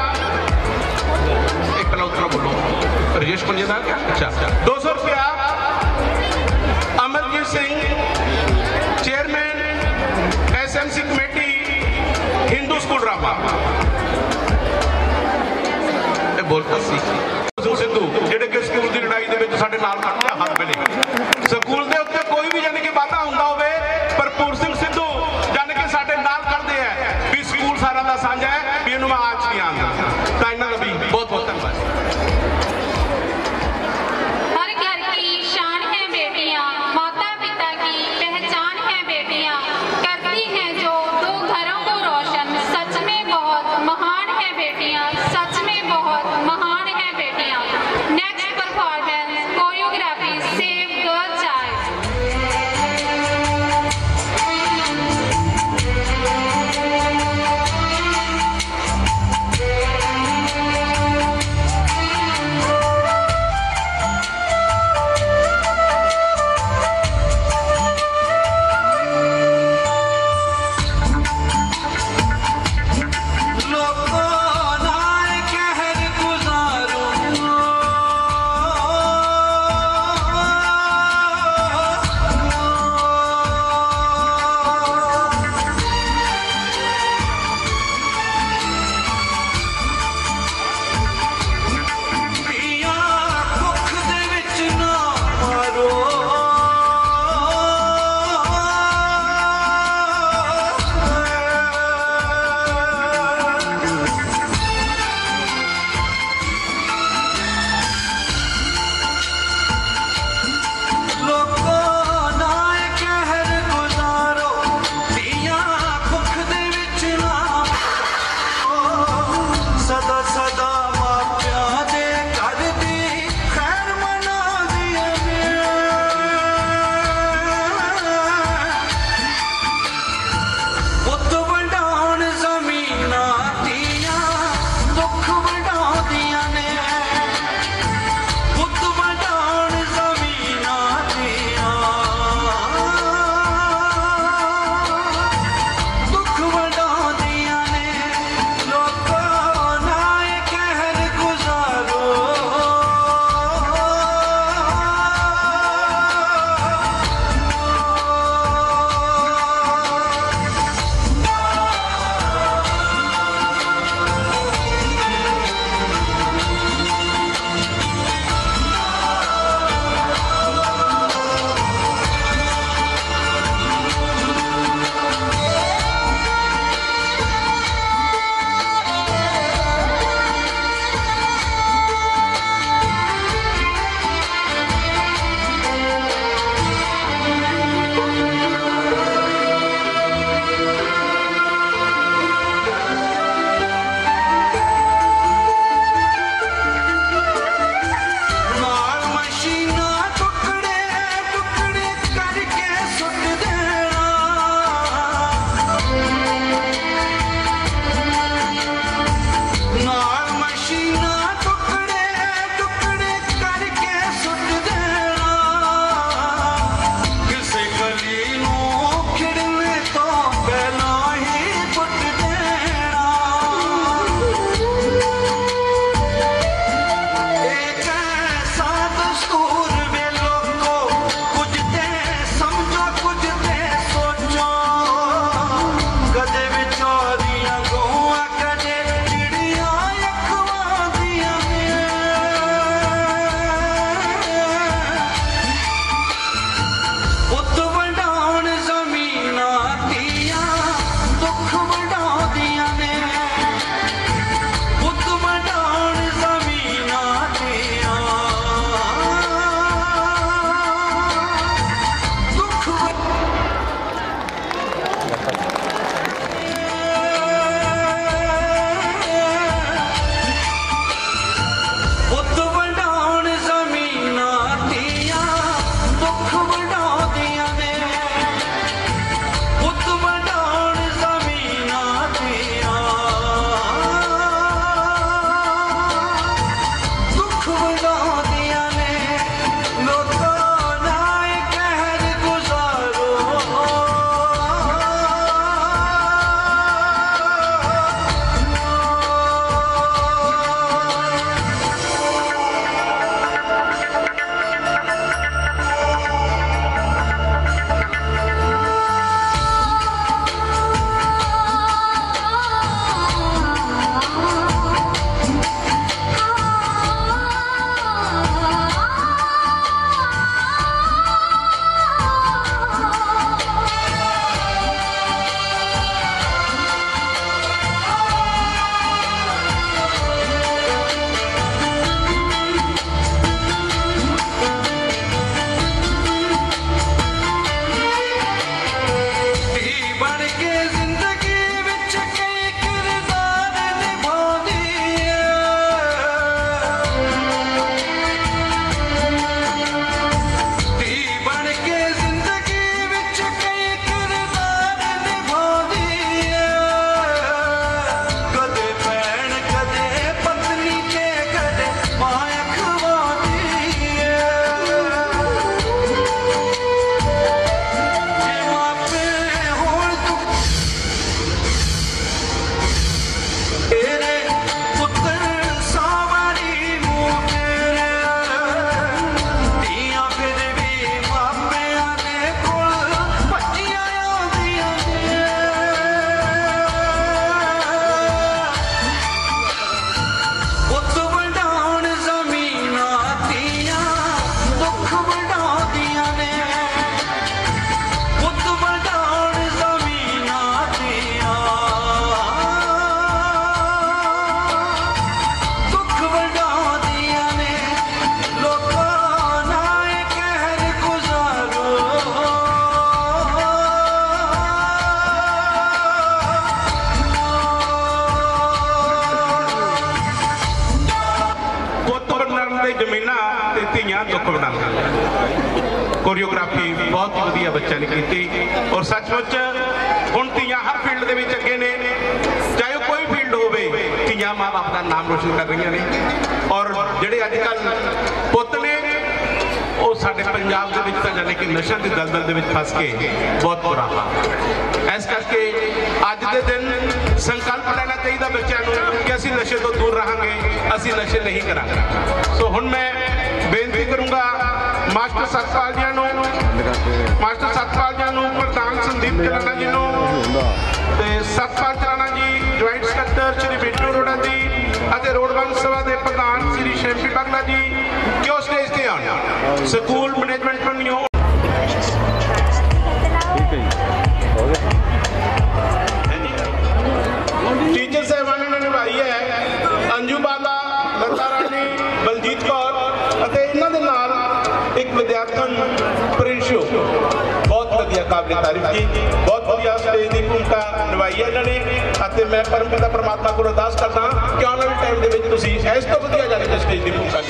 एक उतना बोलो राजेश पंजे का क्या, अच्छा 200 रुपया Amarjit Singh chairman SMC committee Hindu school Rama बोलता सी सिद्धू जेडे कि स्कूल की लड़ाई के साडे नाल खड़े हर वेले स्कूल के उत्ते कोई भी यानी कि वाधा हुंदा होवे भरपूर सिंह सिद्धू यानी कि साडे नाल खड़े हैं भी स्कूल सारा दा साझा है भी इन्हूं आँच नहीं आंदा। तां इन्हां दा भी बहुत बहुत धन्यवाद। हर घर की शान है बेटियां, माता पिता की पहचान है बेटियां, करती हैं जो दो घरों को रोशन, सच में बहुत महान है बेटियां, सच में बहुत महान है बेटियां। Next performance choreography save girl child. Choreography बहुत ही वधिया बच्चों ने की और सचमुच हुण धीआं हर फील्ड दे विच अगे ने, चाहे कोई फील्ड होवे, धीआं माँ बाप का नाम रोशन कर रही ने। और जिहड़े अजकल पुत ने वो साडे पंजाब दे विच तां जाने कि नशा की दलदल दे विच फस के बहुत बुरा हाल। इस करके अज दे दिन संकल्प लेना चाहिए बच्चों को कि असीं नशे तो दूर रहांगे, असीं नशे नहीं करांगे। सो हुण मैं बेनती करूँगा मास्टर सतपाल जी नूं, मास्टर सतपाल जी नूं, प्रधान संदीप चलाना जी नूं ते सतपाल चलाना जी, ज्वाइंट सकत्तर श्री बिट्टू अरोड़ा जी ਅਤੇ रोड वंश सभा के प्रधान श्री शैम्पी बगला जी क्यों स्टेज से आने स्कूल मैनेजमेंट बनियो टीचर साहबान ने निभाई है, अंजू बाला, लता रानी, बलजीत कौर ਅਤੇ ਇਹਨਾਂ ਦੇ ਨਾਲ एक विद्यार्थन प्रिंशो, बहुत वधिया काबिल तारीफ की, बहुत वधिया स्टेज की भूमिका निभाई है इन्होंने। मैं परमपिता परमात्मा को अरदास करदा कि आने वाले टाइम के विच तुसीं इस तो वधिया जाने के स्टेज की भूमिका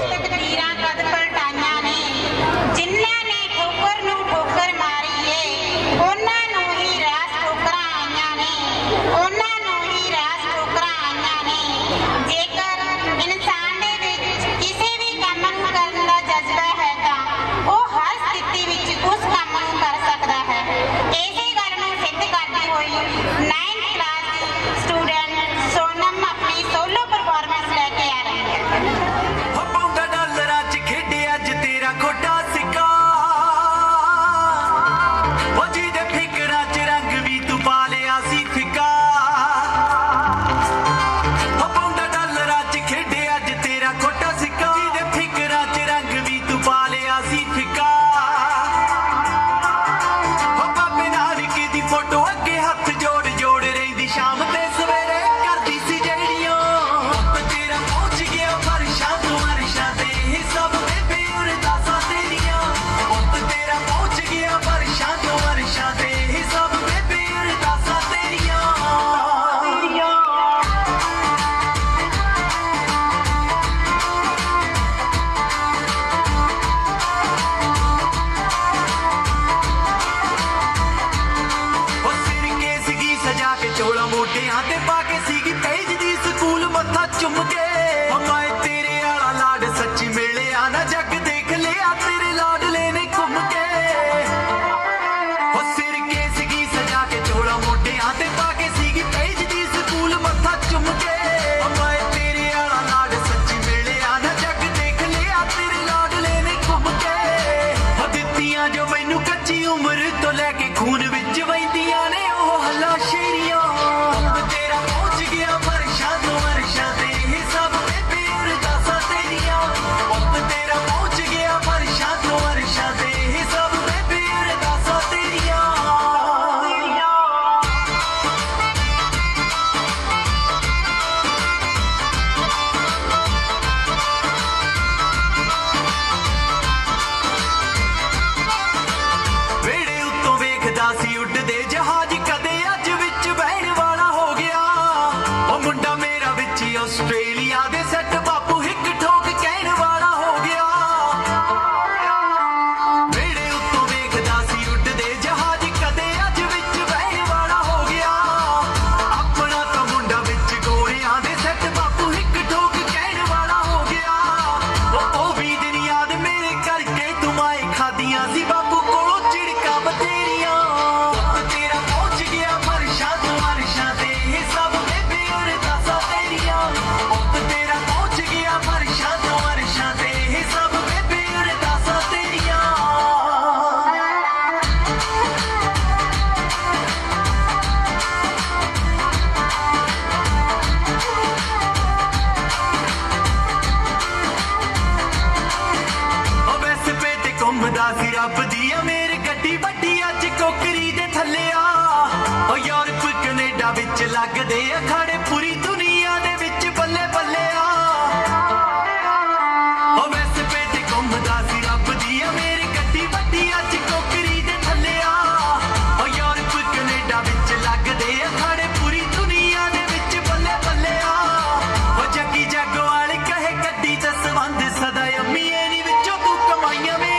ਜੱਗ ਵਾਲੇ ਕਹੇ ਗੱਡੀ ਚ ਸਬੰਧ ਸਦਾ ਅੰਮੀ ਨੀ ਵਿੱਚੋਂ ਤੂੰ ਕਮਾਈਆਂ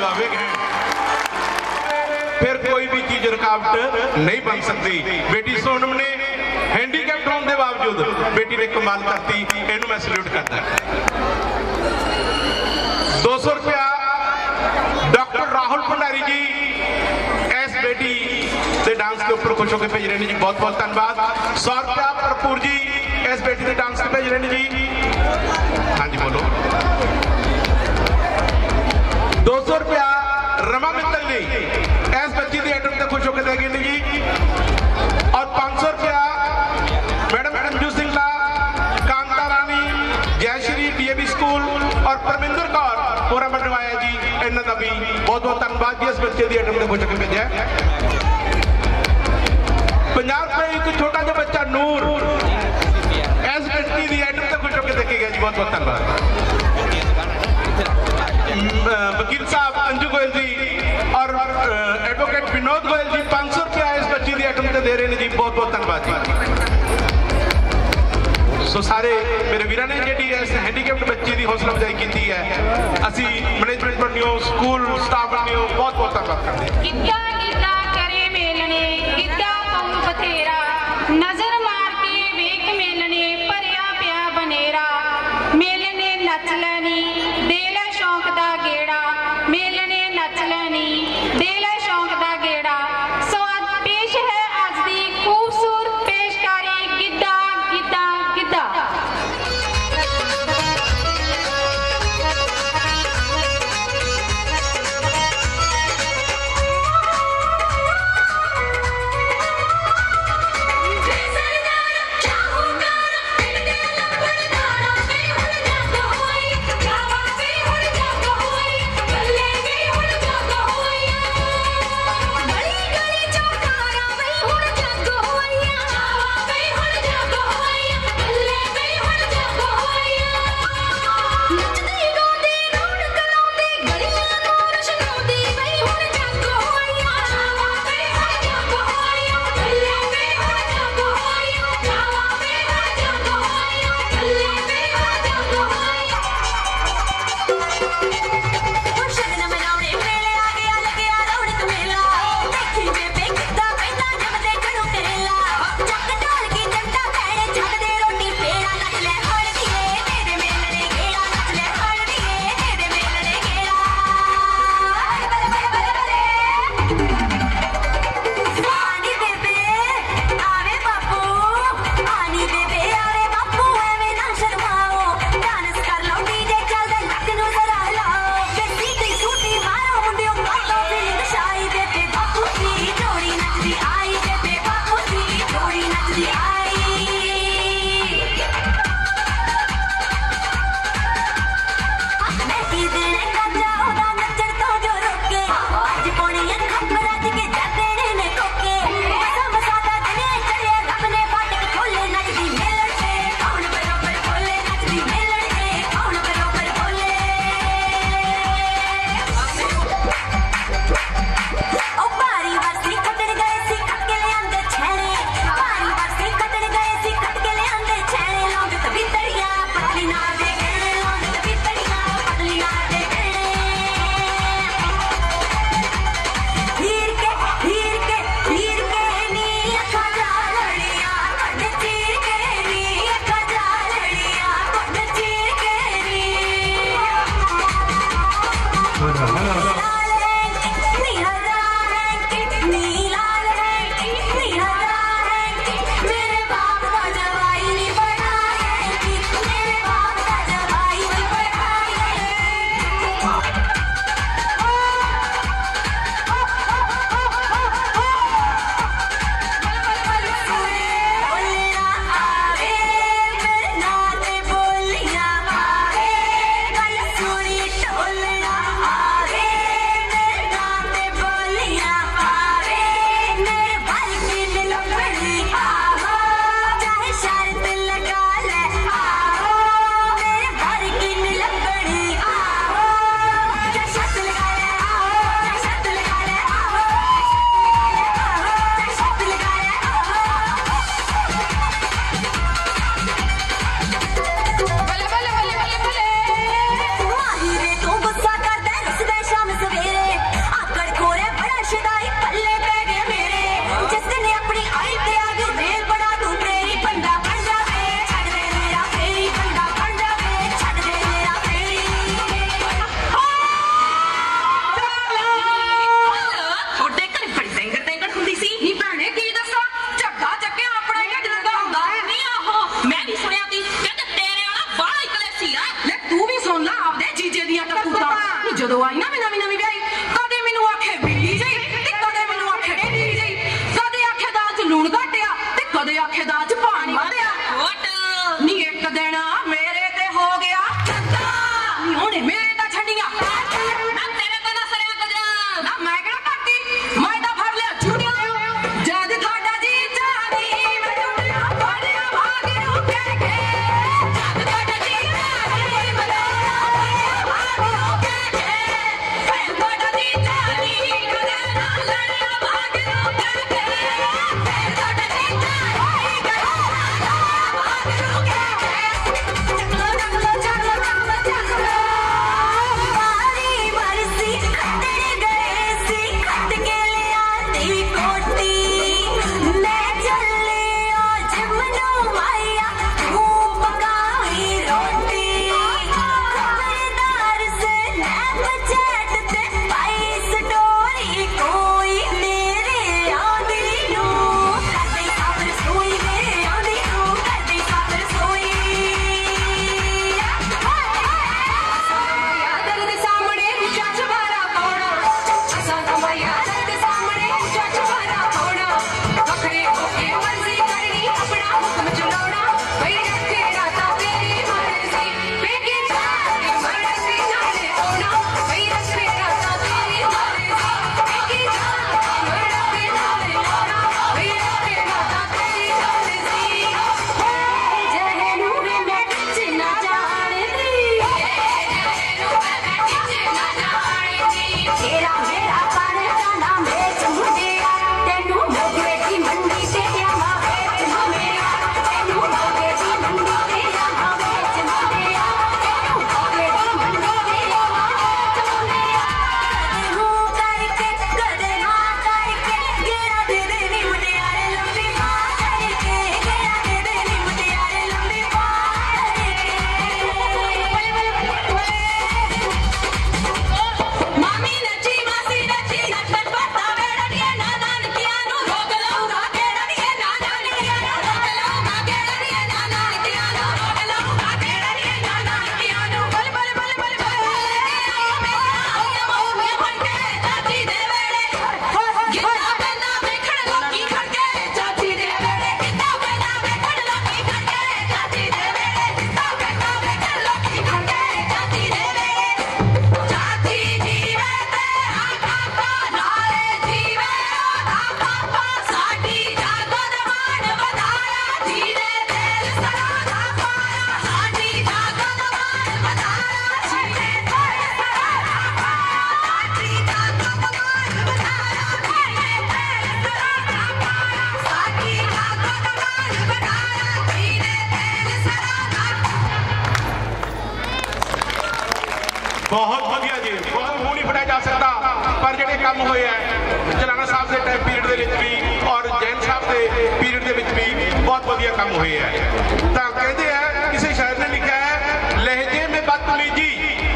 लावेंगे फिर कोई भी चीज रुकावट नहीं बन सकती। बेटी सोनम ने हैंडीकैप्ट होने के बावजूद बेटी ने कमाल करती, इनू मैं सल्यूट करता। 200 रुपया डॉक्टर राहुल भंडारी जी इस बेटी के डांस के ऊपर खुश होकर भेज रहे हैं जी, बहुत बहुत धन्यवाद। 100 रुपया भरपूर जी इस बेटी के डांस से भेज रहे हैं जी। हाँ जी बोलो। 200 रुपया रमा मित्तल जी इस बच्ची की आइटम से खुश होकर दे गए जी। और 500 रुपया madam Anju Singla, Kanta Rani, Jaishree DAV school और परमिंदर कौर पूरा बनवाया जी, इन्हों का भी बहुत बहुत धन्यवाद जी। इस बच्चे की आइटम से खुश होकर भेजा। 50 रुपये एक छोटा जिहा बच्चा नूर इस बच्ची की आइटम से खुश होकर देखे गया जी, बहुत बहुत धन्यवाद। वकील साहब अंजू गोयल जी और एडवोकेट विनोद गोयल जी 500 रुपया इस बच्ची की आइटम से दे रहे हैं जी, बहुत बहुत धन्यवाद जी। सो सारे मेरे वीर ने जी इस हैंडीकैप्ट बच्ची की हौसला अफजाई की है, असी मैनेजमेंट बनियो स्कूल स्टाफ बनियो बहुत बहुत धन्यवाद करते हैं। गिद्धा गिद्धा करे मेलने गिद्धा पाऊं बथेरा, नजर मार के वेख मेलने भरिया पिया बनेरा, मेलने नच लैनी दे ले शौक दा गेड़ा, मेलने नच लैनी दे ले शौक दा गेड़ा। सो अज पेश है अज दी खूबसूरत पेशकारी गिद्धा गिद्धा गिद्धा। पर ਜਿਹੜੇ ਕੰਮ ਹੋਏ ਆ ਚਲਾਣਾ ਸਾਹਿਬ ਦੇ ਟਾਈਮ ਪੀਰੀਅਡ ਦੇ ਵਿੱਚ ਵੀ ਔਰ ਜੈਨ ਸਾਹਿਬ ਦੇ ਪੀਰੀਅਡ ਦੇ ਵਿੱਚ ਵੀ ਬਹੁਤ ਵਧੀਆ ਕੰਮ ਹੋਏ ਆ। ਤਾਂ ਕਹਿੰਦੇ ਆ ਕਿਸੇ ਸ਼ਾਇਰ ਨੇ ਲਿਖਿਆ ਹੈ ਲਹਿਜੇ में बदतमीजी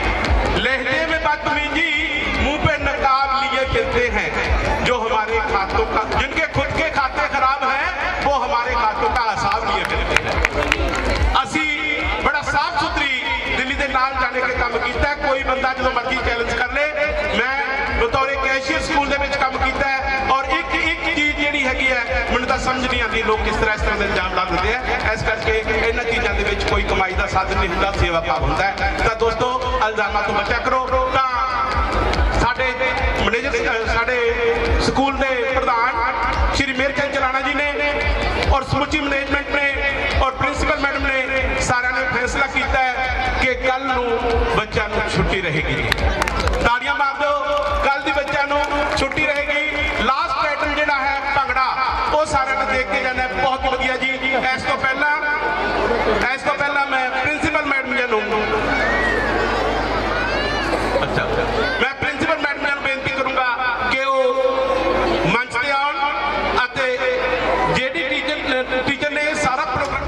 मुंह पे नकाब लिए फिरते हैं जो हमारे खातों का जिनके खुद के खाते खराब हैं वो हमारे खातों का हिसाब लिए फिरते हैं। असी बड़ा साफ सुथरी दिल्ली के नाल जाने के काम किया। कोई बंदा जो मर्जी चैलेंज कर ले, मैं बतौर कैशियर स्कूल के काम किया और एक चीज जी हैगी है मैंने तो समझ नहीं आती लोग किस तरह के इल्जाम ला देते हैं। इस करके इन्होंने चीज़ों के कोई कमाई का साधन नहीं होता, सेवा भाव होता है। तो दोस्तों इल्जामों तो बचा करो। साडे मैनेजर साडे स्कूल के प्रधान श्री मेहरचंद चलाना जी ने और समुची मैनेजमेंट ने और प्रिंसीपल मैडम ने सारे ने फैसला किया है कि कल बच्चों को छुट्टी रहेगी। ताड़ियां मार दो, कल की बच्चों छुट्टी रहेगी। लास्ट पैटर्न जिहड़ा है भंगड़ा वो सारे ने देख के जाना है। बहुत वधिया जी। इस तो पहला मैं प्रिंसीपल मैडम जी अच्छा मैं प्रिंसीपल मैडम जी बेनती करूंगा कि वो मंच पे आउण अते जेडी टीचर ने सारा प्रोग्राम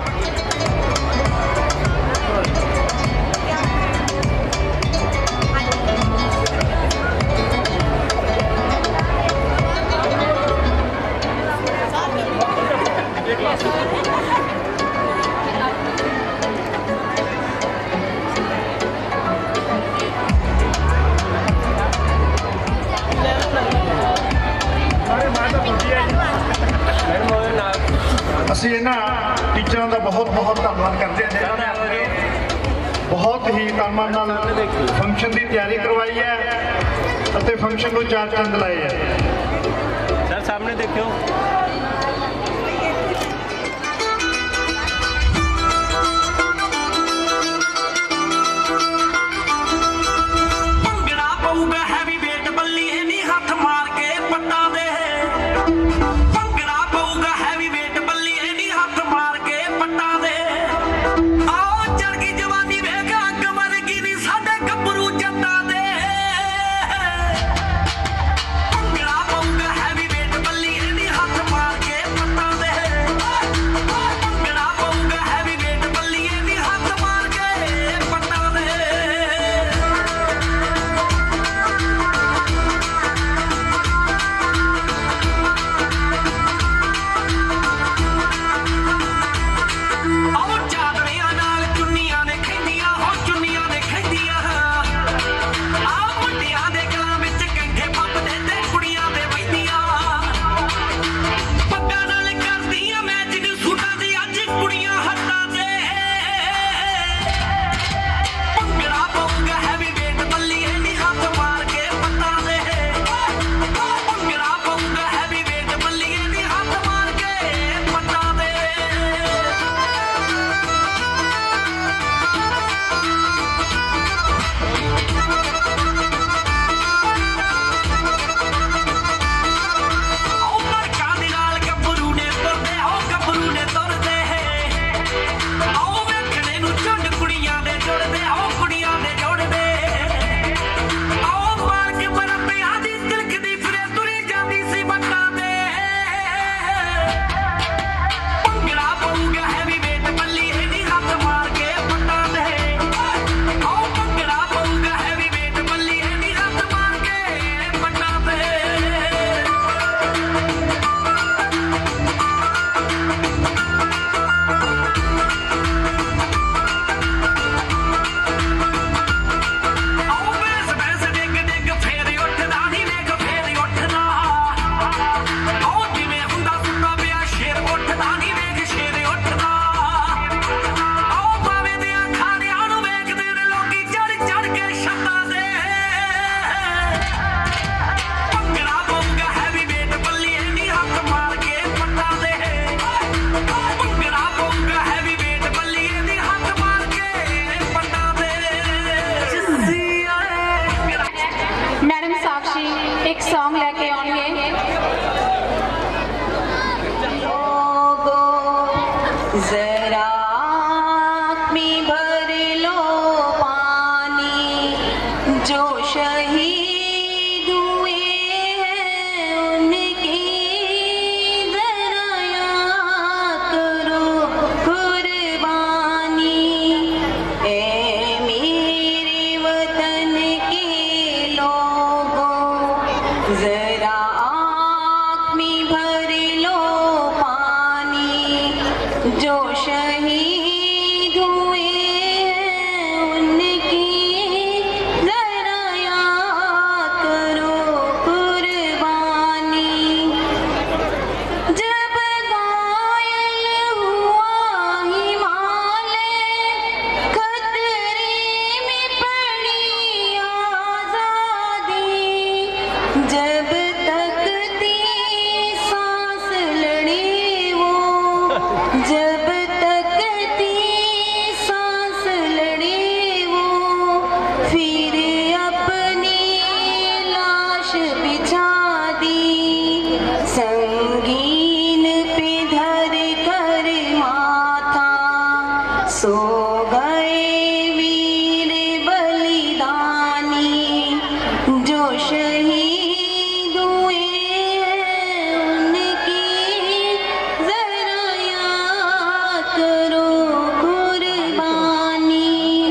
ਅਸੀਂ ਇਹਨਾਂ ਟੀਚਰਾਂ ਦਾ ਬਹੁਤ ਬਹੁਤ ਧੰਨਵਾਦ ਕਰਦੇ ਹਾਂ ਜਿਨ੍ਹਾਂ ਨੇ ਬਹੁਤ ਹੀ ਤਨਮਨ ਨਾਲ ਫੰਕਸ਼ਨ ਦੀ ਤਿਆਰੀ ਕਰਵਾਈ ਹੈ ਅਤੇ ਫੰਕਸ਼ਨ ਨੂੰ ਚਾਰ ਚੰਦ ਲਾਏ ਹੈ। ਸਰ ਸਾਹਮਣੇ ਦੇਖਿਓ। जो शहीद हुए शहीद हुए उनकी जरा याद करो कुर्बानी।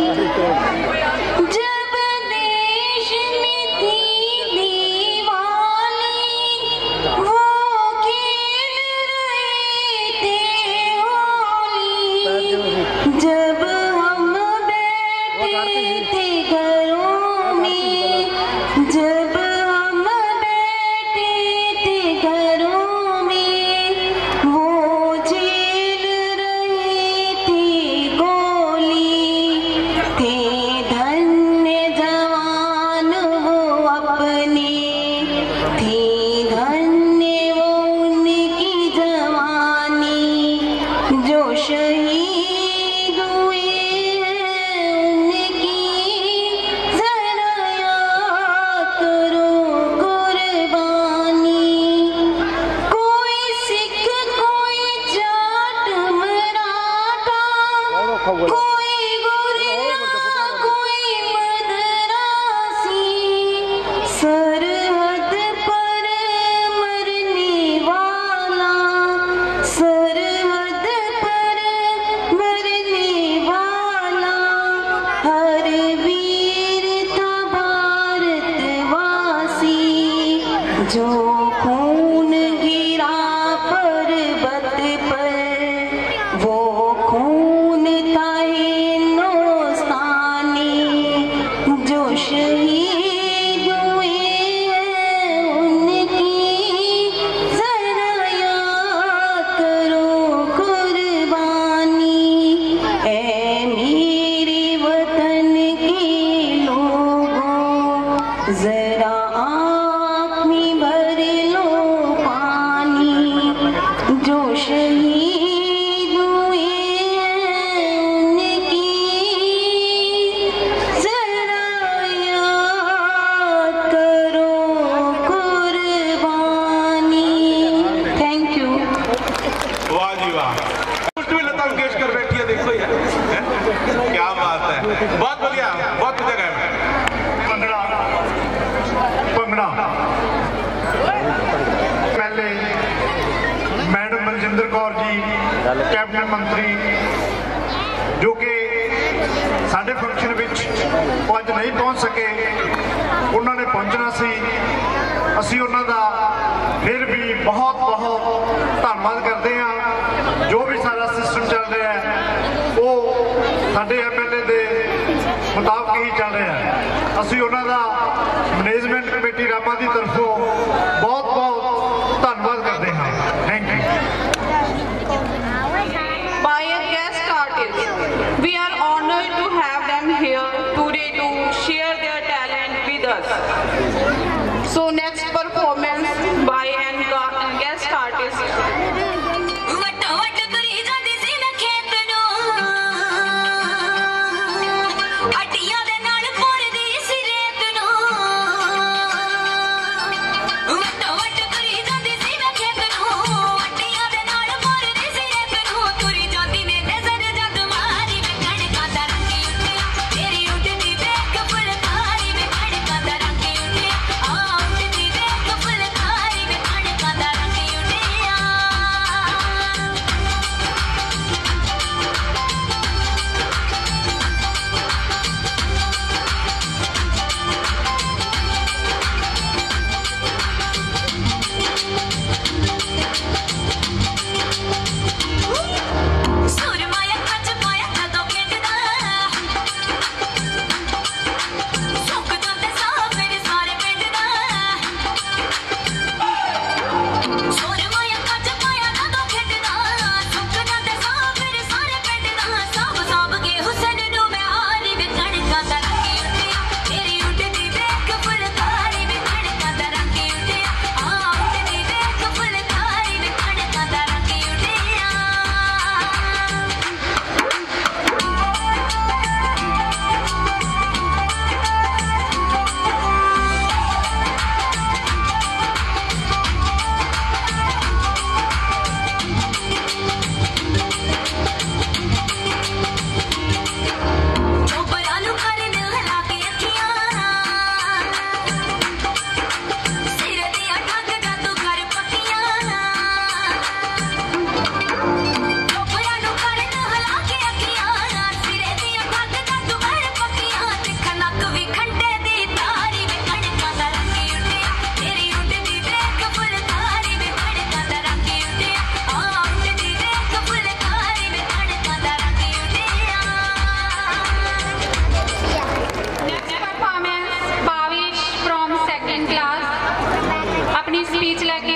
जब देश में थी दीवानी वो खेल रहे थे होली। जब हम बैठे थे घरों में, जब हम बैठे थे घरों में, वो झेल रहे थे गोली। थे धन्य जवान वो अपने, थी धन्य वो उनकी जवानी। जो शहीद हुए उनकी जरा याद करो कुर्बानी। कोई सिख कोई जाट मराठा, कोई गुरना कोई मदरासी। सरहद पर मरने वाला, सरहद पर मरने वाला हर वीर था भारतवासी। जो खून गिरा पर्वत पर वो खून था हिंदुस्तानी। जो शहीद हुए उनकी जरा याद करो कुर्बानी। ऐ मेरे वतन के लोगों जरा आँख में भर लो पानी। जो शहीद हुए उनकी जरा याद करो कुर्बानी। Thank you. वाह जी वाह, भी लता मंगेशकर बैठी है, देखो यार, क्या बात है, बहुत बढ़िया, बहुत बढ़िया गाया। ਭੰਗੜਾ ਭੰਗੜਾ ਪਹਿਲੇ ਮੈਡਮ ਬਲਜਿੰਦਰ ਕੌਰ ਜੀ ਕੈਬਨਿਟ ਮੰਤਰੀ ਜੋ ਕਿ ਸਾਡੇ ਫੰਕਸ਼ਨ ਵਿੱਚ ਉਹ ਅੱਜ ਨਹੀਂ ਪਹੁੰਚ ਸਕੇ, ਉਹਨਾਂ ਨੇ ਪਹੁੰਚਣਾ ਸੀ। ਅਸੀਂ ਉਹਨਾਂ ਦਾ ਫਿਰ ਵੀ ਬਹੁਤ ਬਹੁਤ ਧੰਨਵਾਦ ਕਰਦੇ ਹਾਂ। ਜੋ ਵੀ ਸਾਰਾ ਸਿਸਟਮ ਚੱਲ ਰਿਹਾ ਹੈ ਉਹ ਸਾਡੇ ਐਮਐਲਏ ਦੇ ਮੁਤਾਬਕ ਹੀ ਚੱਲ ਰਿਹਾ ਹੈ। ਅਸੀਂ ਉਹਨਾਂ ਦਾ ਮੈਨੇਜਮੈਂਟ ਕਮੇਟੀ ਰਾਮਾ ਦੀ ਤਰਫੋਂ ਬਹੁਤ ਬਹੁਤ ਧੰਨਵਾਦ ਕਰਦੇ ਹਾਂ। Thank you. By a guest artist, we are honored to have them here today to share their talent with us. So next performance by a guest artist. तेरी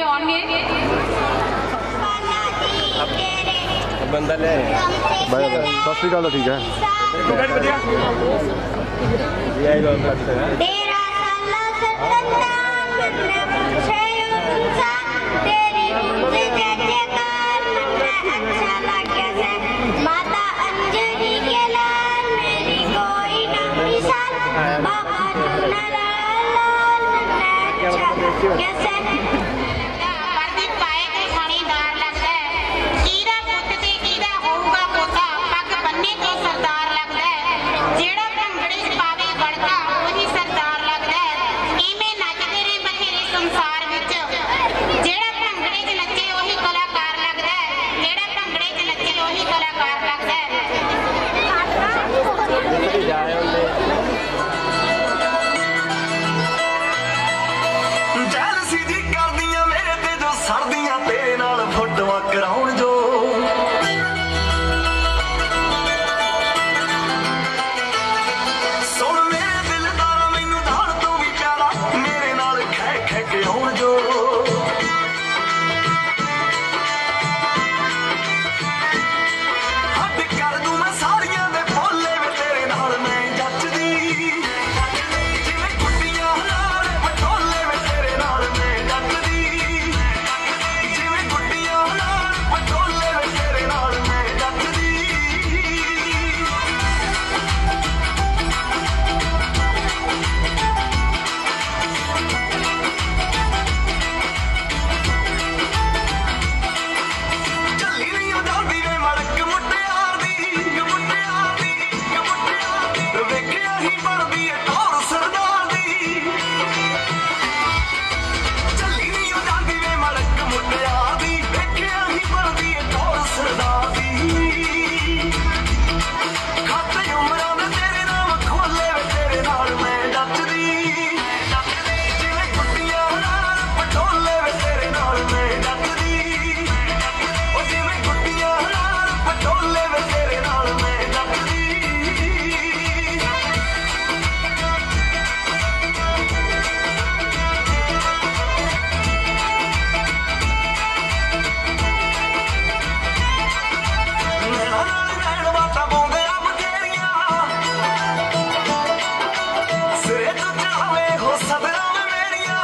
ਆਉਣਗੇ। ਬੰਦਾ ਲੈ ਬਾਈ ਸਤਿ ਸ਼੍ਰੀ ਅਕਾਲ। ਠੀਕ ਹੈ ਜੀ ਆਈ ਲੋਕ तेरा साला सतनाम मैं पूछे इंसान तेरी मुझे जयकार मैं अच्छा लगे से माता अंजलि के लाल मेरी कोई ना मिसाल बाबा तूने लाल लाल मैं अच्छा लगे से ਵਰਦੀ ਪਾਏ ਤੇ ਥਾਣੇਦਾਰ ਲੱਗਦਾ ਹੈ। ਕਿਹਦਾ ਪੁੱਤ ਤੇ ਕਿਹਦਾ ਹੋਊਗਾ ਪੋਤਾ ਪੱਗ ਬੰਨੇ ਤੇ ਸਰਦਾਰ ਲੱਗਦਾ ਹੈ। ਜਿਹੜਾ ਭੰਗੜੇ 'ਚ ਪਾਵੇ ਵੜਕਾ ਉਹੀ ਸਰਦਾਰ ਲੱਗਦਾ ਹੈ। ਇਵੇਂ ਨੱਚਦੇ ਨੇ ਬਥੇਰੇ ਸੰਸਾਰ ਵਿੱਚ ਜਿਹੜਾ ਭੰਗੜੇ 'ਚ ਨੱਚੇ ਉਹੀ ਕਲਾਕਾਰ ਲੱਗਦਾ ਹੈ। ਜਿਹੜਾ ਭੰਗੜੇ 'ਚ ਨੱਚੇ ਉਹੀ ਕਲਾਕਾਰ ਲੱਗਦਾ ਹੈ। ਜੈਲਸੀ ਜੀ ਕਰਦੀਆਂ ਮੇਰੇ ਤੇ ਜੋ ਸੜਦੀਆਂ ਤੇਰੇ ਨਾਲ ਫੋਟੋਆਂ ਕਰਾਉਣ ਜੋ ਸੁਣ ਮੇਰੇ ਦਿਲਦਾਰਾ ਮੈਨੂੰ ਧਾੜ ਤੋਂ ਵੀ ਪਿਆਰਾ ਮੇਰੇ ਨਾਲ ਖੈ ਖੈ ਕੇ ਆਉਣ ਜੋ ਹੱਦ ਕਰ ਦੂੰ ਮੈਂ ਸਾਰੀਆਂ ਦੇ ਬੋਲੇ ਵੇ ਤੇਰੇ ਨਾਲ ਮੈਂ ਜੱਚਦੀ ਜਿਵੇਂ ਗੁੱਡੀਆਂ ਨਾਲ ਪਟੋਲੇ ਵੇ ਤੇਰੇ ਨਾਲ ਮੈਂ ਜੱਚਦੀ ਜਿਵੇਂ ਗੁੱਡੀਆਂ ਨਾਲ ਪਟੋਲੇ ਵੇ ਤੇਰੇ ਨਾਲ ਮੈਂ ਜੱਚਦੀ ਚੱਲੀ ਨਹੀਂ ਉਡਾਉਂਦੀ ਵੇ ਮੜਕ ਮੁੱਟਿਆਰ ਦੀ ਵੇਖਿਆ ਹੀ ਬਣਦੀ ਏ ਟੌਰ ਸਰਦਾਰ ਦੀ ਚੱਲੀ ਨਹੀਂ ਉਡਾਉਂਦੀ ਵੇ ਮੜਕ ਮੁੱਟਿਆਰ ਦੀ ਵੇਖਿਆ ਹੀ ਬਣਦੀ ਏ ਟੌਰ ਸਰਦਾਰ ਦੀ ਖਾਤੇ ਉਮਰਾਂ ਦੇ ਤੇਰੇ ਨਾਮ ਖੋਲੇ ਵੇ ਤੇਰੇ ਨਾਲ ਮੈਂ ਜੱਚਦੀ ਜਿਵੇਂ ਗੁੱਡੀਆਂ ਨਾਲ ਪਟੋਲੇ ਵੇ ਤੇਰੇ ਨਾਲ ਮੈਂ ਜੱਚਦੀ ਉਹ ਜਿਵੇਂ ਗੁੱਡੀਆਂ ਨਾਲ ਪਟੋਲੇ ਵੇ ਤੇਰੇ ਨਾਲ ਮੈਂ ਜੱਚਦੀ ਨੈਣਾ ਨਾਲ ਨੈਣ ਬਾਤਾਂ ਪਾਉਂਦੇ ਆ ਬਥੇਰੀਆਂ ਸਿਰੇ ਤੋਂ ਚੜਾਵੇ ਹੋ ਸਬਰਾਂ ਵੇ ਮੇਰੀਆਂ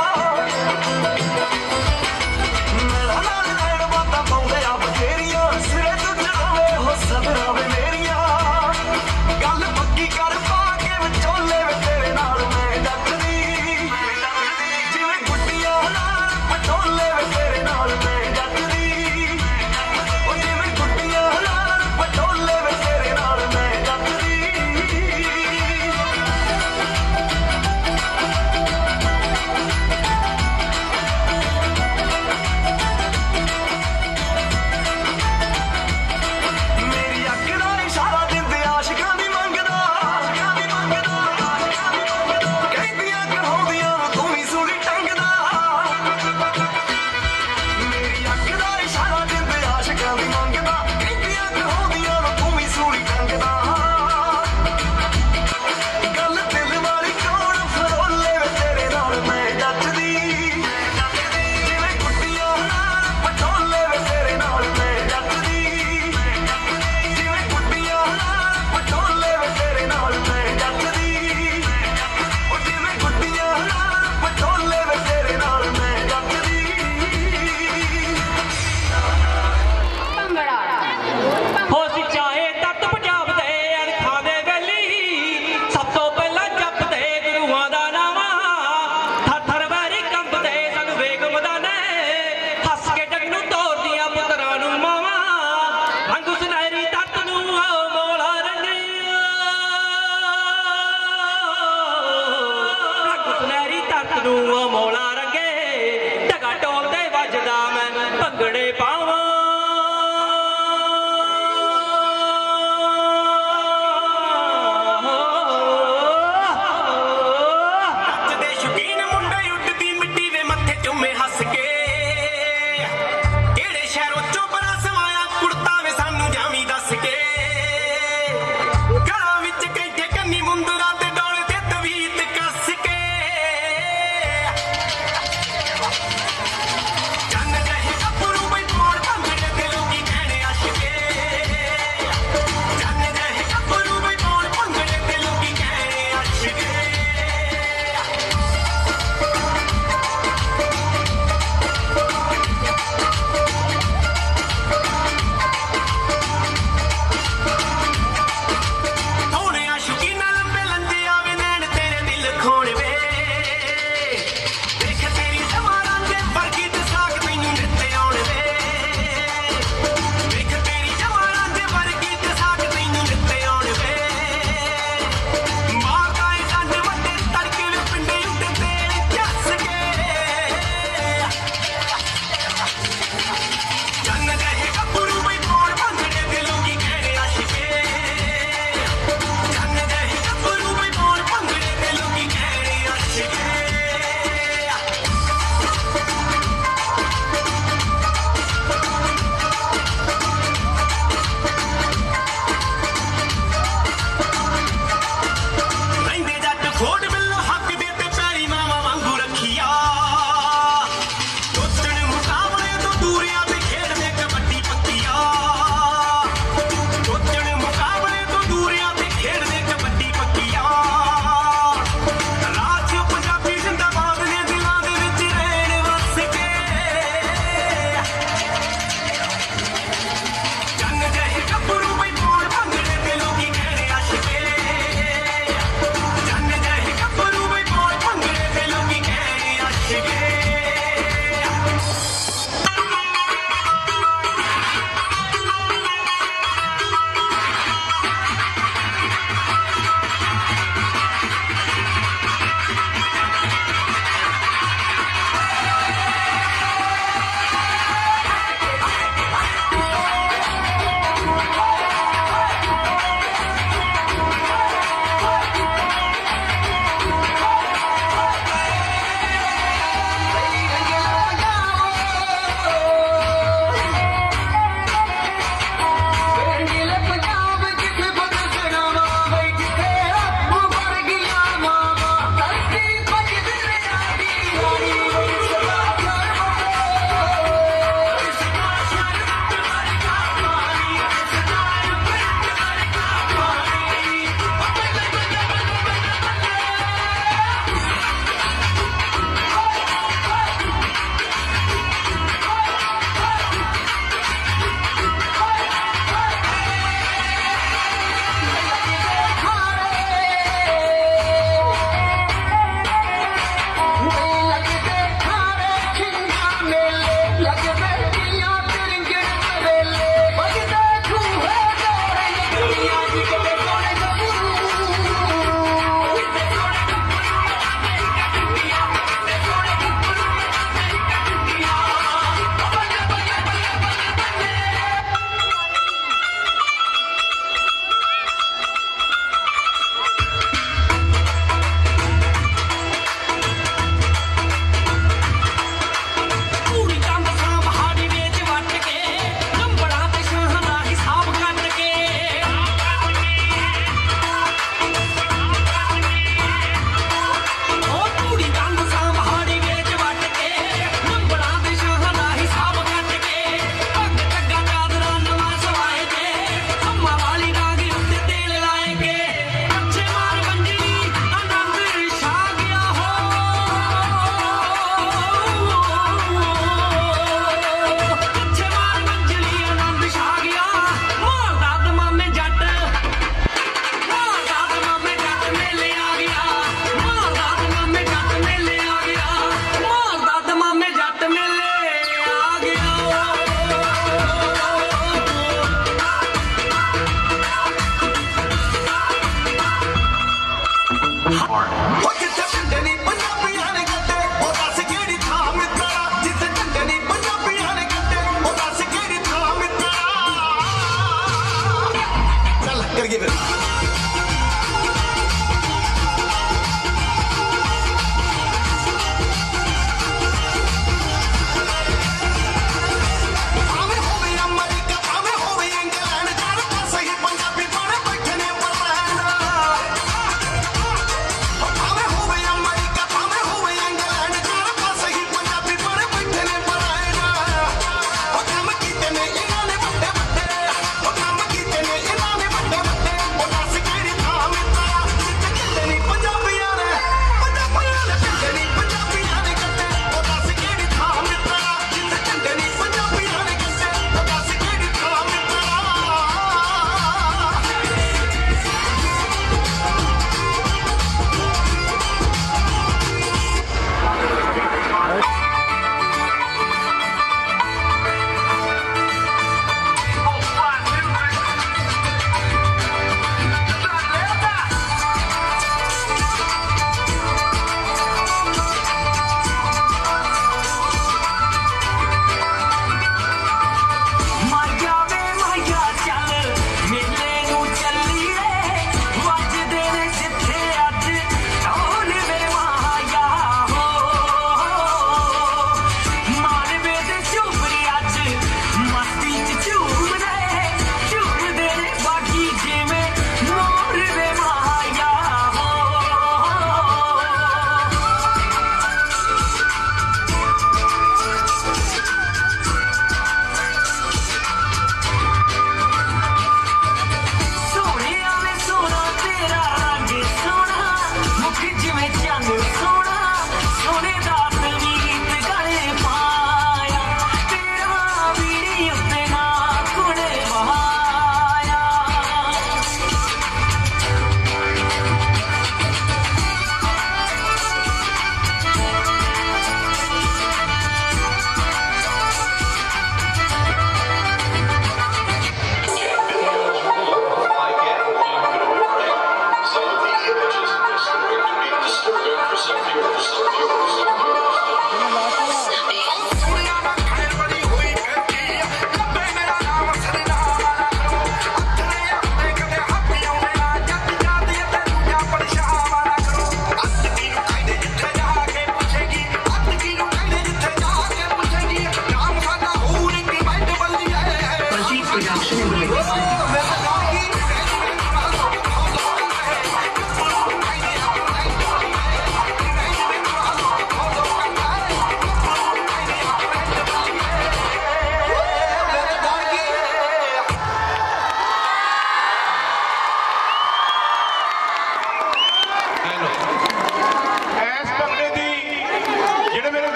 ਨੈਣਾ ਨਾਲ ਨੈਣ ਬਾਤਾਂ ਪਾਉਂਦੇ ਆ ਬਥੇਰੀਆਂ ਸਿਰੇ ਤੋਂ ਚੜਾਵੇ ਹੋ ਸਬਰਾਂ ਵੇ ਮੇਰੀਆਂ ਗੱਲ ਪੱਕੀ ਕਰ ਪਾ ਕੇ ਵਿਚੋਲੇ ਵੇ ਤੇਰੇ ਨਾਲ ਮੈਂ ਜੱਚਦੀ ਜਿਵੇਂ ਗੁੱਡੀਆਂ ਨਾਲ ਪਟੋਲੇ ਵੇ ਤੇਰੇ ਨਾਲ ਮੈਂ ਜੱਚਦੀ ਉਹ ਜਿਵੇਂ ਗੁੱਡੀਆਂ ਨਾਲ ਪਟੋਲੇ ਵੇ ਤੇਰੇ ਨਾਲ ਮੈਂ ਜੱਚਦੀ ਮੇਰੀ ਅੱਖ ਦਾ ਇਸ਼ਾਰਾ ਦਿੰਦੇ ਆਸ਼ਿਕਾਂ ਦੀ ਮੰਗਦਾ ਕਹਿੰਦੀਆਂ ਕਹਾਉਂਦੀਆਂ ਨੂੰ ਤੂੰ ਵੀ ਸੂਲੀ ਟੰਗਦਾ ਮੇਰੀ ਅੱਖ ਦਾ ਇਸ਼ਾਰਾ ਦਿੰਦੇ ਆਸ਼ਿਕਾਂ ਦੀ ਮੰਗਦਾ ਕਹਿੰਦੀਆਂ ਕਹਾਉਂਦੀਆਂ ਨੂੰ ਤੂੰ ਵੀ ਸੂਲੀ ਟੰਗਦਾ ਗੱਲ ਦਿਲ ਵਾਲੀ ਕੌਣ ਫਰੋਲੇ ਵੇ ਤੇਰੇ ਨਾਲ ਮੈਂ ਜੱਚਦੀ ਜਿਵੇਂ ਗੁੱਡੀਆਂ ਨਾਲ ਪਟੋਲੇ ਵੇ ਤੇਰੇ ਨਾਲ ਮੈਂ ਜੱਚਦੀ ਜਿਵੇਂ ਗੁੱਡੀਆਂ ਨਾਲ ਪਟੋਲੇ ਵੇ ਤੇਰੇ ਨਾਲ ਮੈਂ ਜੱਚਦੀ ਉਹ ਜਿਵੇਂ ਗੁੱਡੀਆਂ ਨਾਲ ਪਟੋਲੇ ਵੇ ਤੇਰੇ ਨਾਲ ਮੈਂ ਜੱਚਦੀ ਹੋ ਸੀ ਚਾਹੇ ਤੱਟ ਪੰਜਾਬ ਦੇ ਅਰਖਾਂ ਦੇ ਵੈਲੀ ਸਭ ਤੋਂ ਪਹਿਲਾਂ ਜਪਦੇ ਗੁਰੂਆਂ ਦਾ ਨਾਮ ਥਰ ਥਰ ਵੈਰੀ ਕੰਬਦੇ ਸਨ ਵੇਗ ਮਦਾਨੇ ਹੱਸ ਕੇ ਜਗ ਨੂੰ ਤੋਰਦੀਆਂ ਪੁੱਤਰਾਂ ਨੂੰ ਮਾਵਾਂ ਰੰਗ ਸੁਨਹਿਰੀ ਤੱਤ ਨੂੰ ਆਓ ਮੋਲਾ ਰੰਗੇ ਰੰਗ ਸੁਨਹਿਰੀ ਤੱਤ ਨੂੰ ਆਓ ਮੋਲਾ ਰੰਗੇ ਢਗਾ ਢੋਲ ਦੇ ਵੱਜਦਾ ਮੈਂ ਭੰਗੜੇ ਪਾਵਾਂ ਨੱਚਦੇ ਸ਼ੌਕੀਨ ਮੁੰਡੇ ਉੱਡਦੀ ਮਿੱਟੀ ਵੇ ਮੱਥੇ ਚੁੰਮੇ ਹੱਸ ਕੇ ਕਿਹੜੇ ਸ਼ਹਿਰੋਂ ਚੋਬਰਾ ਸਵਾਇਆ ਕੁੜਤਾ ਵੇ ਸਾਨੂੰ ਜਾਵੀਂ ਦੱਸ ਕੇ ਗਲਾਂ ਵਿੱਚ ਕੈਂਠੇ ਕੰਨੀ ਮੁੰਦਰਾ ਤੇ ਡੋਲੇ ਤੇ ਤਵੀਤ ਕੱਸ ਕੇ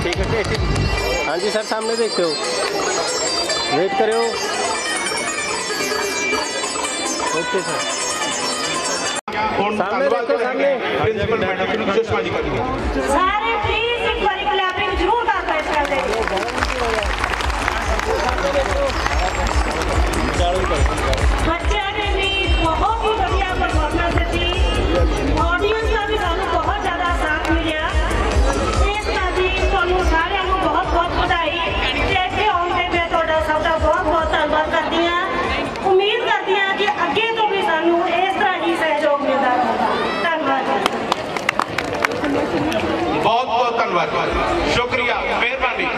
ठीक है। हाँ जी सर, सामने देखो, वेट करो। ओके सर, सामने देखो, सामने प्रिंसिपल मैडम सुषमा जी करेंगे। सारे प्लीज एक बार क्लैपिंग जरूर करते हैं इसका बच्चों ने भी बहुत ही बढ़िया परफॉर्मेंस दी, ऑडियंस का भी सानू बहुत ज्यादा साथ मिला। इस दी ਤੁਹਾਨੂੰ ਸਾਰਿਆਂ ਨੂੰ ਬਹੁਤ ਬਹੁਤ ਵਧਾਈ ਤੇ ਇੱਥੇ ਆਉਣ ਤੇ ਮੈਂ ਤੁਹਾਡਾ ਸਭ ਦਾ ਬਹੁਤ ਬਹੁਤ ਧੰਨਵਾਦ ਕਰਦੀ ਹਾਂ। ਉਮੀਦ ਕਰਦੀ ਹਾਂ ਕਿ ਅੱਗੇ ਤੋਂ ਵੀ ਸਾਨੂੰ ਇਸ ਤਰ੍ਹਾਂ ਹੀ ਸਹਿਯੋਗ ਮਿਲਦਾ ਰਹੇਗਾ। ਧੰਨਵਾਦ। बहुत बहुत धन्यवाद, शुक्रिया, मेहरबानी।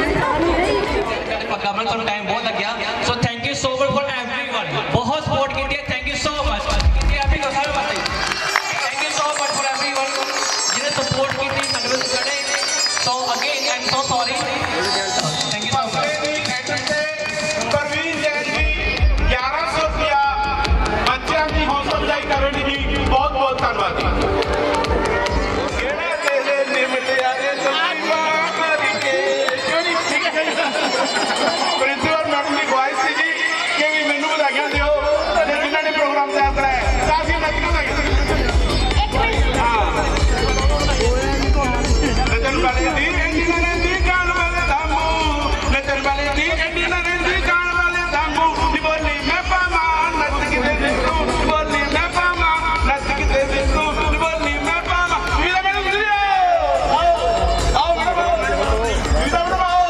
कमल तो टाइम बहुत लग गया, so thank you so much for everyone. बहुत सपोर्ट की है, thank you so much. Thank you so much for everyone जिन्हें सपोर्ट की थी सर्विस करे। So again I am so sorry, thank you so much. Parveen Jain ji 1100 रुपया बच्चों की हौसला अफजाई करेंगे जी, बहुत बहुत धन्यवाद। प्रिंसिपल मैडम की ख्वाहिश थी जी कि भी मैनू बधाइयां दिओ ते जिन्होंने प्रोग्राम तैयार कराया काफी नचना नचन वाले दी एंडी ना रहंदी गान वाले दामू, नचन वाले दी एंडी ना रहंदी गान वाले दामू। बोली मैं पामा नच के दे दिसू, बोली मैं पामा नच के दे दिसू, बोली मैं पामा। वीरा मैडम जी आओ मैडम, वीरा मैडम आओ।